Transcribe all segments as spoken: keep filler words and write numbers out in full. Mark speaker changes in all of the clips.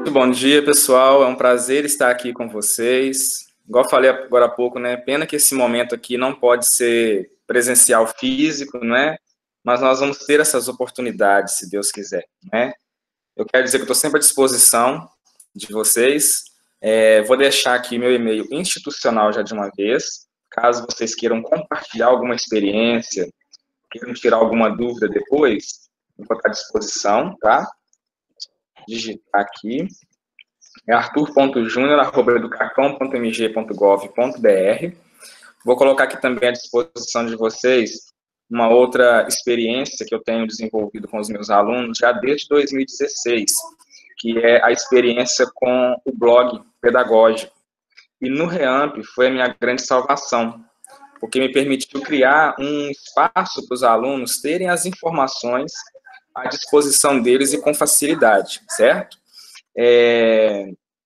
Speaker 1: Muito bom dia, pessoal. É um prazer estar aqui com vocês. Igual eu falei agora há pouco, né? Pena que esse momento aqui não pode ser presencial físico, né? Mas nós vamos ter essas oportunidades, se Deus quiser, né? Eu quero dizer que eu estou sempre à disposição de vocês. É, vou deixar aqui meu e-mail institucional já de uma vez, caso vocês queiram compartilhar alguma experiência, queiram tirar alguma dúvida depois, eu vou estar à disposição, tá? Digitar aqui. É arthur ponto junior arroba educacom ponto m g ponto gov ponto b r. Vou colocar aqui também à disposição de vocês uma outra experiência que eu tenho desenvolvido com os meus alunos já desde dois mil e dezesseis, que é a experiência com o blog pedagógico. E no REAMP foi a minha grande salvação, porque me permitiu criar um espaço para os alunos terem as informações à disposição deles e com facilidade, certo? É...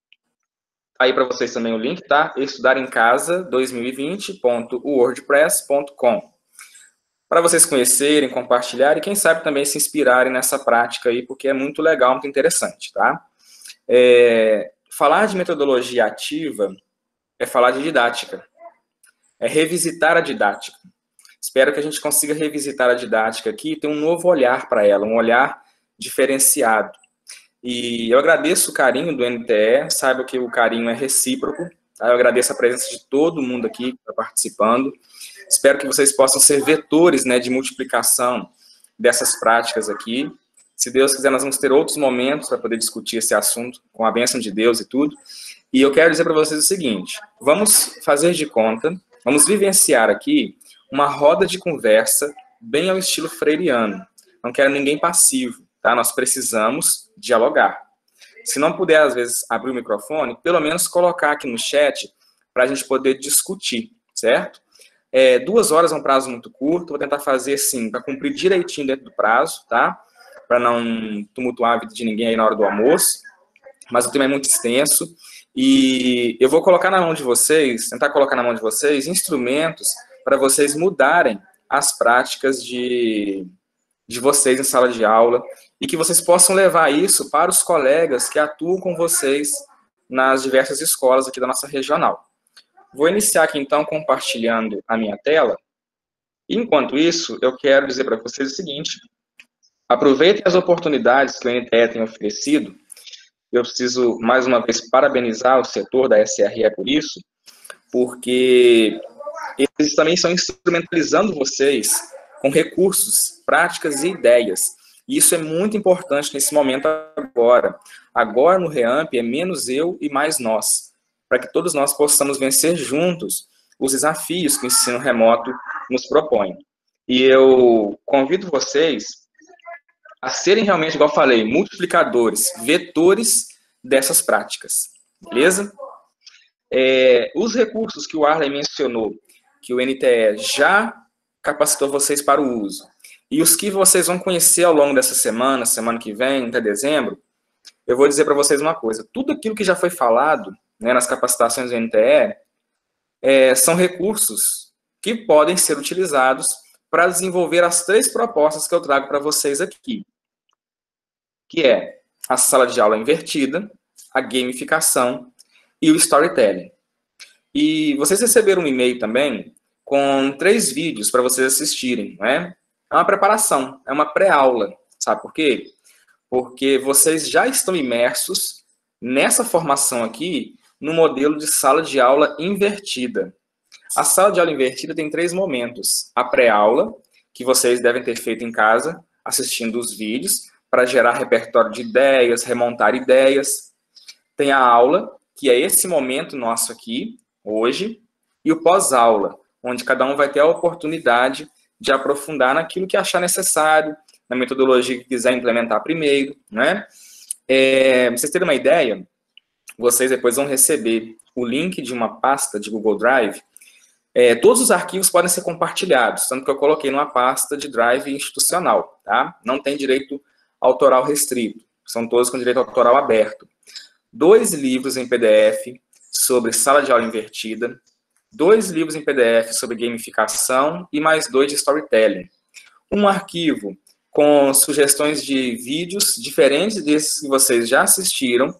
Speaker 1: Aí para vocês também o link, tá? estudar em casa dois mil e vinte ponto wordpress ponto com. Para vocês conhecerem, compartilharem e quem sabe também se inspirarem nessa prática aí, porque é muito legal, muito interessante, tá? É... Falar de metodologia ativa é falar de didática, é revisitar a didática. Espero que a gente consiga revisitar a didática aqui e ter um novo olhar para ela, um olhar diferenciado. E eu agradeço o carinho do N T E, saiba que o carinho é recíproco, tá? Eu agradeço a presença de todo mundo aqui que está participando. Espero que vocês possam ser vetores, né, de multiplicação dessas práticas aqui. Se Deus quiser, nós vamos ter outros momentos para poder discutir esse assunto, com a bênção de Deus e tudo. E eu quero dizer para vocês o seguinte, vamos fazer de conta, vamos vivenciar aqui uma roda de conversa bem ao estilo freiriano. Não quero ninguém passivo, tá? Nós precisamos dialogar. Se não puder, às vezes, abrir o microfone, pelo menos colocar aqui no chat para a gente poder discutir, certo? É, duas horas é um prazo muito curto, vou tentar fazer assim, para cumprir direitinho dentro do prazo, tá? Para não tumultuar a vida de ninguém aí na hora do almoço, mas o tema é muito extenso e eu vou colocar na mão de vocês, tentar colocar na mão de vocês instrumentos para vocês mudarem as práticas de, de vocês em sala de aula e que vocês possam levar isso para os colegas que atuam com vocês nas diversas escolas aqui da nossa regional. Vou iniciar aqui, então, compartilhando a minha tela. Enquanto isso, eu quero dizer para vocês o seguinte, aproveitem as oportunidades que o N T E tem oferecido. Eu preciso, mais uma vez, parabenizar o setor da S R E por isso, porque eles também estão instrumentalizando vocês com recursos, práticas e ideias. E isso é muito importante nesse momento agora. Agora, no REAMP, é menos eu e mais nós, para que todos nós possamos vencer juntos os desafios que o ensino remoto nos propõe. E eu convido vocês a serem realmente, igual eu falei, multiplicadores, vetores dessas práticas, beleza? É, os recursos que o Arley mencionou, que o N T E já capacitou vocês para o uso, e os que vocês vão conhecer ao longo dessa semana, semana que vem, até dezembro, eu vou dizer para vocês uma coisa, tudo aquilo que já foi falado, né, nas capacitações do N T E, é, são recursos que podem ser utilizados para desenvolver as três propostas que eu trago para vocês aqui, que é a sala de aula invertida, a gamificação e o storytelling. E vocês receberam um e-mail também com três vídeos para vocês assistirem, não é? É uma preparação, é uma pré-aula. Sabe por quê? Porque vocês já estão imersos nessa formação aqui no modelo de sala de aula invertida. A sala de aula invertida tem três momentos. A pré-aula, que vocês devem ter feito em casa, assistindo os vídeos, para gerar repertório de ideias, remontar ideias. Tem a aula, que é esse momento nosso aqui, hoje, e o pós-aula, onde cada um vai ter a oportunidade de aprofundar naquilo que achar necessário, na metodologia que quiser implementar primeiro, né? É, pra vocês terem uma ideia, vocês depois vão receber o link de uma pasta de Google Drive. É, todos os arquivos podem ser compartilhados, tanto que eu coloquei numa pasta de Drive institucional, tá? Não tem direito autoral restrito, são todos com direito autoral aberto. Dois livros em P D F sobre sala de aula invertida, dois livros em P D F sobre gamificação e mais dois de storytelling. Um arquivo com sugestões de vídeos diferentes desses que vocês já assistiram,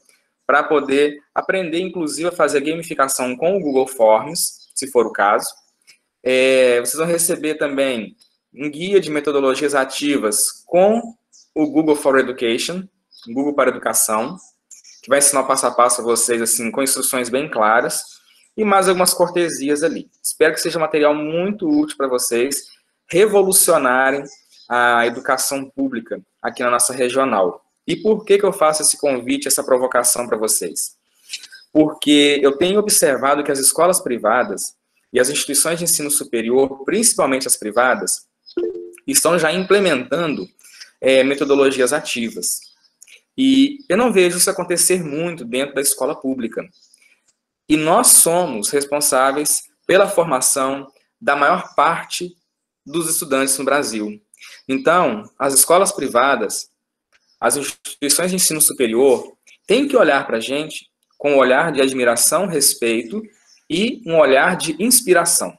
Speaker 1: para poder aprender, inclusive, a fazer gamificação com o Google Forms, se for o caso. É, vocês vão receber também um guia de metodologias ativas com o Google for Education, Google para Educação, que vai ensinar passo a passo a vocês, assim, com instruções bem claras, e mais algumas cortesias ali. Espero que seja um material muito útil para vocês revolucionarem a educação pública aqui na nossa regional. E por que que eu faço esse convite, essa provocação para vocês? Porque eu tenho observado que as escolas privadas e as instituições de ensino superior, principalmente as privadas, estão já implementando é, metodologias ativas. E eu não vejo isso acontecer muito dentro da escola pública. E nós somos responsáveis pela formação da maior parte dos estudantes no Brasil. Então, as escolas privadas, as instituições de ensino superior, têm que olhar para a gente com um olhar de admiração, respeito e um olhar de inspiração.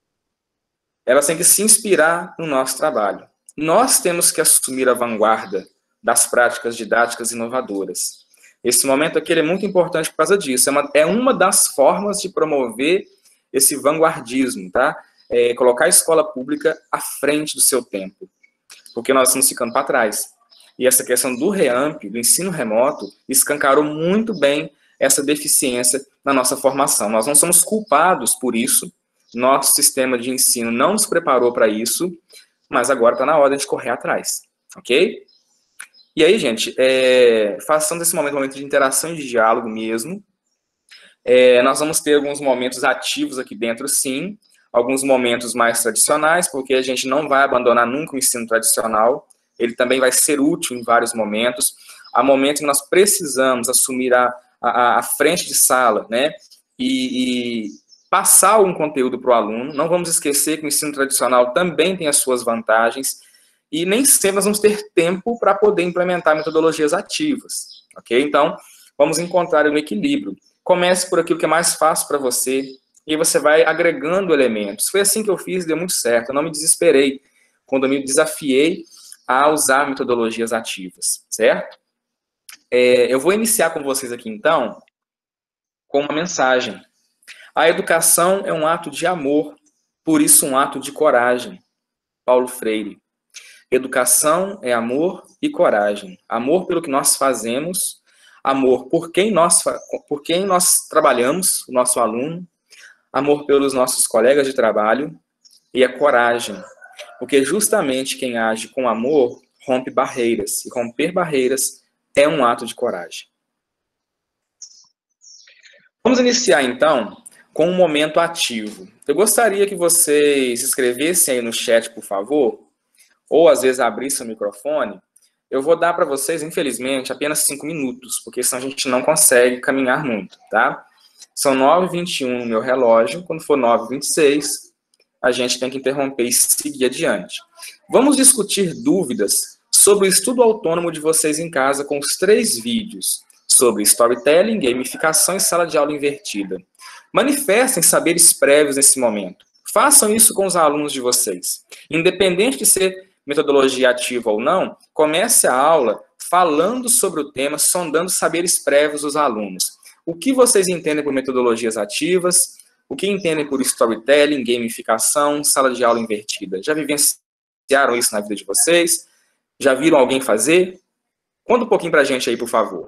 Speaker 1: Elas têm que se inspirar no nosso trabalho. Nós temos que assumir a vanguarda das práticas didáticas inovadoras. Esse momento aqui é muito importante por causa disso. É uma, é uma das formas de promover esse vanguardismo, tá? É colocar a escola pública à frente do seu tempo. Porque nós estamos ficando para trás. E essa questão do REAMP, do ensino remoto, escancarou muito bem essa deficiência na nossa formação. Nós não somos culpados por isso. Nosso sistema de ensino não nos preparou para isso, mas agora está na hora de correr atrás, ok? E aí, gente, é, façamos esse momento um momento de interação e de diálogo mesmo. É, nós vamos ter alguns momentos ativos aqui dentro, sim. Alguns momentos mais tradicionais, porque a gente não vai abandonar nunca o ensino tradicional. Ele também vai ser útil em vários momentos. Há momentos que nós precisamos assumir a, a, a frente de sala, né? E, e passar um conteúdo para o aluno. Não vamos esquecer que o ensino tradicional também tem as suas vantagens. E nem sempre nós vamos ter tempo para poder implementar metodologias ativas, ok? Então, vamos encontrar um equilíbrio. Comece por aquilo que é mais fácil para você, e você vai agregando elementos. Foi assim que eu fiz, deu muito certo. Eu não me desesperei quando eu me desafiei a usar metodologias ativas, certo? É, eu vou iniciar com vocês aqui, então, com uma mensagem. A educação é um ato de amor, por isso um ato de coragem. Paulo Freire. Educação é amor e coragem. Amor pelo que nós fazemos, amor por quem nós, por quem nós trabalhamos, o nosso aluno, amor pelos nossos colegas de trabalho e a coragem. Porque justamente quem age com amor rompe barreiras. E romper barreiras é um ato de coragem. Vamos iniciar, então, com um momento ativo. Eu gostaria que vocês escrevessem aí no chat, por favor, ou às vezes abrissem o microfone. Eu vou dar para vocês, infelizmente, apenas cinco minutos, porque senão a gente não consegue caminhar muito, tá? São nove e vinte e um no meu relógio. Quando for nove e vinte e seis, a gente tem que interromper e seguir adiante. Vamos discutir dúvidas sobre o estudo autônomo de vocês em casa com os três vídeos sobre storytelling, gamificação e sala de aula invertida. Manifestem saberes prévios nesse momento. Façam isso com os alunos de vocês. Independente de ser metodologia ativa ou não, comece a aula falando sobre o tema, sondando saberes prévios dos alunos. O que vocês entendem por metodologias ativas? O que entendem por storytelling, gamificação, sala de aula invertida? Já vivenciaram isso na vida de vocês? Já viram alguém fazer? Conta um pouquinho pra gente aí, por favor.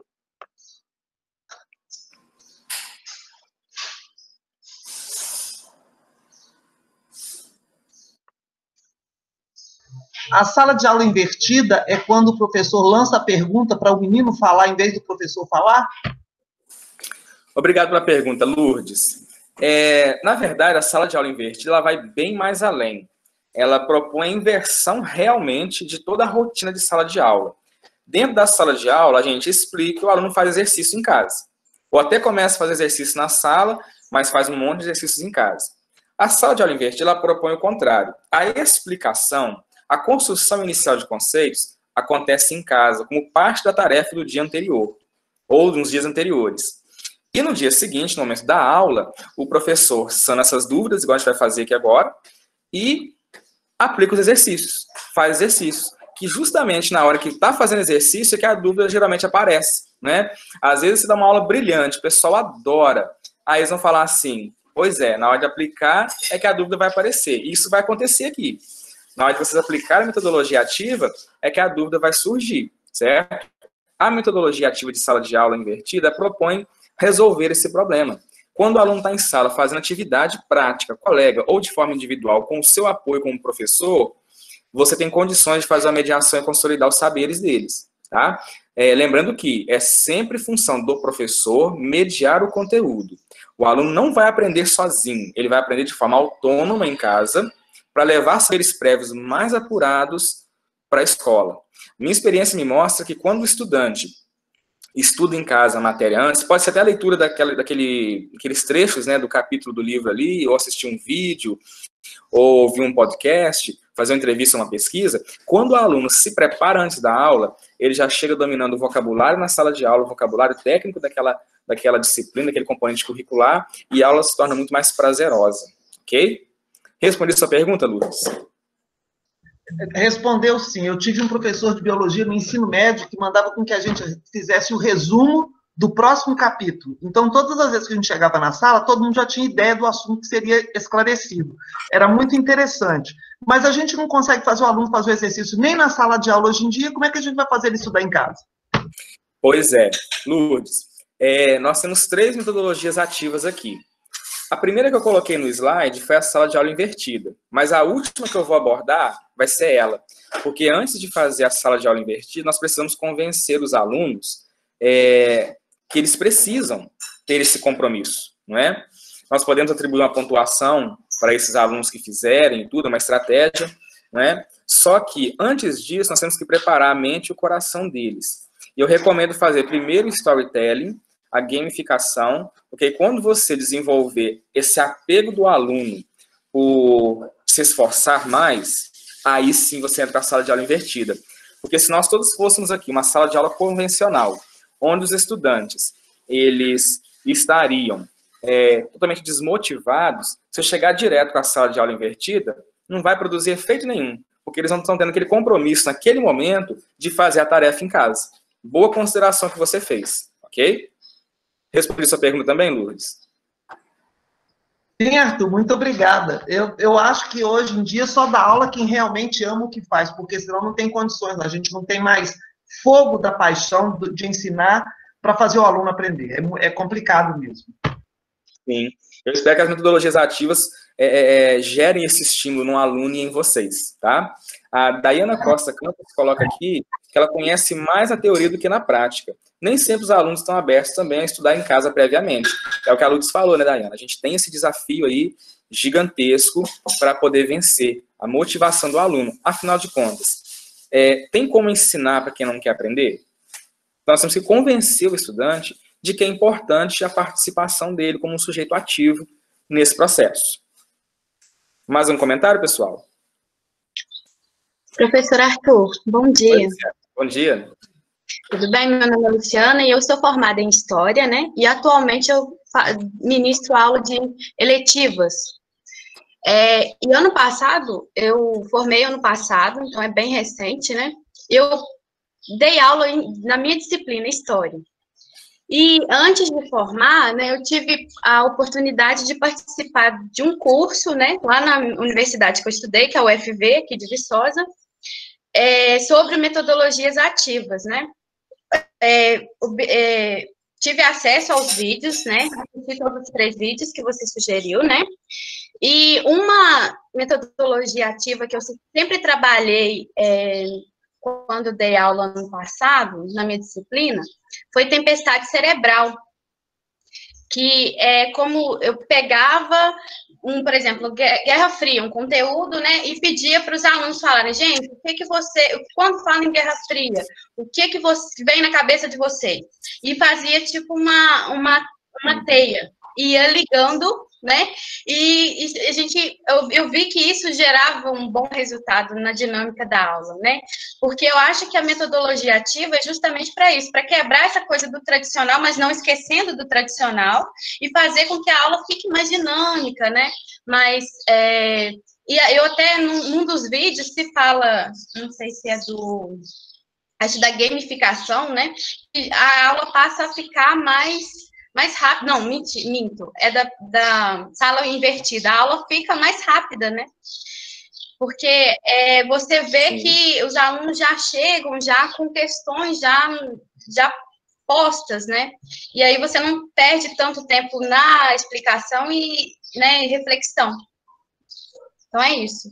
Speaker 2: A sala de aula invertida é quando o professor lança a pergunta para o menino falar em vez do professor falar?
Speaker 1: Obrigado pela pergunta, Lourdes. É, na verdade, a sala de aula invertida ela vai bem mais além. Ela propõe a inversão realmente de toda a rotina de sala de aula. Dentro da sala de aula, a gente explica que o aluno faz exercício em casa. Ou até começa a fazer exercício na sala, mas faz um monte de exercícios em casa. A sala de aula invertida ela propõe o contrário. A explicação, a construção inicial de conceitos acontece em casa, como parte da tarefa do dia anterior, ou nos dias anteriores. E no dia seguinte, no momento da aula, o professor sana essas dúvidas, igual a gente vai fazer aqui agora, e aplica os exercícios, faz exercícios, que justamente na hora que está fazendo exercício é que a dúvida geralmente aparece. né? Às vezes você dá uma aula brilhante, o pessoal adora. Aí eles vão falar assim, pois é, na hora de aplicar é que a dúvida vai aparecer. E isso vai acontecer aqui. Na hora de vocês aplicarem a metodologia ativa, é que a dúvida vai surgir, certo? A metodologia ativa de sala de aula invertida propõe resolver esse problema. Quando o aluno está em sala fazendo atividade prática, colega ou de forma individual, com o seu apoio como professor, você tem condições de fazer uma mediação e consolidar os saberes deles, tá? É, lembrando que é sempre função do professor mediar o conteúdo. O aluno não vai aprender sozinho, ele vai aprender de forma autônoma em casa, para levar saberes prévios mais apurados para a escola. Minha experiência me mostra que quando o estudante estuda em casa a matéria antes, pode ser até a leitura daquela, daquele, daqueles trechos, né, do capítulo do livro ali, ou assistir um vídeo, ou ouvir um podcast, fazer uma entrevista, uma pesquisa. Quando o aluno se prepara antes da aula, ele já chega dominando o vocabulário na sala de aula, o vocabulário técnico daquela, daquela disciplina, daquele componente curricular, e a aula se torna muito mais prazerosa, ok? Respondi sua pergunta, Lucas?
Speaker 2: Respondeu sim. Eu tive um professor de biologia no ensino médio que mandava com que a gente fizesse o resumo do próximo capítulo. Então, todas as vezes que a gente chegava na sala, todo mundo já tinha ideia do assunto que seria esclarecido. Era muito interessante. Mas a gente não consegue fazer o aluno fazer o exercício nem na sala de aula hoje em dia, como é que a gente vai fazer ele estudar em casa?
Speaker 1: Pois é, Lourdes. É, nós temos três metodologias ativas aqui. A primeira que eu coloquei no slide foi a sala de aula invertida, mas a última que eu vou abordar vai ser ela, porque antes de fazer a sala de aula invertida, nós precisamos convencer os alunos é, que eles precisam ter esse compromisso, não é? Nós podemos atribuir uma pontuação para esses alunos que fizerem e tudo, uma estratégia, não é? Só que, antes disso, nós temos que preparar a mente e o coração deles. E eu recomendo fazer primeiro o storytelling, a gamificação, porque quando você desenvolver esse apego do aluno por se esforçar mais, aí sim você entra na sala de aula invertida. Porque se nós todos fôssemos aqui uma sala de aula convencional, onde os estudantes, eles estariam é, totalmente desmotivados, se eu chegar direto com a sala de aula invertida, não vai produzir efeito nenhum, porque eles não estão tendo aquele compromisso naquele momento de fazer a tarefa em casa. Boa consideração que você fez, ok? Respondi sua pergunta também, Lourdes?
Speaker 2: Sim, Arthur, muito obrigada. Eu, eu acho que hoje em dia só dá aula quem realmente ama o que faz, porque senão não tem condições, a gente não tem mais fogo da paixão de ensinar para fazer o aluno aprender. É, é complicado mesmo.
Speaker 1: Sim. Eu espero que as metodologias ativas é, é, gerem esse estímulo no aluno e em vocês, tá? A Daiana Costa Campos coloca aqui que ela conhece mais a teoria do que na prática. Nem sempre os alunos estão abertos também a estudar em casa previamente. É o que a Lourdes falou, né, Daiana? A gente tem esse desafio aí gigantesco para poder vencer a motivação do aluno. Afinal de contas, é, tem como ensinar para quem não quer aprender? Nós temos que convencer o estudante de que é importante a participação dele como um sujeito ativo nesse processo. Mais um comentário, pessoal?
Speaker 3: Professor Arthur, bom dia.
Speaker 1: Bom dia.
Speaker 3: Tudo bem? Meu nome é Luciana e eu sou formada em História, né? E atualmente eu ministro aula de eletivas. É, e ano passado, eu formei ano passado, então é bem recente, né? Eu dei aula em, na minha disciplina, História. E antes de formar, né, eu tive a oportunidade de participar de um curso, né, lá na universidade que eu estudei, que é a U F V, aqui de Viçosa, é, sobre metodologias ativas, né. É, é, tive acesso aos vídeos, né, assisti todos os três vídeos que você sugeriu, né, e uma metodologia ativa que eu sempre trabalhei é, quando dei aula ano passado, na minha disciplina, foi tempestade cerebral, que é como eu pegava, um, por exemplo, Guerra Fria, um conteúdo, né, e pedia para os alunos falarem, gente, o que que você, quando fala em Guerra Fria, o que que você, vem na cabeça de vocês? E fazia, tipo, uma, uma, uma teia, ia ligando, né, e, e a gente, eu, eu vi que isso gerava um bom resultado na dinâmica da aula, né, porque eu acho que a metodologia ativa é justamente para isso, para quebrar essa coisa do tradicional, mas não esquecendo do tradicional, e fazer com que a aula fique mais dinâmica, né, mas, é, e eu até, num, num dos vídeos, se fala, não sei se é do... acho da gamificação, né? A aula passa a ficar mais, mais rápida. Não, minto, minto. É da, da sala invertida. A aula fica mais rápida, né? Porque é, você vê Sim. que os alunos já chegam já com questões já, já postas, né? E aí você não perde tanto tempo na explicação e, né, reflexão. Então é isso.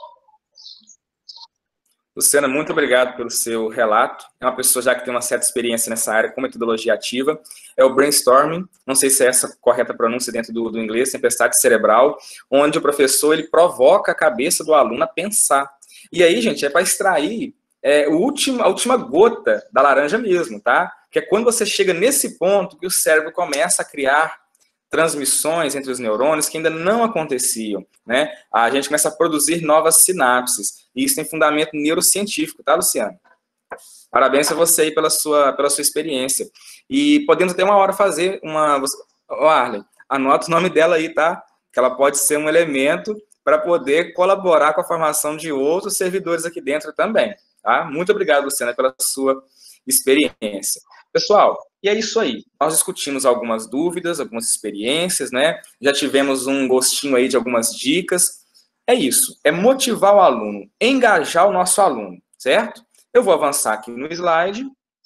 Speaker 1: Luciana, muito obrigado pelo seu relato. É uma pessoa já que tem uma certa experiência nessa área com metodologia ativa. É o brainstorming, não sei se é essa a correta pronúncia dentro do, do inglês, tempestade cerebral, onde o professor ele provoca a cabeça do aluno a pensar. E aí, gente, é para extrair é, o último, a última gota da laranja mesmo, tá? Que é quando você chega nesse ponto que o cérebro começa a criar transmissões entre os neurônios que ainda não aconteciam, né? A gente começa a produzir novas sinapses. E isso tem fundamento neurocientífico, tá, Luciano? Parabéns a você aí pela sua, pela sua experiência. E podemos até uma hora fazer uma... Ô, Arlen, anota o nome dela aí, tá? Que ela pode ser um elemento para poder colaborar com a formação de outros servidores aqui dentro também, tá? Muito obrigado, Luciana, pela sua experiência. Pessoal, e é isso aí. Nós discutimos algumas dúvidas, algumas experiências, né? Já tivemos um gostinho aí de algumas dicas. É isso, é motivar o aluno, engajar o nosso aluno, certo? Eu vou avançar aqui no slide.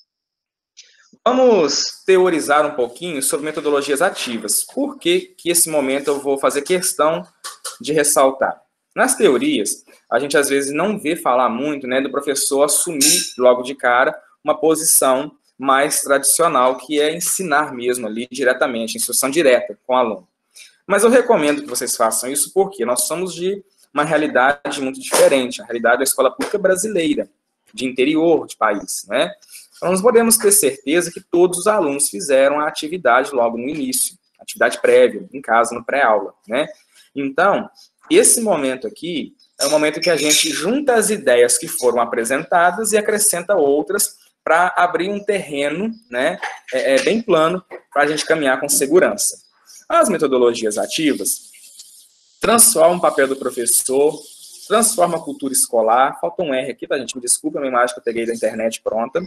Speaker 1: Vamos teorizar um pouquinho sobre metodologias ativas. Por que que esse momento eu vou fazer questão de ressaltar? Nas teorias, a gente às vezes não vê falar muito, né, do professor assumir logo de cara uma posição mais tradicional, que é ensinar mesmo ali diretamente, instrução direta com o aluno. Mas eu recomendo que vocês façam isso porque nós somos de uma realidade muito diferente, a realidade da escola pública brasileira, de interior de país, né? Então, nós podemos ter certeza que todos os alunos fizeram a atividade logo no início, atividade prévia, em casa, no pré-aula, né? Então, esse momento aqui é o momento que a gente junta as ideias que foram apresentadas e acrescenta outras para abrir um terreno, né, é, é bem plano para a gente caminhar com segurança. As metodologias ativas transformam o papel do professor, transformam a cultura escolar. Falta um R aqui, tá, gente? Me desculpa, a minha imagem que eu peguei da internet pronta.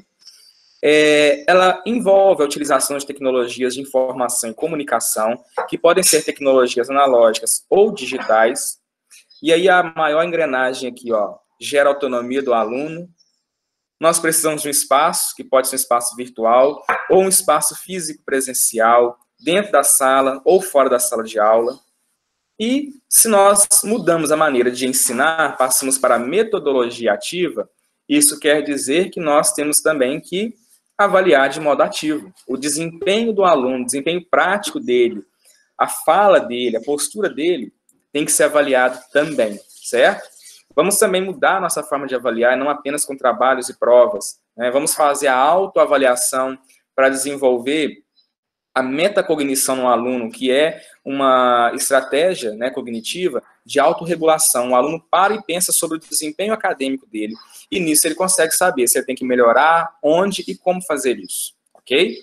Speaker 1: É, ela envolve a utilização de tecnologias de informação e comunicação, que podem ser tecnologias analógicas ou digitais. E aí a maior engrenagem aqui, ó, gera autonomia do aluno. Nós precisamos de um espaço, que pode ser um espaço virtual, ou um espaço físico presencial, dentro da sala ou fora da sala de aula. E se nós mudamos a maneira de ensinar, passamos para a metodologia ativa, isso quer dizer que nós temos também que avaliar de modo ativo o desempenho do aluno, o desempenho prático dele, a fala dele, a postura dele, tem que ser avaliado também, certo? Vamos também mudar a nossa forma de avaliar, não apenas com trabalhos e provas, né? Vamos fazer a autoavaliação para desenvolver a metacognição no aluno, que é uma estratégia, né, cognitiva de autorregulação. O aluno para e pensa sobre o desempenho acadêmico dele, e nisso ele consegue saber se ele tem que melhorar, onde e como fazer isso, ok?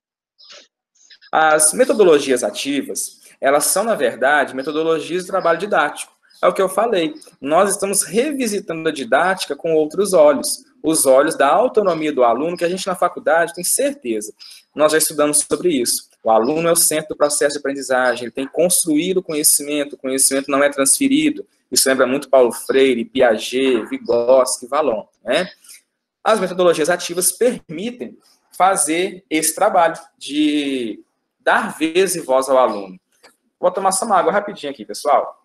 Speaker 1: As metodologias ativas, elas são, na verdade, metodologias de trabalho didático. É o que eu falei, nós estamos revisitando a didática com outros olhos, os olhos da autonomia do aluno, que a gente na faculdade tem certeza. Nós já estudamos sobre isso. O aluno é o centro do processo de aprendizagem, ele tem que construir o conhecimento, o conhecimento não é transferido. Isso lembra muito Paulo Freire, Piaget, Vygotsky, Vallon, né? As metodologias ativas permitem fazer esse trabalho de dar vez e voz ao aluno. Vou tomar só uma água rapidinho aqui, pessoal.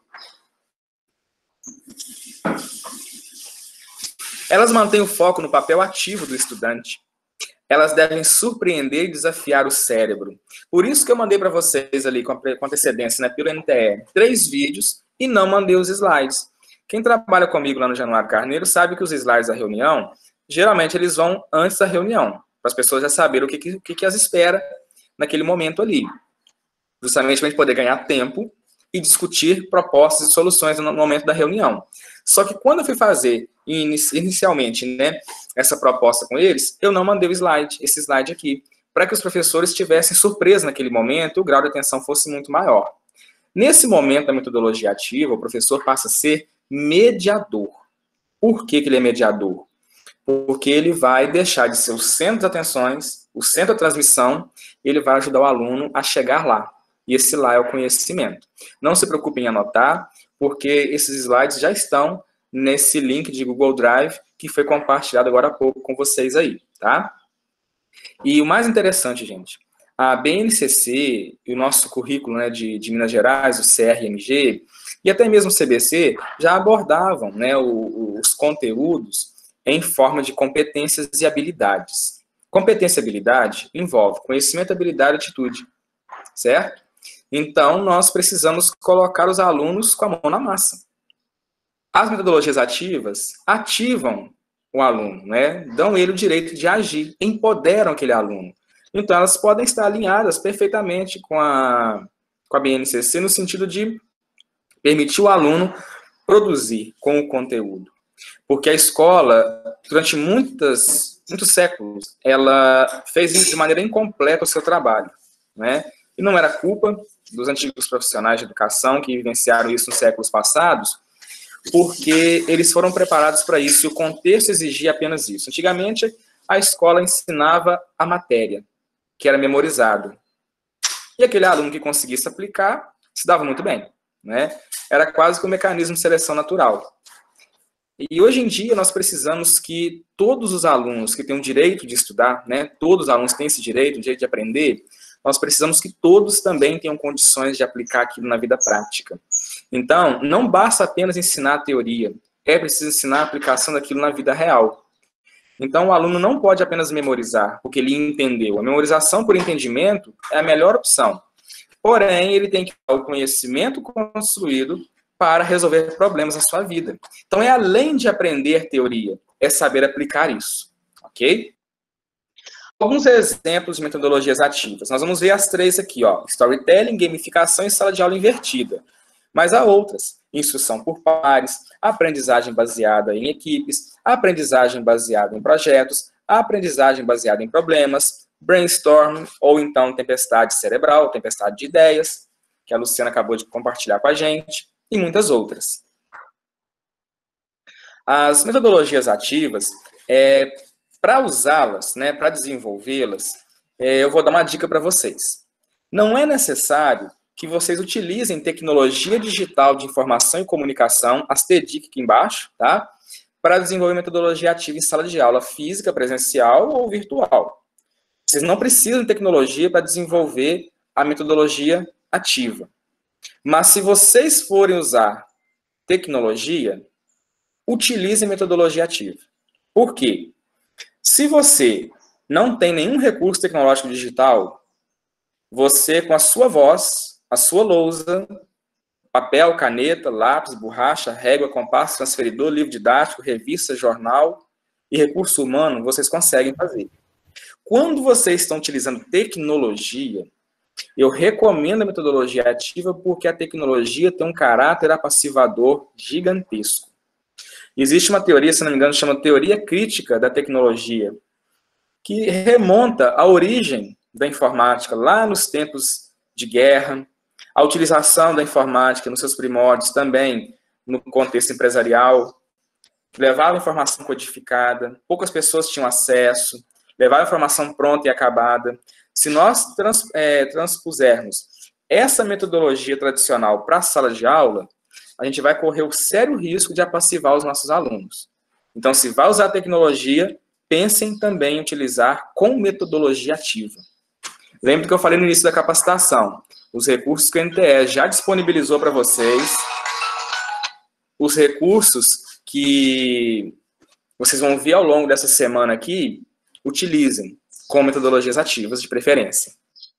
Speaker 1: Elas mantêm o foco no papel ativo do estudante. Elas devem surpreender e desafiar o cérebro. Por isso que eu mandei para vocês ali com antecedência, né, pelo N T E, três vídeos e não mandei os slides. Quem trabalha comigo lá no Januário Carneiro sabe que os slides da reunião, geralmente eles vão antes da reunião, para as pessoas já saberem o que, que, que as espera naquele momento ali. Justamente para a gente poder ganhar tempo e discutir propostas e soluções no momento da reunião. Só que quando eu fui fazer inicialmente, né, essa proposta com eles, eu não mandei o slide, esse slide aqui, para que os professores tivessem surpresa naquele momento, o grau de atenção fosse muito maior. Nesse momento da metodologia ativa, o professor passa a ser mediador. Por que que ele é mediador? porque ele vai deixar de ser o centro de atenções, o centro da transmissão, e ele vai ajudar o aluno a chegar lá. E esse lá é o conhecimento. Não se preocupem em anotar, porque esses slides já estão nesse link de Google Drive, que foi compartilhado agora há pouco com vocês aí, tá? E o mais interessante, gente, a B N C C e o nosso currículo, né, de, de Minas Gerais, o C R M G, e até mesmo o C B C, já abordavam, né, o, os conteúdos em forma de competências e habilidades. Competência e habilidade envolve conhecimento, habilidade e atitude, certo? Então, nós precisamos colocar os alunos com a mão na massa. As metodologias ativas ativam o aluno, né? Dão ele o direito de agir, empoderam aquele aluno. Então, elas podem estar alinhadas perfeitamente com a, com a B N C C no sentido de permitir o aluno produzir com o conteúdo. Porque a escola, durante muitas, muitos séculos, ela fez de maneira incompleta o seu trabalho, né? E não era culpa dos antigos profissionais de educação que vivenciaram isso nos séculos passados, porque eles foram preparados para isso e o contexto exigia apenas isso. Antigamente, a escola ensinava a matéria, que era memorizado. E aquele aluno que conseguisse aplicar, se dava muito bem, né? Era quase que um mecanismo de seleção natural. E hoje em dia nós precisamos que todos os alunos que têm o direito de estudar, né, todos os alunos têm esse direito, o direito de aprender, nós precisamos que todos também tenham condições de aplicar aquilo na vida prática. Então, não basta apenas ensinar a teoria, é preciso ensinar a aplicação daquilo na vida real. Então, o aluno não pode apenas memorizar, porque ele entendeu. A memorização por entendimento é a melhor opção. Porém, ele tem que ter o conhecimento construído para resolver problemas na sua vida. Então, é além de aprender teoria, é saber aplicar isso, ok? Alguns exemplos de metodologias ativas. Nós vamos ver as três aqui, ó. Storytelling, gamificação e sala de aula invertida. Mas há outras. Instrução por pares, aprendizagem baseada em equipes, aprendizagem baseada em projetos, aprendizagem baseada em problemas, brainstorming, ou então tempestade cerebral, tempestade de ideias, que a Luciana acabou de compartilhar com a gente, e muitas outras. As metodologias ativas, é, para usá-las, né, para desenvolvê-las, é, eu vou dar uma dica para vocês. Não é necessário que vocês utilizem tecnologia digital de informação e comunicação, as T D I C aqui embaixo, tá? Para desenvolver metodologia ativa em sala de aula física, presencial ou virtual. Vocês não precisam de tecnologia para desenvolver a metodologia ativa. Mas se vocês forem usar tecnologia, utilizem metodologia ativa. Por quê? Se você não tem nenhum recurso tecnológico digital, você, com a sua voz, a sua lousa, papel, caneta, lápis, borracha, régua, compasso, transferidor, livro didático, revista, jornal e recurso humano, vocês conseguem fazer. Quando vocês estão utilizando tecnologia, eu recomendo a metodologia ativa porque a tecnologia tem um caráter apassivador gigantesco. Existe uma teoria, se não me engano, chama teoria crítica da tecnologia, que remonta à origem da informática, lá nos tempos de guerra, a utilização da informática nos seus primórdios também no contexto empresarial, levava informação codificada, poucas pessoas tinham acesso, levava informação pronta e acabada. Se nós trans, é, transpusermos essa metodologia tradicional para a sala de aula, a gente vai correr o sério risco de apassivar os nossos alunos. Então, se vai usar a tecnologia, pensem também em utilizar com metodologia ativa. Lembre que eu falei no início da capacitação, os recursos que o N T E já disponibilizou para vocês, os recursos que vocês vão ver ao longo dessa semana aqui, utilizem com metodologias ativas de preferência.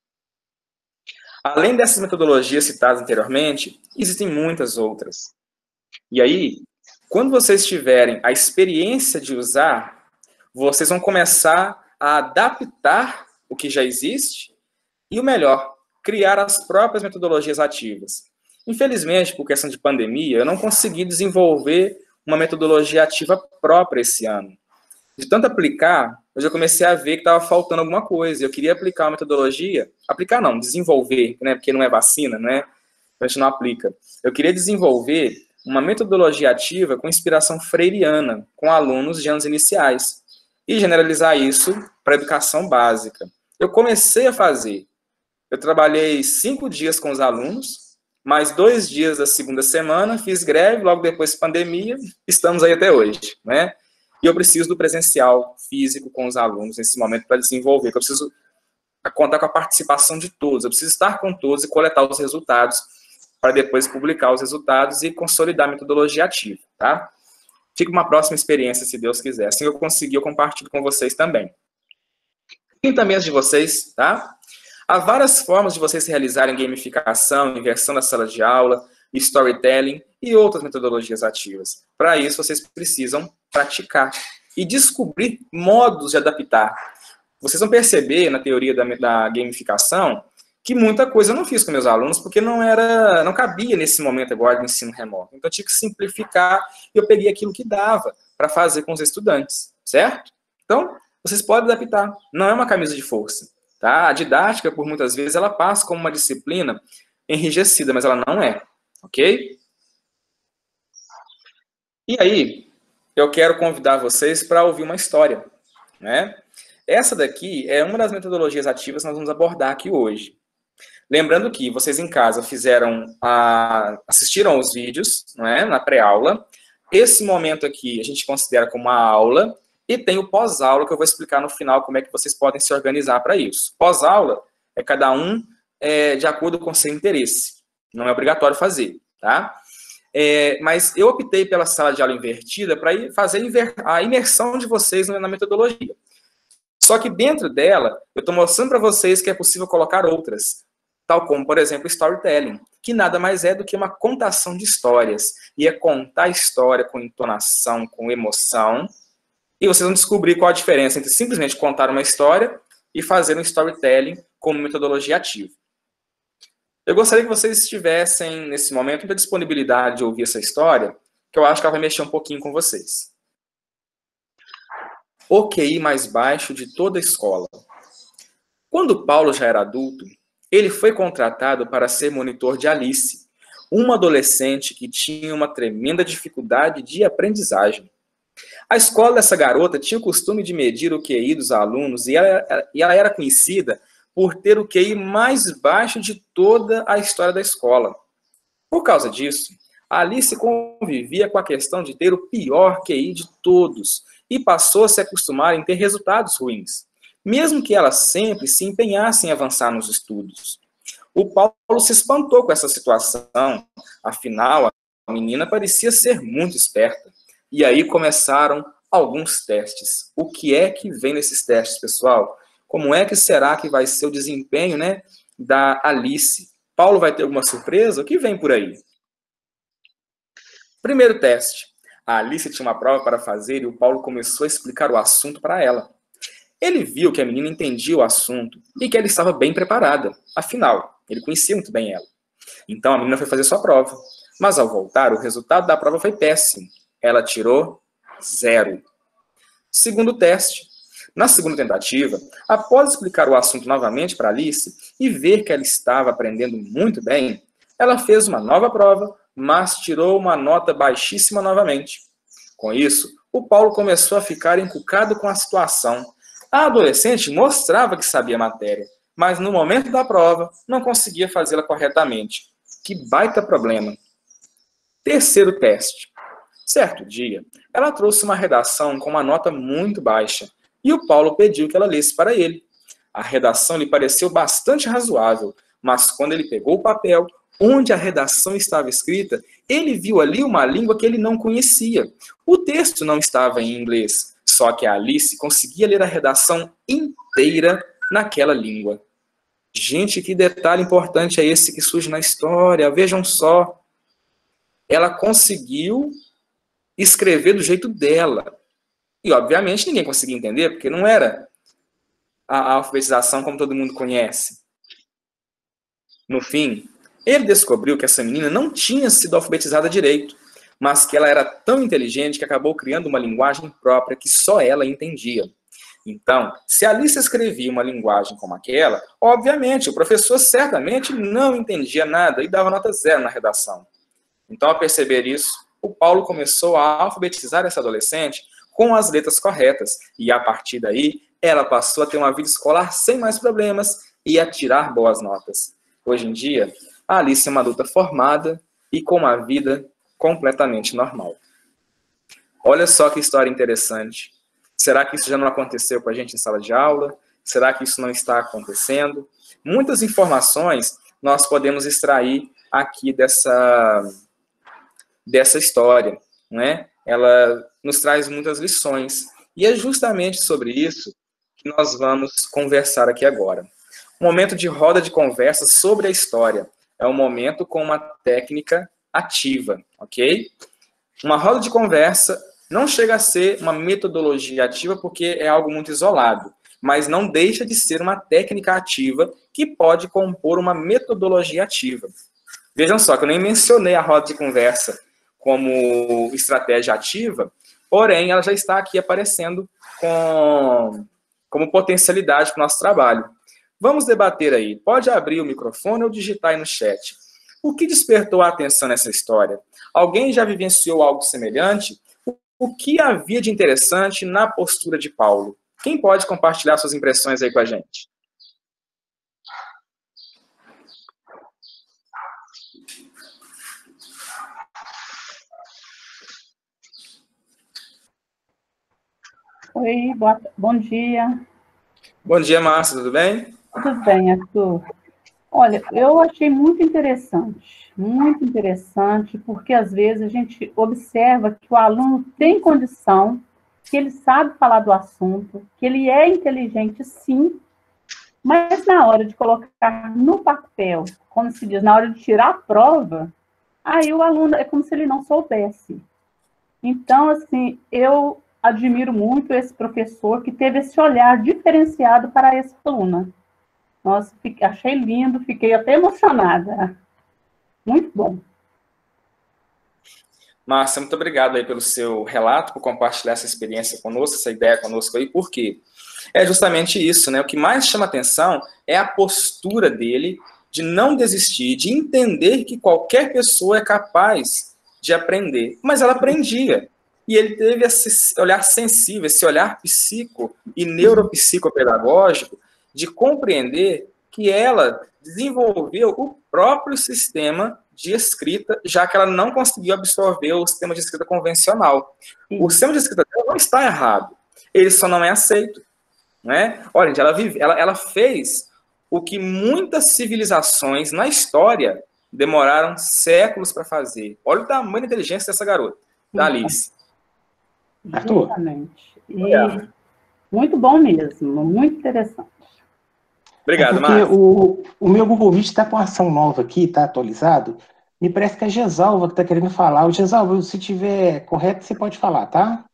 Speaker 1: Além dessas metodologias citadas anteriormente, existem muitas outras. E aí, quando vocês tiverem a experiência de usar, vocês vão começar a adaptar o que já existe e, o melhor, criar as próprias metodologias ativas. Infelizmente, por questão de pandemia, eu não consegui desenvolver uma metodologia ativa própria esse ano. De tanto aplicar, eu já comecei a ver que estava faltando alguma coisa. Eu queria aplicar uma metodologia, aplicar não, desenvolver, né, porque não é vacina, né? A gente não aplica. Eu queria desenvolver uma metodologia ativa com inspiração freiriana, com alunos de anos iniciais, e generalizar isso para a educação básica. Eu comecei a fazer, eu trabalhei cinco dias com os alunos, mais dois dias da segunda semana, fiz greve, logo depois pandemia, estamos aí até hoje, né? E eu preciso do presencial físico com os alunos nesse momento para desenvolver, que eu preciso contar com a participação de todos, eu preciso estar com todos e coletar os resultados para depois publicar os resultados e consolidar a metodologia ativa, tá? Fica uma próxima experiência, se Deus quiser. Assim eu conseguir, eu compartilho com vocês também. trinta meses de vocês, tá? Há várias formas de vocês realizarem gamificação, inversão da sala de aula, storytelling e outras metodologias ativas. Para isso, vocês precisam praticar e descobrir modos de adaptar. Vocês vão perceber, na teoria da, da gamificação, que muita coisa eu não fiz com meus alunos, porque não era, não cabia nesse momento agora do ensino remoto. Então, eu tinha que simplificar e eu peguei aquilo que dava para fazer com os estudantes, certo? Então, vocês podem adaptar. Não é uma camisa de força, tá? A didática, por muitas vezes, ela passa como uma disciplina enrijecida, mas ela não é, ok? E aí, eu quero convidar vocês para ouvir uma história, né? Essa daqui é uma das metodologias ativas que nós vamos abordar aqui hoje. Lembrando que vocês em casa fizeram, a, assistiram aos vídeos, não é, na pré-aula. Esse momento aqui a gente considera como uma aula e tem o pós-aula que eu vou explicar no final como é que vocês podem se organizar para isso. Pós-aula é cada um é, de acordo com seu interesse. Não é obrigatório fazer, tá? É, mas eu optei pela sala de aula invertida para fazer a imersão de vocês na metodologia. Só que dentro dela, eu estou mostrando para vocês que é possível colocar outras, tal como, por exemplo, storytelling, que nada mais é do que uma contação de histórias. E é contar a história com entonação, com emoção, e vocês vão descobrir qual a diferença entre simplesmente contar uma história e fazer um storytelling como metodologia ativa. Eu gostaria que vocês estivessem, nesse momento, com a disponibilidade de ouvir essa história, que eu acho que ela vai mexer um pouquinho com vocês. O Q I mais baixo de toda a escola. Quando Paulo já era adulto, ele foi contratado para ser monitor de Alice, uma adolescente que tinha uma tremenda dificuldade de aprendizagem. A escola dessa garota tinha o costume de medir o Q I dos alunos e ela, e ela era conhecida por ter o Q I mais baixo de toda a história da escola. Por causa disso, Alice convivia com a questão de ter o pior Q I de todos e passou a se acostumar em ter resultados ruins, mesmo que ela sempre se empenhasse em avançar nos estudos. O Paulo se espantou com essa situação, afinal, a menina parecia ser muito esperta. E aí começaram alguns testes. O que é que vem nesses testes, pessoal? Como é que será que vai ser o desempenho, né, da Alice? Paulo vai ter alguma surpresa? O que vem por aí? Primeiro teste. A Alice tinha uma prova para fazer e o Paulo começou a explicar o assunto para ela. Ele viu que a menina entendia o assunto e que ela estava bem preparada. Afinal, ele conhecia muito bem ela. Então a menina foi fazer sua prova. Mas ao voltar, o resultado da prova foi péssimo. Ela tirou zero. Segundo teste. Na segunda tentativa, após explicar o assunto novamente para Alice e ver que ela estava aprendendo muito bem, ela fez uma nova prova, mas tirou uma nota baixíssima novamente. Com isso, o Paulo começou a ficar encucado com a situação. A adolescente mostrava que sabia a matéria, mas no momento da prova não conseguia fazê-la corretamente. Que baita problema. Terceiro teste. Certo dia, ela trouxe uma redação com uma nota muito baixa e o Paulo pediu que ela lesse para ele. A redação lhe pareceu bastante razoável, mas quando ele pegou o papel, onde a redação estava escrita, ele viu ali uma língua que ele não conhecia. O texto não estava em inglês, só que a Alice conseguia ler a redação inteira naquela língua. Gente, que detalhe importante é esse que surge na história. Vejam só. Ela conseguiu escrever do jeito dela. E, obviamente, ninguém conseguia entender, porque não era a, a alfabetização como todo mundo conhece. No fim, ele descobriu que essa menina não tinha sido alfabetizada direito, mas que ela era tão inteligente que acabou criando uma linguagem própria que só ela entendia. Então, se Alice escrevia uma linguagem como aquela, obviamente, o professor certamente não entendia nada e dava nota zero na redação. Então, ao perceber isso, o Paulo começou a alfabetizar essa adolescente com as letras corretas, e a partir daí, ela passou a ter uma vida escolar sem mais problemas e a tirar boas notas. Hoje em dia, a Alice é uma adulta formada e com uma vida completamente normal. Olha só que história interessante. Será que isso já não aconteceu com a gente em sala de aula? Será que isso não está acontecendo? Muitas informações nós podemos extrair aqui dessa, dessa história, né? Ela nos traz muitas lições. E é justamente sobre isso que nós vamos conversar aqui agora. Um momento de roda de conversa sobre a história. É um momento com uma técnica ativa, ok? Uma roda de conversa não chega a ser uma metodologia ativa porque é algo muito isolado, mas não deixa de ser uma técnica ativa que pode compor uma metodologia ativa. Vejam só que eu nem mencionei a roda de conversa como estratégia ativa, porém ela já está aqui aparecendo com, como potencialidade para o nosso trabalho. Vamos debater aí. Pode abrir o microfone ou digitar aí no chat. O que despertou a atenção nessa história? Alguém já vivenciou algo semelhante? O que havia de interessante na postura de Paulo? Quem pode compartilhar suas impressões aí com a gente?
Speaker 4: Oi, boa, bom dia.
Speaker 1: Bom dia, Márcia, tudo bem?
Speaker 4: Tudo bem, Arthur. Olha, eu achei muito interessante, muito interessante, porque às vezes a gente observa que o aluno tem condição, que ele sabe falar do assunto, que ele é inteligente, sim, mas na hora de colocar no papel, como se diz, na hora de tirar a prova, aí o aluno é como se ele não soubesse. Então, assim, eu admiro muito esse professor que teve esse olhar diferenciado para essa aluna. Nossa, fiquei, achei lindo, fiquei até emocionada. Muito bom.
Speaker 1: Márcia, muito obrigado aí pelo seu relato, por compartilhar essa experiência conosco, essa ideia conosco aí. Por quê? É justamente isso, né? O que mais chama atenção é a postura dele de não desistir, de entender que qualquer pessoa é capaz de aprender. Mas ela aprendia. E ele teve esse olhar sensível, esse olhar psico e neuropsicopedagógico de compreender que ela desenvolveu o próprio sistema de escrita, já que ela não conseguiu absorver o sistema de escrita convencional. O sistema de escrita dela não está errado, ele só não é aceito. Né? Olha, gente, ela, vive, ela, ela fez o que muitas civilizações na história demoraram séculos para fazer. Olha o tamanho da inteligência dessa garota, da Alice.
Speaker 4: Arthur. Exatamente. E é. Muito bom mesmo, muito interessante.
Speaker 1: Obrigado,
Speaker 5: é porque o, o meu Google Meet está com uma ação nova aqui, está atualizado. Me parece que é a Gesalva que está querendo falar. O Gesalva, se tiver correto, você pode falar, tá?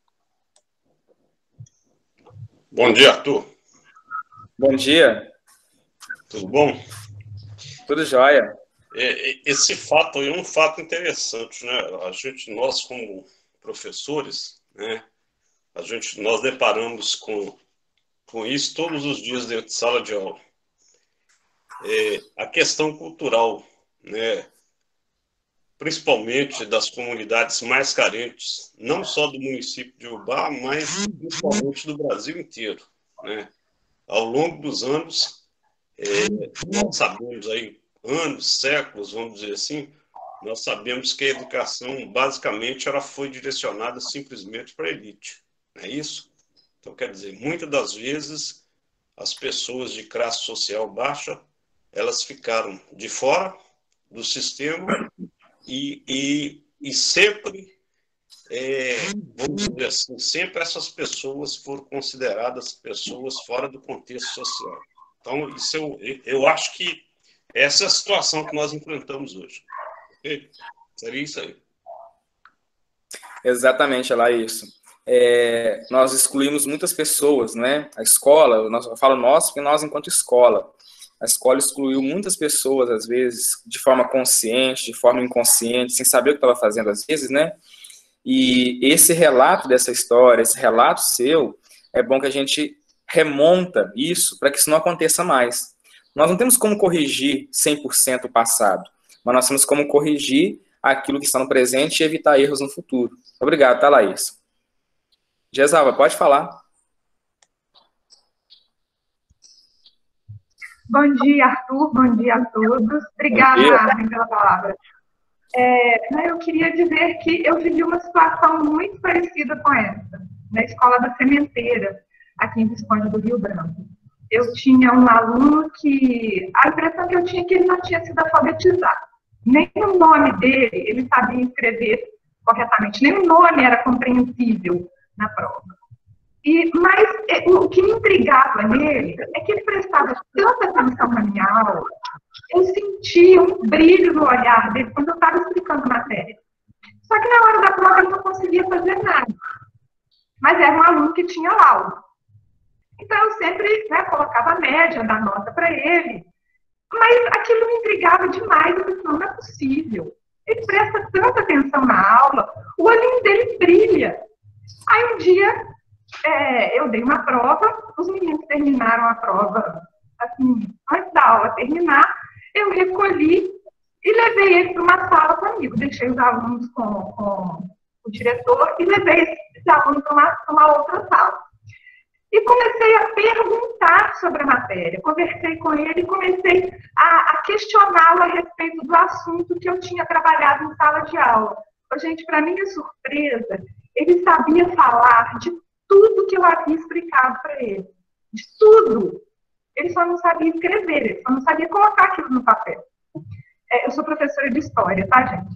Speaker 6: Bom dia, Arthur.
Speaker 1: Bom dia.
Speaker 6: Tudo bom?
Speaker 1: Tudo jóia.
Speaker 6: Esse fato aí é um fato interessante, né? A gente, nós como professores, né? A gente, nós deparamos com, com isso todos os dias dentro de sala de aula. É, a questão cultural, né? Principalmente das comunidades mais carentes, não só do município de Ubá, mas principalmente do Brasil inteiro, né? Ao longo dos anos, é, nós sabemos aí, anos, séculos, vamos dizer assim, nós sabemos que a educação, basicamente, ela foi direcionada simplesmente para a elite, não é isso? Então, quer dizer, muitas das vezes, as pessoas de classe social baixa, elas ficaram de fora do sistema e, e, e sempre, é, vamos dizer assim, sempre essas pessoas foram consideradas pessoas fora do contexto social. Então, isso eu, eu acho que essa é a situação que nós enfrentamos hoje. Okay? Seria isso aí.
Speaker 1: Exatamente, lá isso. É, nós excluímos muitas pessoas, né? A escola, eu falo nós, porque nós enquanto escola, a escola excluiu muitas pessoas, às vezes, de forma consciente, de forma inconsciente, sem saber o que estava fazendo, às vezes, né? E esse relato dessa história, esse relato seu, é bom que a gente remonta isso para que isso não aconteça mais. Nós não temos como corrigir cem por cento o passado, mas nós temos como corrigir aquilo que está no presente e evitar erros no futuro. Obrigado, tá, Laís? Gesalva, pode falar.
Speaker 7: Bom dia, Arthur. Bom dia a todos. Obrigada, Armin, pela palavra. É, eu queria dizer que eu vivi uma situação muito parecida com essa, na Escola da Sementeira, aqui em Visconde do Rio Branco. Eu tinha um aluno que, a impressão que eu tinha é que ele não tinha sido alfabetizado. Nem o nome dele, ele sabia escrever corretamente, nem o nome era compreensível na prova. E, mas o que me intrigava nele é que ele prestava tanta atenção na minha aula, eu sentia um brilho no olhar dele quando eu estava explicando a matéria. Só que na hora da prova ele não conseguia fazer nada. Mas era um aluno que tinha laudo. Então eu sempre, né, colocava a média da nota para ele. Mas aquilo me intrigava demais. Eu pensei, não é possível. Ele presta tanta atenção na aula, o olhinho dele brilha. Aí um dia é, eu dei uma prova, os meninos terminaram a prova assim, antes da aula terminar, eu recolhi e levei ele para uma sala comigo. Deixei os alunos com, com o diretor e levei esse aluno para uma, uma outra sala. E comecei a perguntar sobre a matéria. Conversei com ele e comecei a, a questioná-lo a respeito do assunto que eu tinha trabalhado em sala de aula. Gente, para minha surpresa, ele sabia falar de tudo que eu havia explicado para ele. De tudo. Ele só não sabia escrever, ele só não sabia colocar aquilo no papel. É, eu sou professora de história, tá, gente?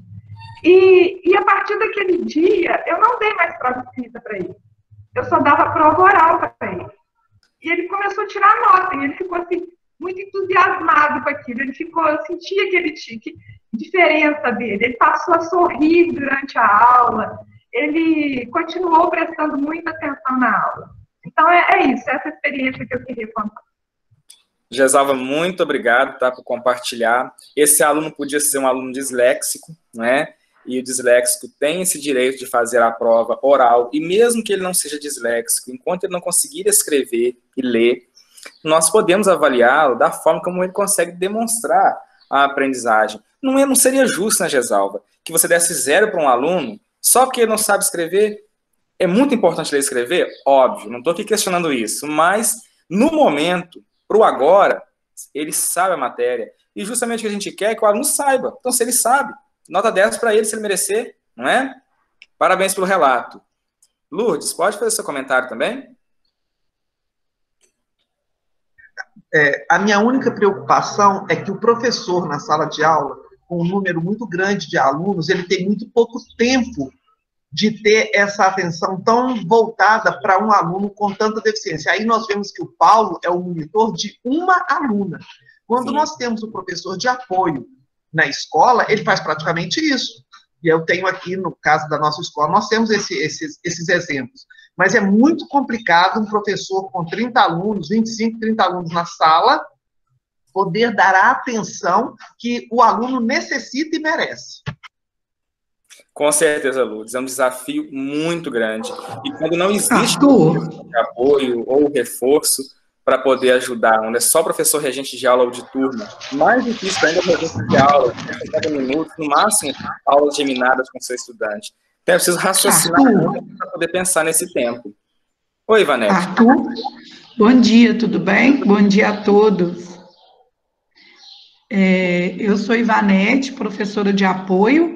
Speaker 7: E, e a partir daquele dia, eu não dei mais prova escrita para ele. Eu só dava prova oral para ele. E ele começou a tirar nota, e ele ficou assim, muito entusiasmado com aquilo. Ele ficou, eu sentia aquele tique, diferença dele. Ele passou a sorrir durante a aula, ele continuou prestando muita atenção na aula. Então, é, é isso, essa experiência que eu queria contar.
Speaker 1: Gesalva, muito obrigado, tá, por compartilhar. Esse aluno podia ser um aluno disléxico, né? E o disléxico tem esse direito de fazer a prova oral, e mesmo que ele não seja disléxico, enquanto ele não conseguir escrever e ler, nós podemos avaliá-lo da forma como ele consegue demonstrar a aprendizagem. Não, é, não seria justo, né, Gesalva, que você desse zero para um aluno só porque ele não sabe escrever. É muito importante ele escrever? Óbvio, não estou aqui questionando isso, mas no momento, para o agora, ele sabe a matéria. E justamente o que a gente quer é que o aluno saiba. Então, se ele sabe, nota dez para ele, se ele merecer, não é? Parabéns pelo relato. Lourdes, pode fazer seu comentário também?
Speaker 2: É, a minha única preocupação é que o professor, na sala de aula, com um número muito grande de alunos, ele tem muito pouco tempo de ter essa atenção tão voltada para um aluno com tanta deficiência. Aí nós vemos que o Paulo é o monitor de uma aluna. Quando Sim. nós temos o professor de apoio na escola, ele faz praticamente isso. E eu tenho aqui, no caso da nossa escola, nós temos esse, esses, esses exemplos. Mas é muito complicado um professor com trinta alunos, vinte e cinco, trinta alunos na sala, poder dar a atenção que o aluno necessita e merece.
Speaker 1: Com certeza, Lourdes, é um desafio muito grande. E quando não existe um apoio ou reforço para poder ajudar, onde é só professor regente de aula ou de turma, mais difícil ainda é regente de aula, cinquenta minutos, no máximo, aulas geminadas com seu estudante. Então, é preciso raciocinar para poder pensar nesse tempo. Oi, Ivanete.
Speaker 8: Arthur, bom dia, tudo bem? Bom dia a todos. É, eu sou Ivanete, professora de apoio,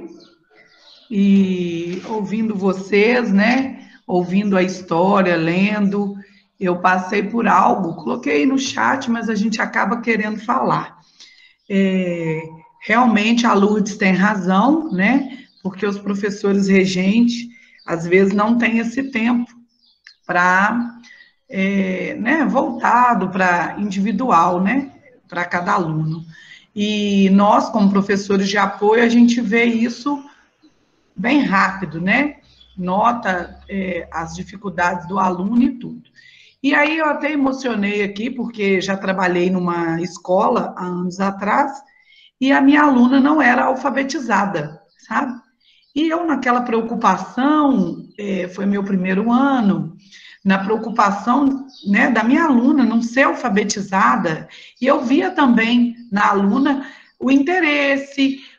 Speaker 8: e ouvindo vocês, né, ouvindo a história, lendo, eu passei por algo, coloquei no chat, mas a gente acaba querendo falar. É, realmente a Lourdes tem razão, né, porque os professores regentes, às vezes, não têm esse tempo para, é, né, voltado para individual, né, para cada aluno. E nós, como professores de apoio, a gente vê isso bem rápido, né? Nota é, as dificuldades do aluno e tudo. E aí eu até emocionei aqui, porque já trabalhei numa escola há anos atrás, e a minha aluna não era alfabetizada, sabe? E eu, naquela preocupação, é, foi meu primeiro ano, na preocupação, né, da minha aluna não ser alfabetizada, e eu via também na aluna o interesse,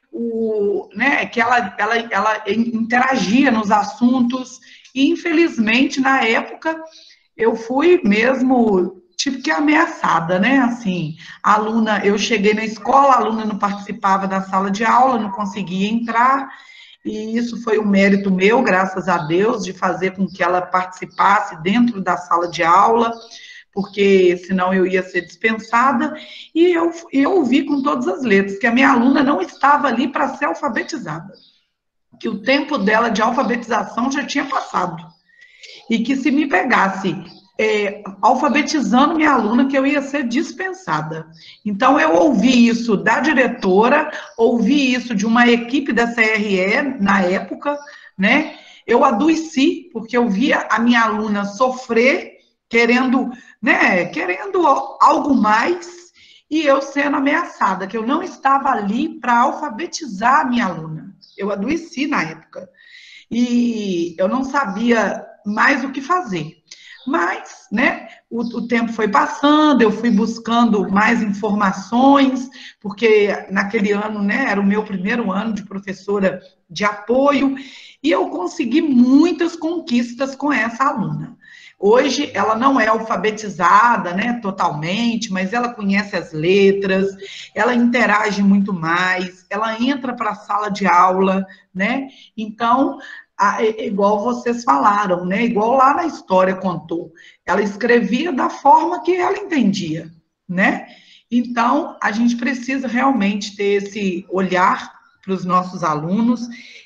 Speaker 8: o, né, que ela, ela, ela interagia nos assuntos, e infelizmente, na época, eu fui mesmo, tipo que ameaçada, né, assim, a aluna, eu cheguei na escola, a aluna não participava da sala de aula, não conseguia entrar, e isso foi um mérito meu, graças a Deus, de fazer com que ela participasse dentro da sala de aula, porque senão eu ia ser dispensada, e eu, eu vi com todas as letras que a minha aluna não estava ali para ser alfabetizada, que o tempo dela de alfabetização já tinha passado, e que se me pegasse é, alfabetizando minha aluna, que eu ia ser dispensada. Então, eu ouvi isso da diretora, ouvi isso de uma equipe da C R E na época, né? Eu adoeci, porque eu via a minha aluna sofrer, querendo, né, querendo algo mais, e eu sendo ameaçada, que eu não estava ali para alfabetizar a minha aluna. Eu adoeci na época. E eu não sabia mais o que fazer. Mas, né, o, o tempo foi passando, eu fui buscando mais informações, porque naquele ano, né, era o meu primeiro ano de professora de apoio, e eu consegui muitas conquistas com essa aluna. Hoje, ela não é alfabetizada, né, totalmente, mas ela conhece as letras, ela interage muito mais, ela entra para a sala de aula, né, então, a, igual vocês falaram, né, igual lá na história contou, ela escrevia da forma que ela entendia, né, então, a gente precisa realmente ter esse olhar para os nossos alunos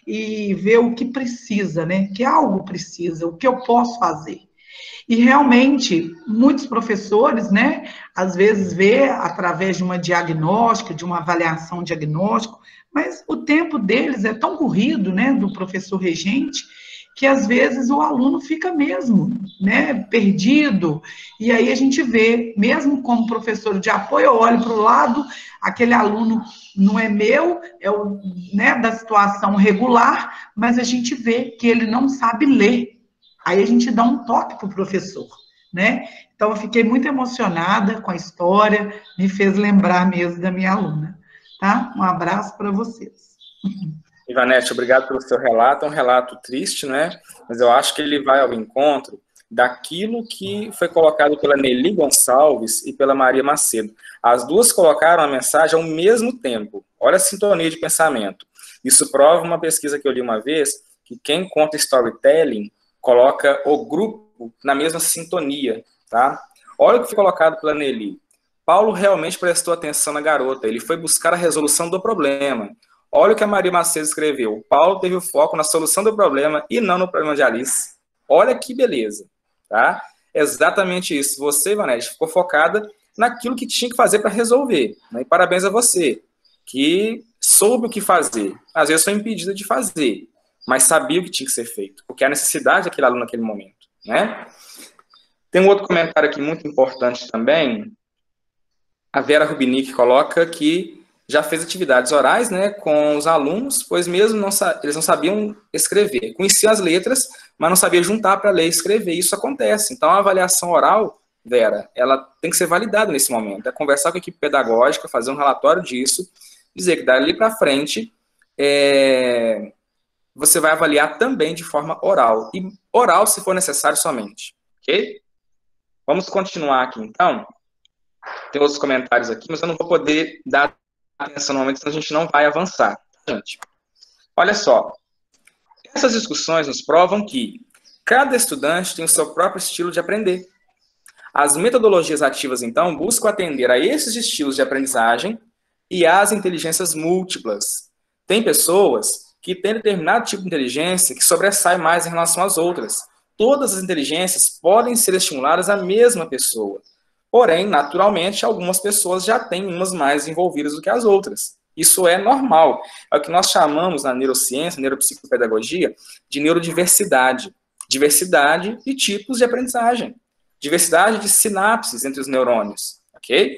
Speaker 8: e ver o que precisa, né, que algo precisa, o que eu posso fazer. E realmente, muitos professores, né, às vezes vê através de uma diagnóstica, de uma avaliação diagnóstica, mas o tempo deles é tão corrido, né, do professor regente, que às vezes o aluno fica mesmo, né, perdido, e aí a gente vê, mesmo como professor de apoio, eu olho para o lado, aquele aluno não é meu, é o, né, da situação regular, mas a gente vê que ele não sabe ler. Aí a gente dá um toque para o professor, né? Então, eu fiquei muito emocionada com a história, me fez lembrar mesmo da minha aluna, tá? Um abraço para vocês.
Speaker 1: Ivanete, obrigado pelo seu relato, é um relato triste, né? Mas eu acho que ele vai ao encontro daquilo que foi colocado pela Nelly Gonçalves e pela Maria Macedo. As duas colocaram a mensagem ao mesmo tempo. Olha a sintonia de pensamento. Isso prova uma pesquisa que eu li uma vez, que quem conta storytelling coloca o grupo na mesma sintonia, tá? Olha o que foi colocado pela Nelly. Paulo realmente prestou atenção na garota, ele foi buscar a resolução do problema. Olha o que a Maria Macedo escreveu. Paulo teve o foco na solução do problema e não no problema de Alice. Olha que beleza, tá? Exatamente isso. Você, Ivanete, ficou focada naquilo que tinha que fazer para resolver, né? E parabéns a você, que soube o que fazer. Às vezes foi impedida de fazer, mas sabia o que tinha que ser feito, porque a necessidade daquele aluno naquele momento, né? Tem um outro comentário aqui muito importante também. A Vera Rubinick coloca que já fez atividades orais, né, com os alunos, pois mesmo não, eles não sabiam escrever. Conheciam as letras, mas não sabiam juntar para ler e escrever. Isso acontece. Então, a avaliação oral, Vera, ela tem que ser validada nesse momento. É conversar com a equipe pedagógica, fazer um relatório disso, dizer que dali para frente, é... você vai avaliar também de forma oral. E oral, se for necessário, somente. Ok? Vamos continuar aqui, então. Tem outros comentários aqui, mas eu não vou poder dar atenção no momento, senão a gente não vai avançar. Gente, olha só. Essas discussões nos provam que cada estudante tem o seu próprio estilo de aprender. As metodologias ativas, então, buscam atender a esses estilos de aprendizagem e às inteligências múltiplas. Tem pessoas que têm determinado tipo de inteligência que sobressai mais em relação às outras. Todas as inteligências podem ser estimuladas à mesma pessoa. Porém, naturalmente, algumas pessoas já têm umas mais envolvidas do que as outras. Isso é normal. É o que nós chamamos na neurociência, neuropsicopedagogia, de neurodiversidade. Diversidade de tipos de aprendizagem. Diversidade de sinapses entre os neurônios. Ok?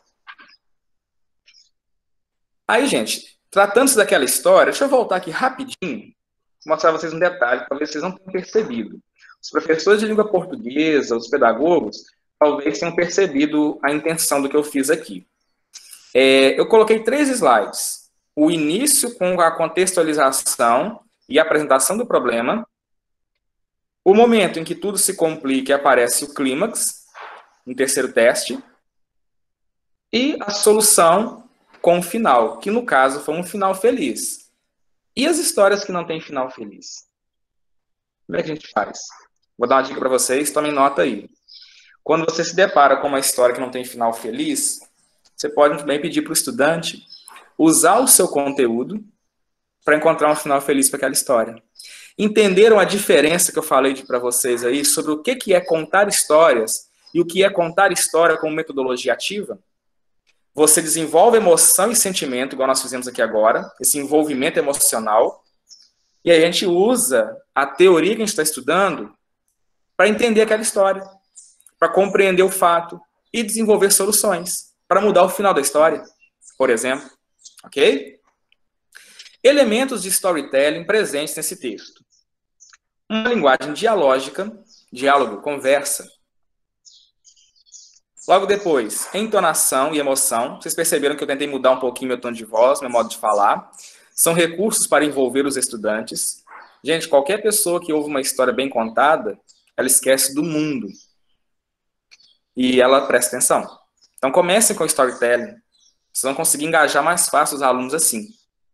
Speaker 1: Aí, gente, tratando-se daquela história, deixa eu voltar aqui rapidinho, mostrar a vocês um detalhe, que talvez vocês não tenham percebido. Os professores de língua portuguesa, os pedagogos, talvez tenham percebido a intenção do que eu fiz aqui. É, eu coloquei três slides. o início com a contextualização e apresentação do problema, o momento em que tudo se complica e aparece o clímax, no terceiro teste, e a solução com o final, que no caso foi um final feliz. E as histórias que não têm final feliz? Como é que a gente faz? Vou dar uma dica para vocês, tomem nota aí. Quando você se depara com uma história que não tem final feliz, você pode também pedir para o estudante usar o seu conteúdo para encontrar um final feliz para aquela história. Entenderam a diferença que eu falei para vocês aí sobre o que é contar histórias e o que é contar história como metodologia ativa? Você desenvolve emoção e sentimento, igual nós fizemos aqui agora, esse envolvimento emocional, e aí a gente usa a teoria que a gente está estudando para entender aquela história, para compreender o fato e desenvolver soluções para mudar o final da história, por exemplo. Ok? Elementos de storytelling presentes nesse texto. Uma linguagem dialógica, diálogo, conversa. Logo depois, entonação e emoção. Vocês perceberam que eu tentei mudar um pouquinho meu tom de voz, meu modo de falar. São recursos para envolver os estudantes. Gente, qualquer pessoa que ouve uma história bem contada, ela esquece do mundo. E ela presta atenção. Então comecem com o storytelling. Vocês vão conseguir engajar mais fácil os alunos assim.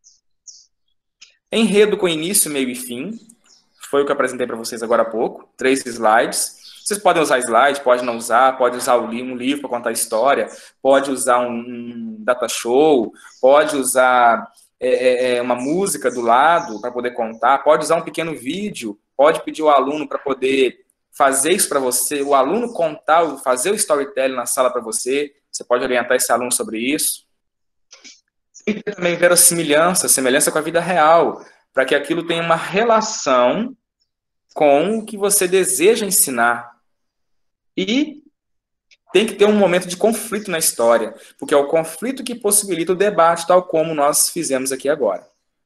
Speaker 1: Enredo com início, meio e fim. Foi o que eu apresentei para vocês agora há pouco. Três slides. Vocês podem usar slide, pode não usar, pode usar um livro para contar história, pode usar um data show, pode usar é, é, uma música do lado para poder contar, pode usar um pequeno vídeo, pode pedir o aluno para poder fazer isso para você, o aluno contar, fazer o storytelling na sala para você, você pode orientar esse aluno sobre isso. E também verossimilhança, semelhança com a vida real, para que aquilo tenha uma relação com o que você deseja ensinar. E tem que ter um momento de conflito na história, porque é o conflito que possibilita o debate, tal como nós fizemos aqui agora.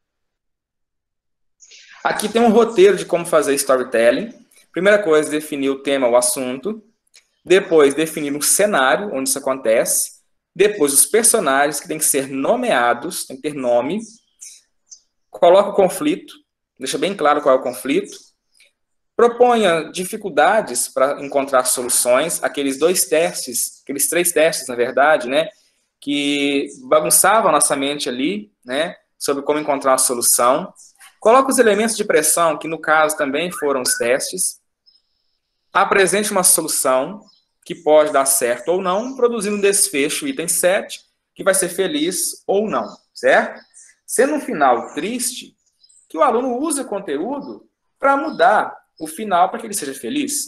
Speaker 1: Aqui tem um roteiro de como fazer storytelling. Primeira coisa, definir o tema, o assunto. Depois, definir um cenário onde isso acontece. Depois, os personagens que têm que ser nomeados, tem que ter nome. Coloca o conflito, deixa bem claro qual é o conflito. Proponha dificuldades para encontrar soluções, aqueles dois testes, aqueles três testes, na verdade, né, que bagunçavam a nossa mente ali, né, sobre como encontrar uma solução. Coloca os elementos de pressão, que no caso também foram os testes. Apresente uma solução que pode dar certo ou não, produzindo um desfecho, item sete, que vai ser feliz ou não, certo? Sendo um final triste, que o aluno use o conteúdo para mudar o final para que ele seja feliz.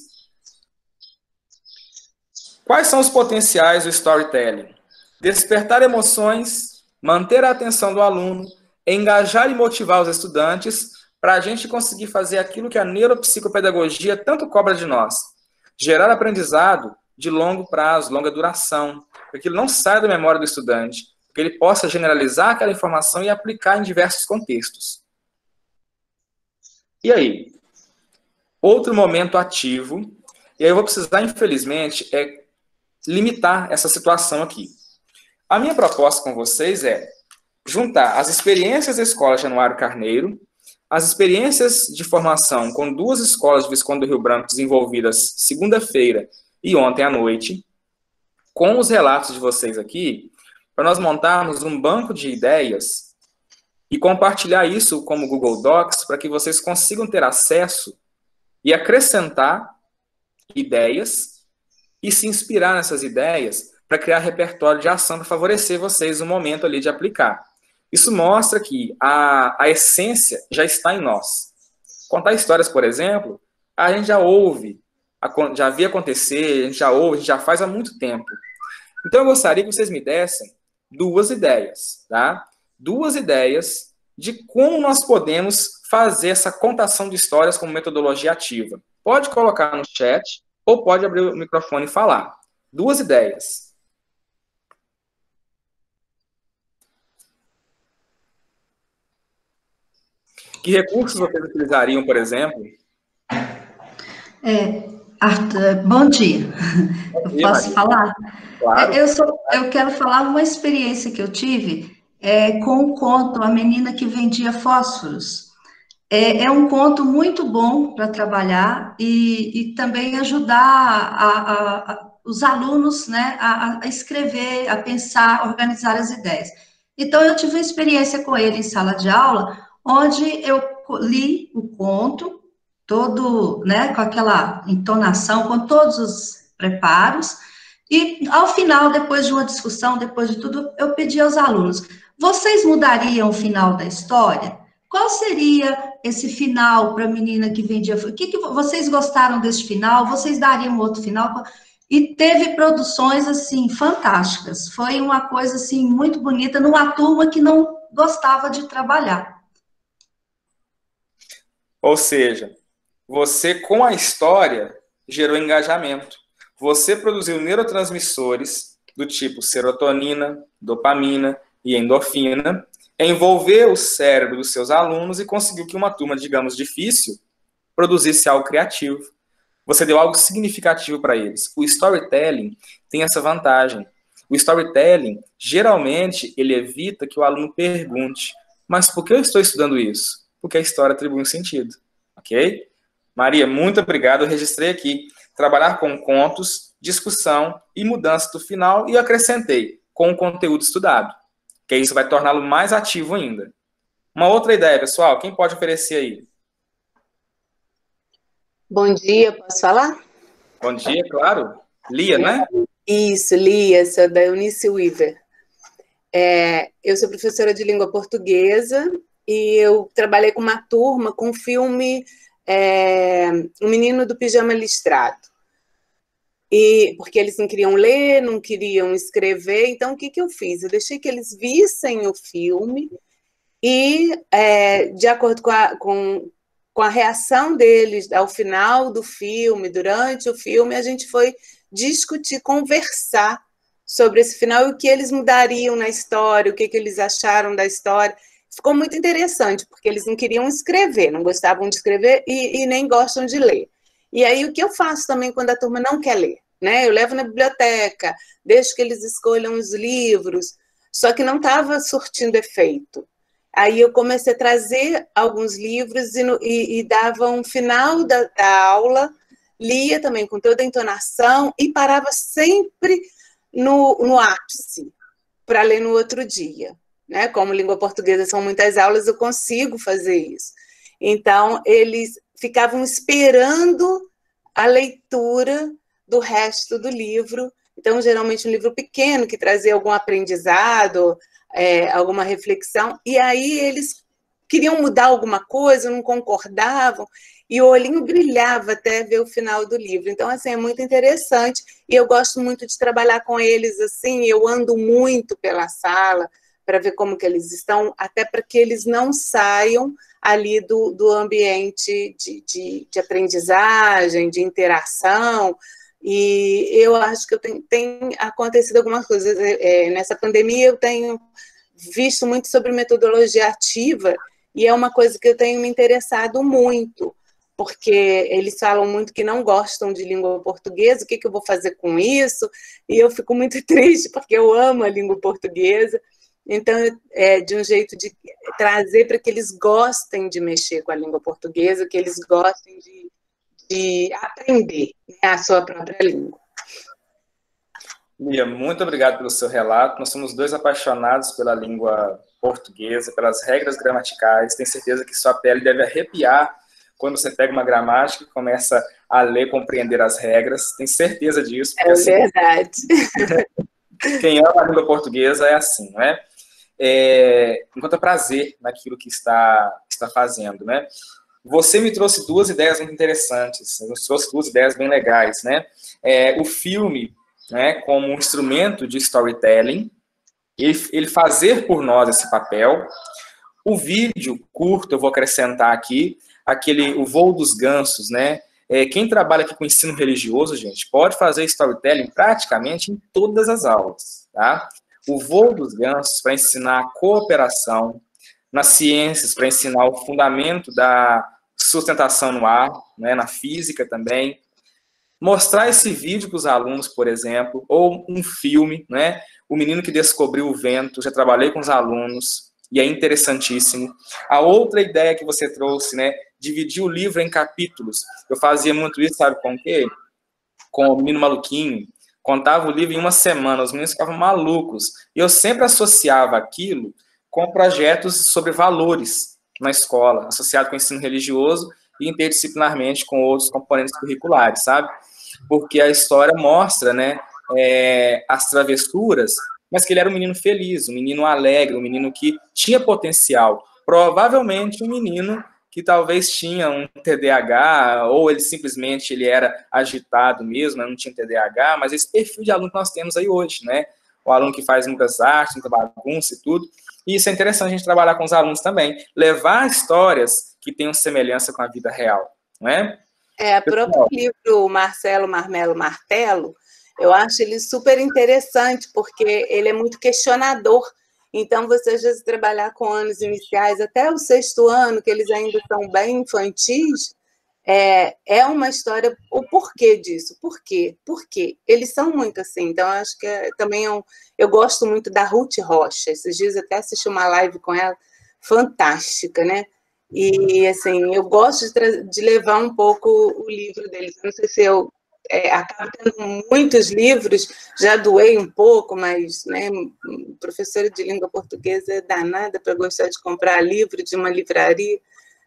Speaker 1: Quais são os potenciais do storytelling? Despertar emoções, manter a atenção do aluno, engajar e motivar os estudantes para a gente conseguir fazer aquilo que a neuropsicopedagogia tanto cobra de nós. Gerar aprendizado de longo prazo, longa duração, para que ele não saia da memória do estudante, para que ele possa generalizar aquela informação e aplicar em diversos contextos. E aí? Outro momento ativo, e aí eu vou precisar, infelizmente, é limitar essa situação aqui. A minha proposta com vocês é juntar as experiências da Escola Januário Carneiro, as experiências de formação com duas escolas de Visconde do Rio Branco desenvolvidas segunda-feira e ontem à noite, com os relatos de vocês aqui, para nós montarmos um banco de ideias e compartilhar isso como Google Docs para que vocês consigam ter acesso e acrescentar ideias e se inspirar nessas ideias para criar repertório de ação para favorecer vocês no momento ali de aplicar. Isso mostra que a, a essência já está em nós. Contar histórias, por exemplo, a gente já ouve, já via acontecer, a gente já ouve, a gente já faz há muito tempo. Então eu gostaria que vocês me dessem duas ideias, tá? Duas ideias de como nós podemos fazer essa contação de histórias como metodologia ativa. Pode colocar no chat ou pode abrir o microfone e falar. Duas ideias. Que recursos vocês utilizariam, por exemplo?
Speaker 9: É, Arthur, bom dia. Bom dia, eu posso Maria. falar?
Speaker 1: Claro.
Speaker 9: Eu, sou, eu quero falar uma experiência que eu tive é, com o conto A Menina que Vendia Fósforos. É, é um conto muito bom para trabalhar e, e também ajudar a, a, a, os alunos, né, a, a escrever, a pensar, a organizar as ideias. Então, eu tive uma experiência com ele em sala de aula, onde eu li o conto, todo, né, com aquela entonação, com todos os preparos, e ao final, depois de uma discussão, depois de tudo, eu pedi aos alunos, vocês mudariam o final da história? Qual seria esse final para a menina que vendia? O que, que vocês gostaram desse final? Vocês dariam outro final? E teve produções, assim, fantásticas. Foi uma coisa, assim, muito bonita, numa turma que não gostava de trabalhar.
Speaker 1: Ou seja, você, com a história, gerou engajamento. Você produziu neurotransmissores do tipo serotonina, dopamina e endorfina, envolveu o cérebro dos seus alunos e conseguiu que uma turma, digamos, difícil, produzisse algo criativo. Você deu algo significativo para eles. O storytelling tem essa vantagem. O storytelling, geralmente, ele evita que o aluno pergunte, mas por que eu estou estudando isso? Porque a história atribui um sentido, ok? Maria, muito obrigado. Eu registrei aqui, trabalhar com contos, discussão e mudança do final, e eu acrescentei, com o conteúdo estudado, que isso vai torná-lo mais ativo ainda. Uma outra ideia, pessoal, quem pode oferecer aí?
Speaker 10: Bom dia, posso falar?
Speaker 1: Bom dia, claro. Lia, né?
Speaker 10: Isso, Lia, sou da Eunice Weaver. É, eu sou professora de língua portuguesa e eu trabalhei com uma turma com o filme é, O Menino do Pijama Listrado. E, porque eles não queriam ler, não queriam escrever, então o que, que eu fiz? Eu deixei que eles vissem o filme e, é, de acordo com a, com, com a reação deles ao final do filme, durante o filme, a gente foi discutir, conversar sobre esse final e o que eles mudariam na história, o que, que eles acharam da história. Ficou muito interessante, porque eles não queriam escrever, não gostavam de escrever e, e nem gostam de ler. E aí, o que eu faço também quando a turma não quer ler? Né? Eu levo na biblioteca, deixo que eles escolham os livros, só que não estava surtindo efeito. Aí eu comecei a trazer alguns livros e, e, e dava um final da, da aula, lia também com toda a entonação e parava sempre no, no ápice, para ler no outro dia. Né? Como língua portuguesa são muitas aulas, eu consigo fazer isso. Então, eles ficavam esperando a leitura do resto do livro. Então, geralmente, um livro pequeno, que trazia algum aprendizado, é, alguma reflexão, e aí eles queriam mudar alguma coisa, não concordavam, e o olhinho brilhava até ver o final do livro. Então, assim, é muito interessante, e eu gosto muito de trabalhar com eles, assim, eu ando muito pela sala, para ver como que eles estão, até para que eles não saiam ali do, do ambiente de, de, de aprendizagem, de interação, e eu acho que eu tenho, tem acontecido algumas coisas. É, nessa pandemia eu tenho visto muito sobre metodologia ativa, e é uma coisa que eu tenho me interessado muito, porque eles falam muito que não gostam de língua portuguesa, o que, que eu vou fazer com isso? E eu fico muito triste, porque eu amo a língua portuguesa. Então, é de um jeito de trazer para que eles gostem de mexer com a língua portuguesa, que eles gostem de, de aprender, né, a sua própria língua.
Speaker 1: Lia, muito obrigado pelo seu relato. Nós somos dois apaixonados pela língua portuguesa, pelas regras gramaticais. Tenho certeza que sua pele deve arrepiar quando você pega uma gramática e começa a ler, compreender as regras. Tenho certeza disso.
Speaker 10: É assim, verdade.
Speaker 1: Quem ama a língua portuguesa é assim, não é? É, encontra prazer naquilo que está, está fazendo, né? Você me trouxe duas ideias muito interessantes, nos trouxe duas ideias bem legais, né? É, o filme, né, como um instrumento de storytelling, ele, ele fazer por nós esse papel. O vídeo curto, eu vou acrescentar aqui, aquele, o voo dos gansos, né? É, quem trabalha aqui com ensino religioso, gente, pode fazer storytelling praticamente em todas as aulas, tá? O voo dos gansos para ensinar a cooperação, nas ciências para ensinar o fundamento da sustentação no ar, né, na física também. mostrar esse vídeo para os alunos, por exemplo, ou um filme, né? O Menino que Descobriu o Vento, já trabalhei com os alunos, e é interessantíssimo. A outra ideia que você trouxe, né? Dividir o livro em capítulos. Eu fazia muito isso, sabe com o quê? Com o Menino Maluquinho. Contava o livro em uma semana, os meninos ficavam malucos. E eu sempre associava aquilo com projetos sobre valores na escola, associado com o ensino religioso e interdisciplinarmente com outros componentes curriculares, sabe? Porque a história mostra, né, é, as travessuras, mas que ele era um menino feliz, um menino alegre, um menino que tinha potencial. Provavelmente um menino que talvez tinha um T D A H, ou ele simplesmente ele era agitado mesmo, não tinha T D A H, mas esse perfil de aluno que nós temos aí hoje, né? O aluno que faz muitas artes, muita bagunça e tudo. E isso é interessante a gente trabalhar com os alunos também. Levar histórias que tenham semelhança com a vida real, não é?
Speaker 10: É, o próprio livro Marcelo Marmelo Martelo, eu acho ele super interessante, porque ele é muito questionador. Então, você, às vezes, trabalhar com anos iniciais, até o sexto ano, que eles ainda são bem infantis, é, é uma história, o porquê disso, por quê, por quê? Eles são muito assim, então, eu acho que é, também é um, eu gosto muito da Ruth Rocha, esses dias até assisti uma live com ela, fantástica, né? E, assim, eu gosto de, de levar um pouco o livro deles, não sei se eu É, acabo tendo muitos livros, já doei um pouco, mas, né, professora de língua portuguesa é danada para gostar de comprar livro de uma livraria.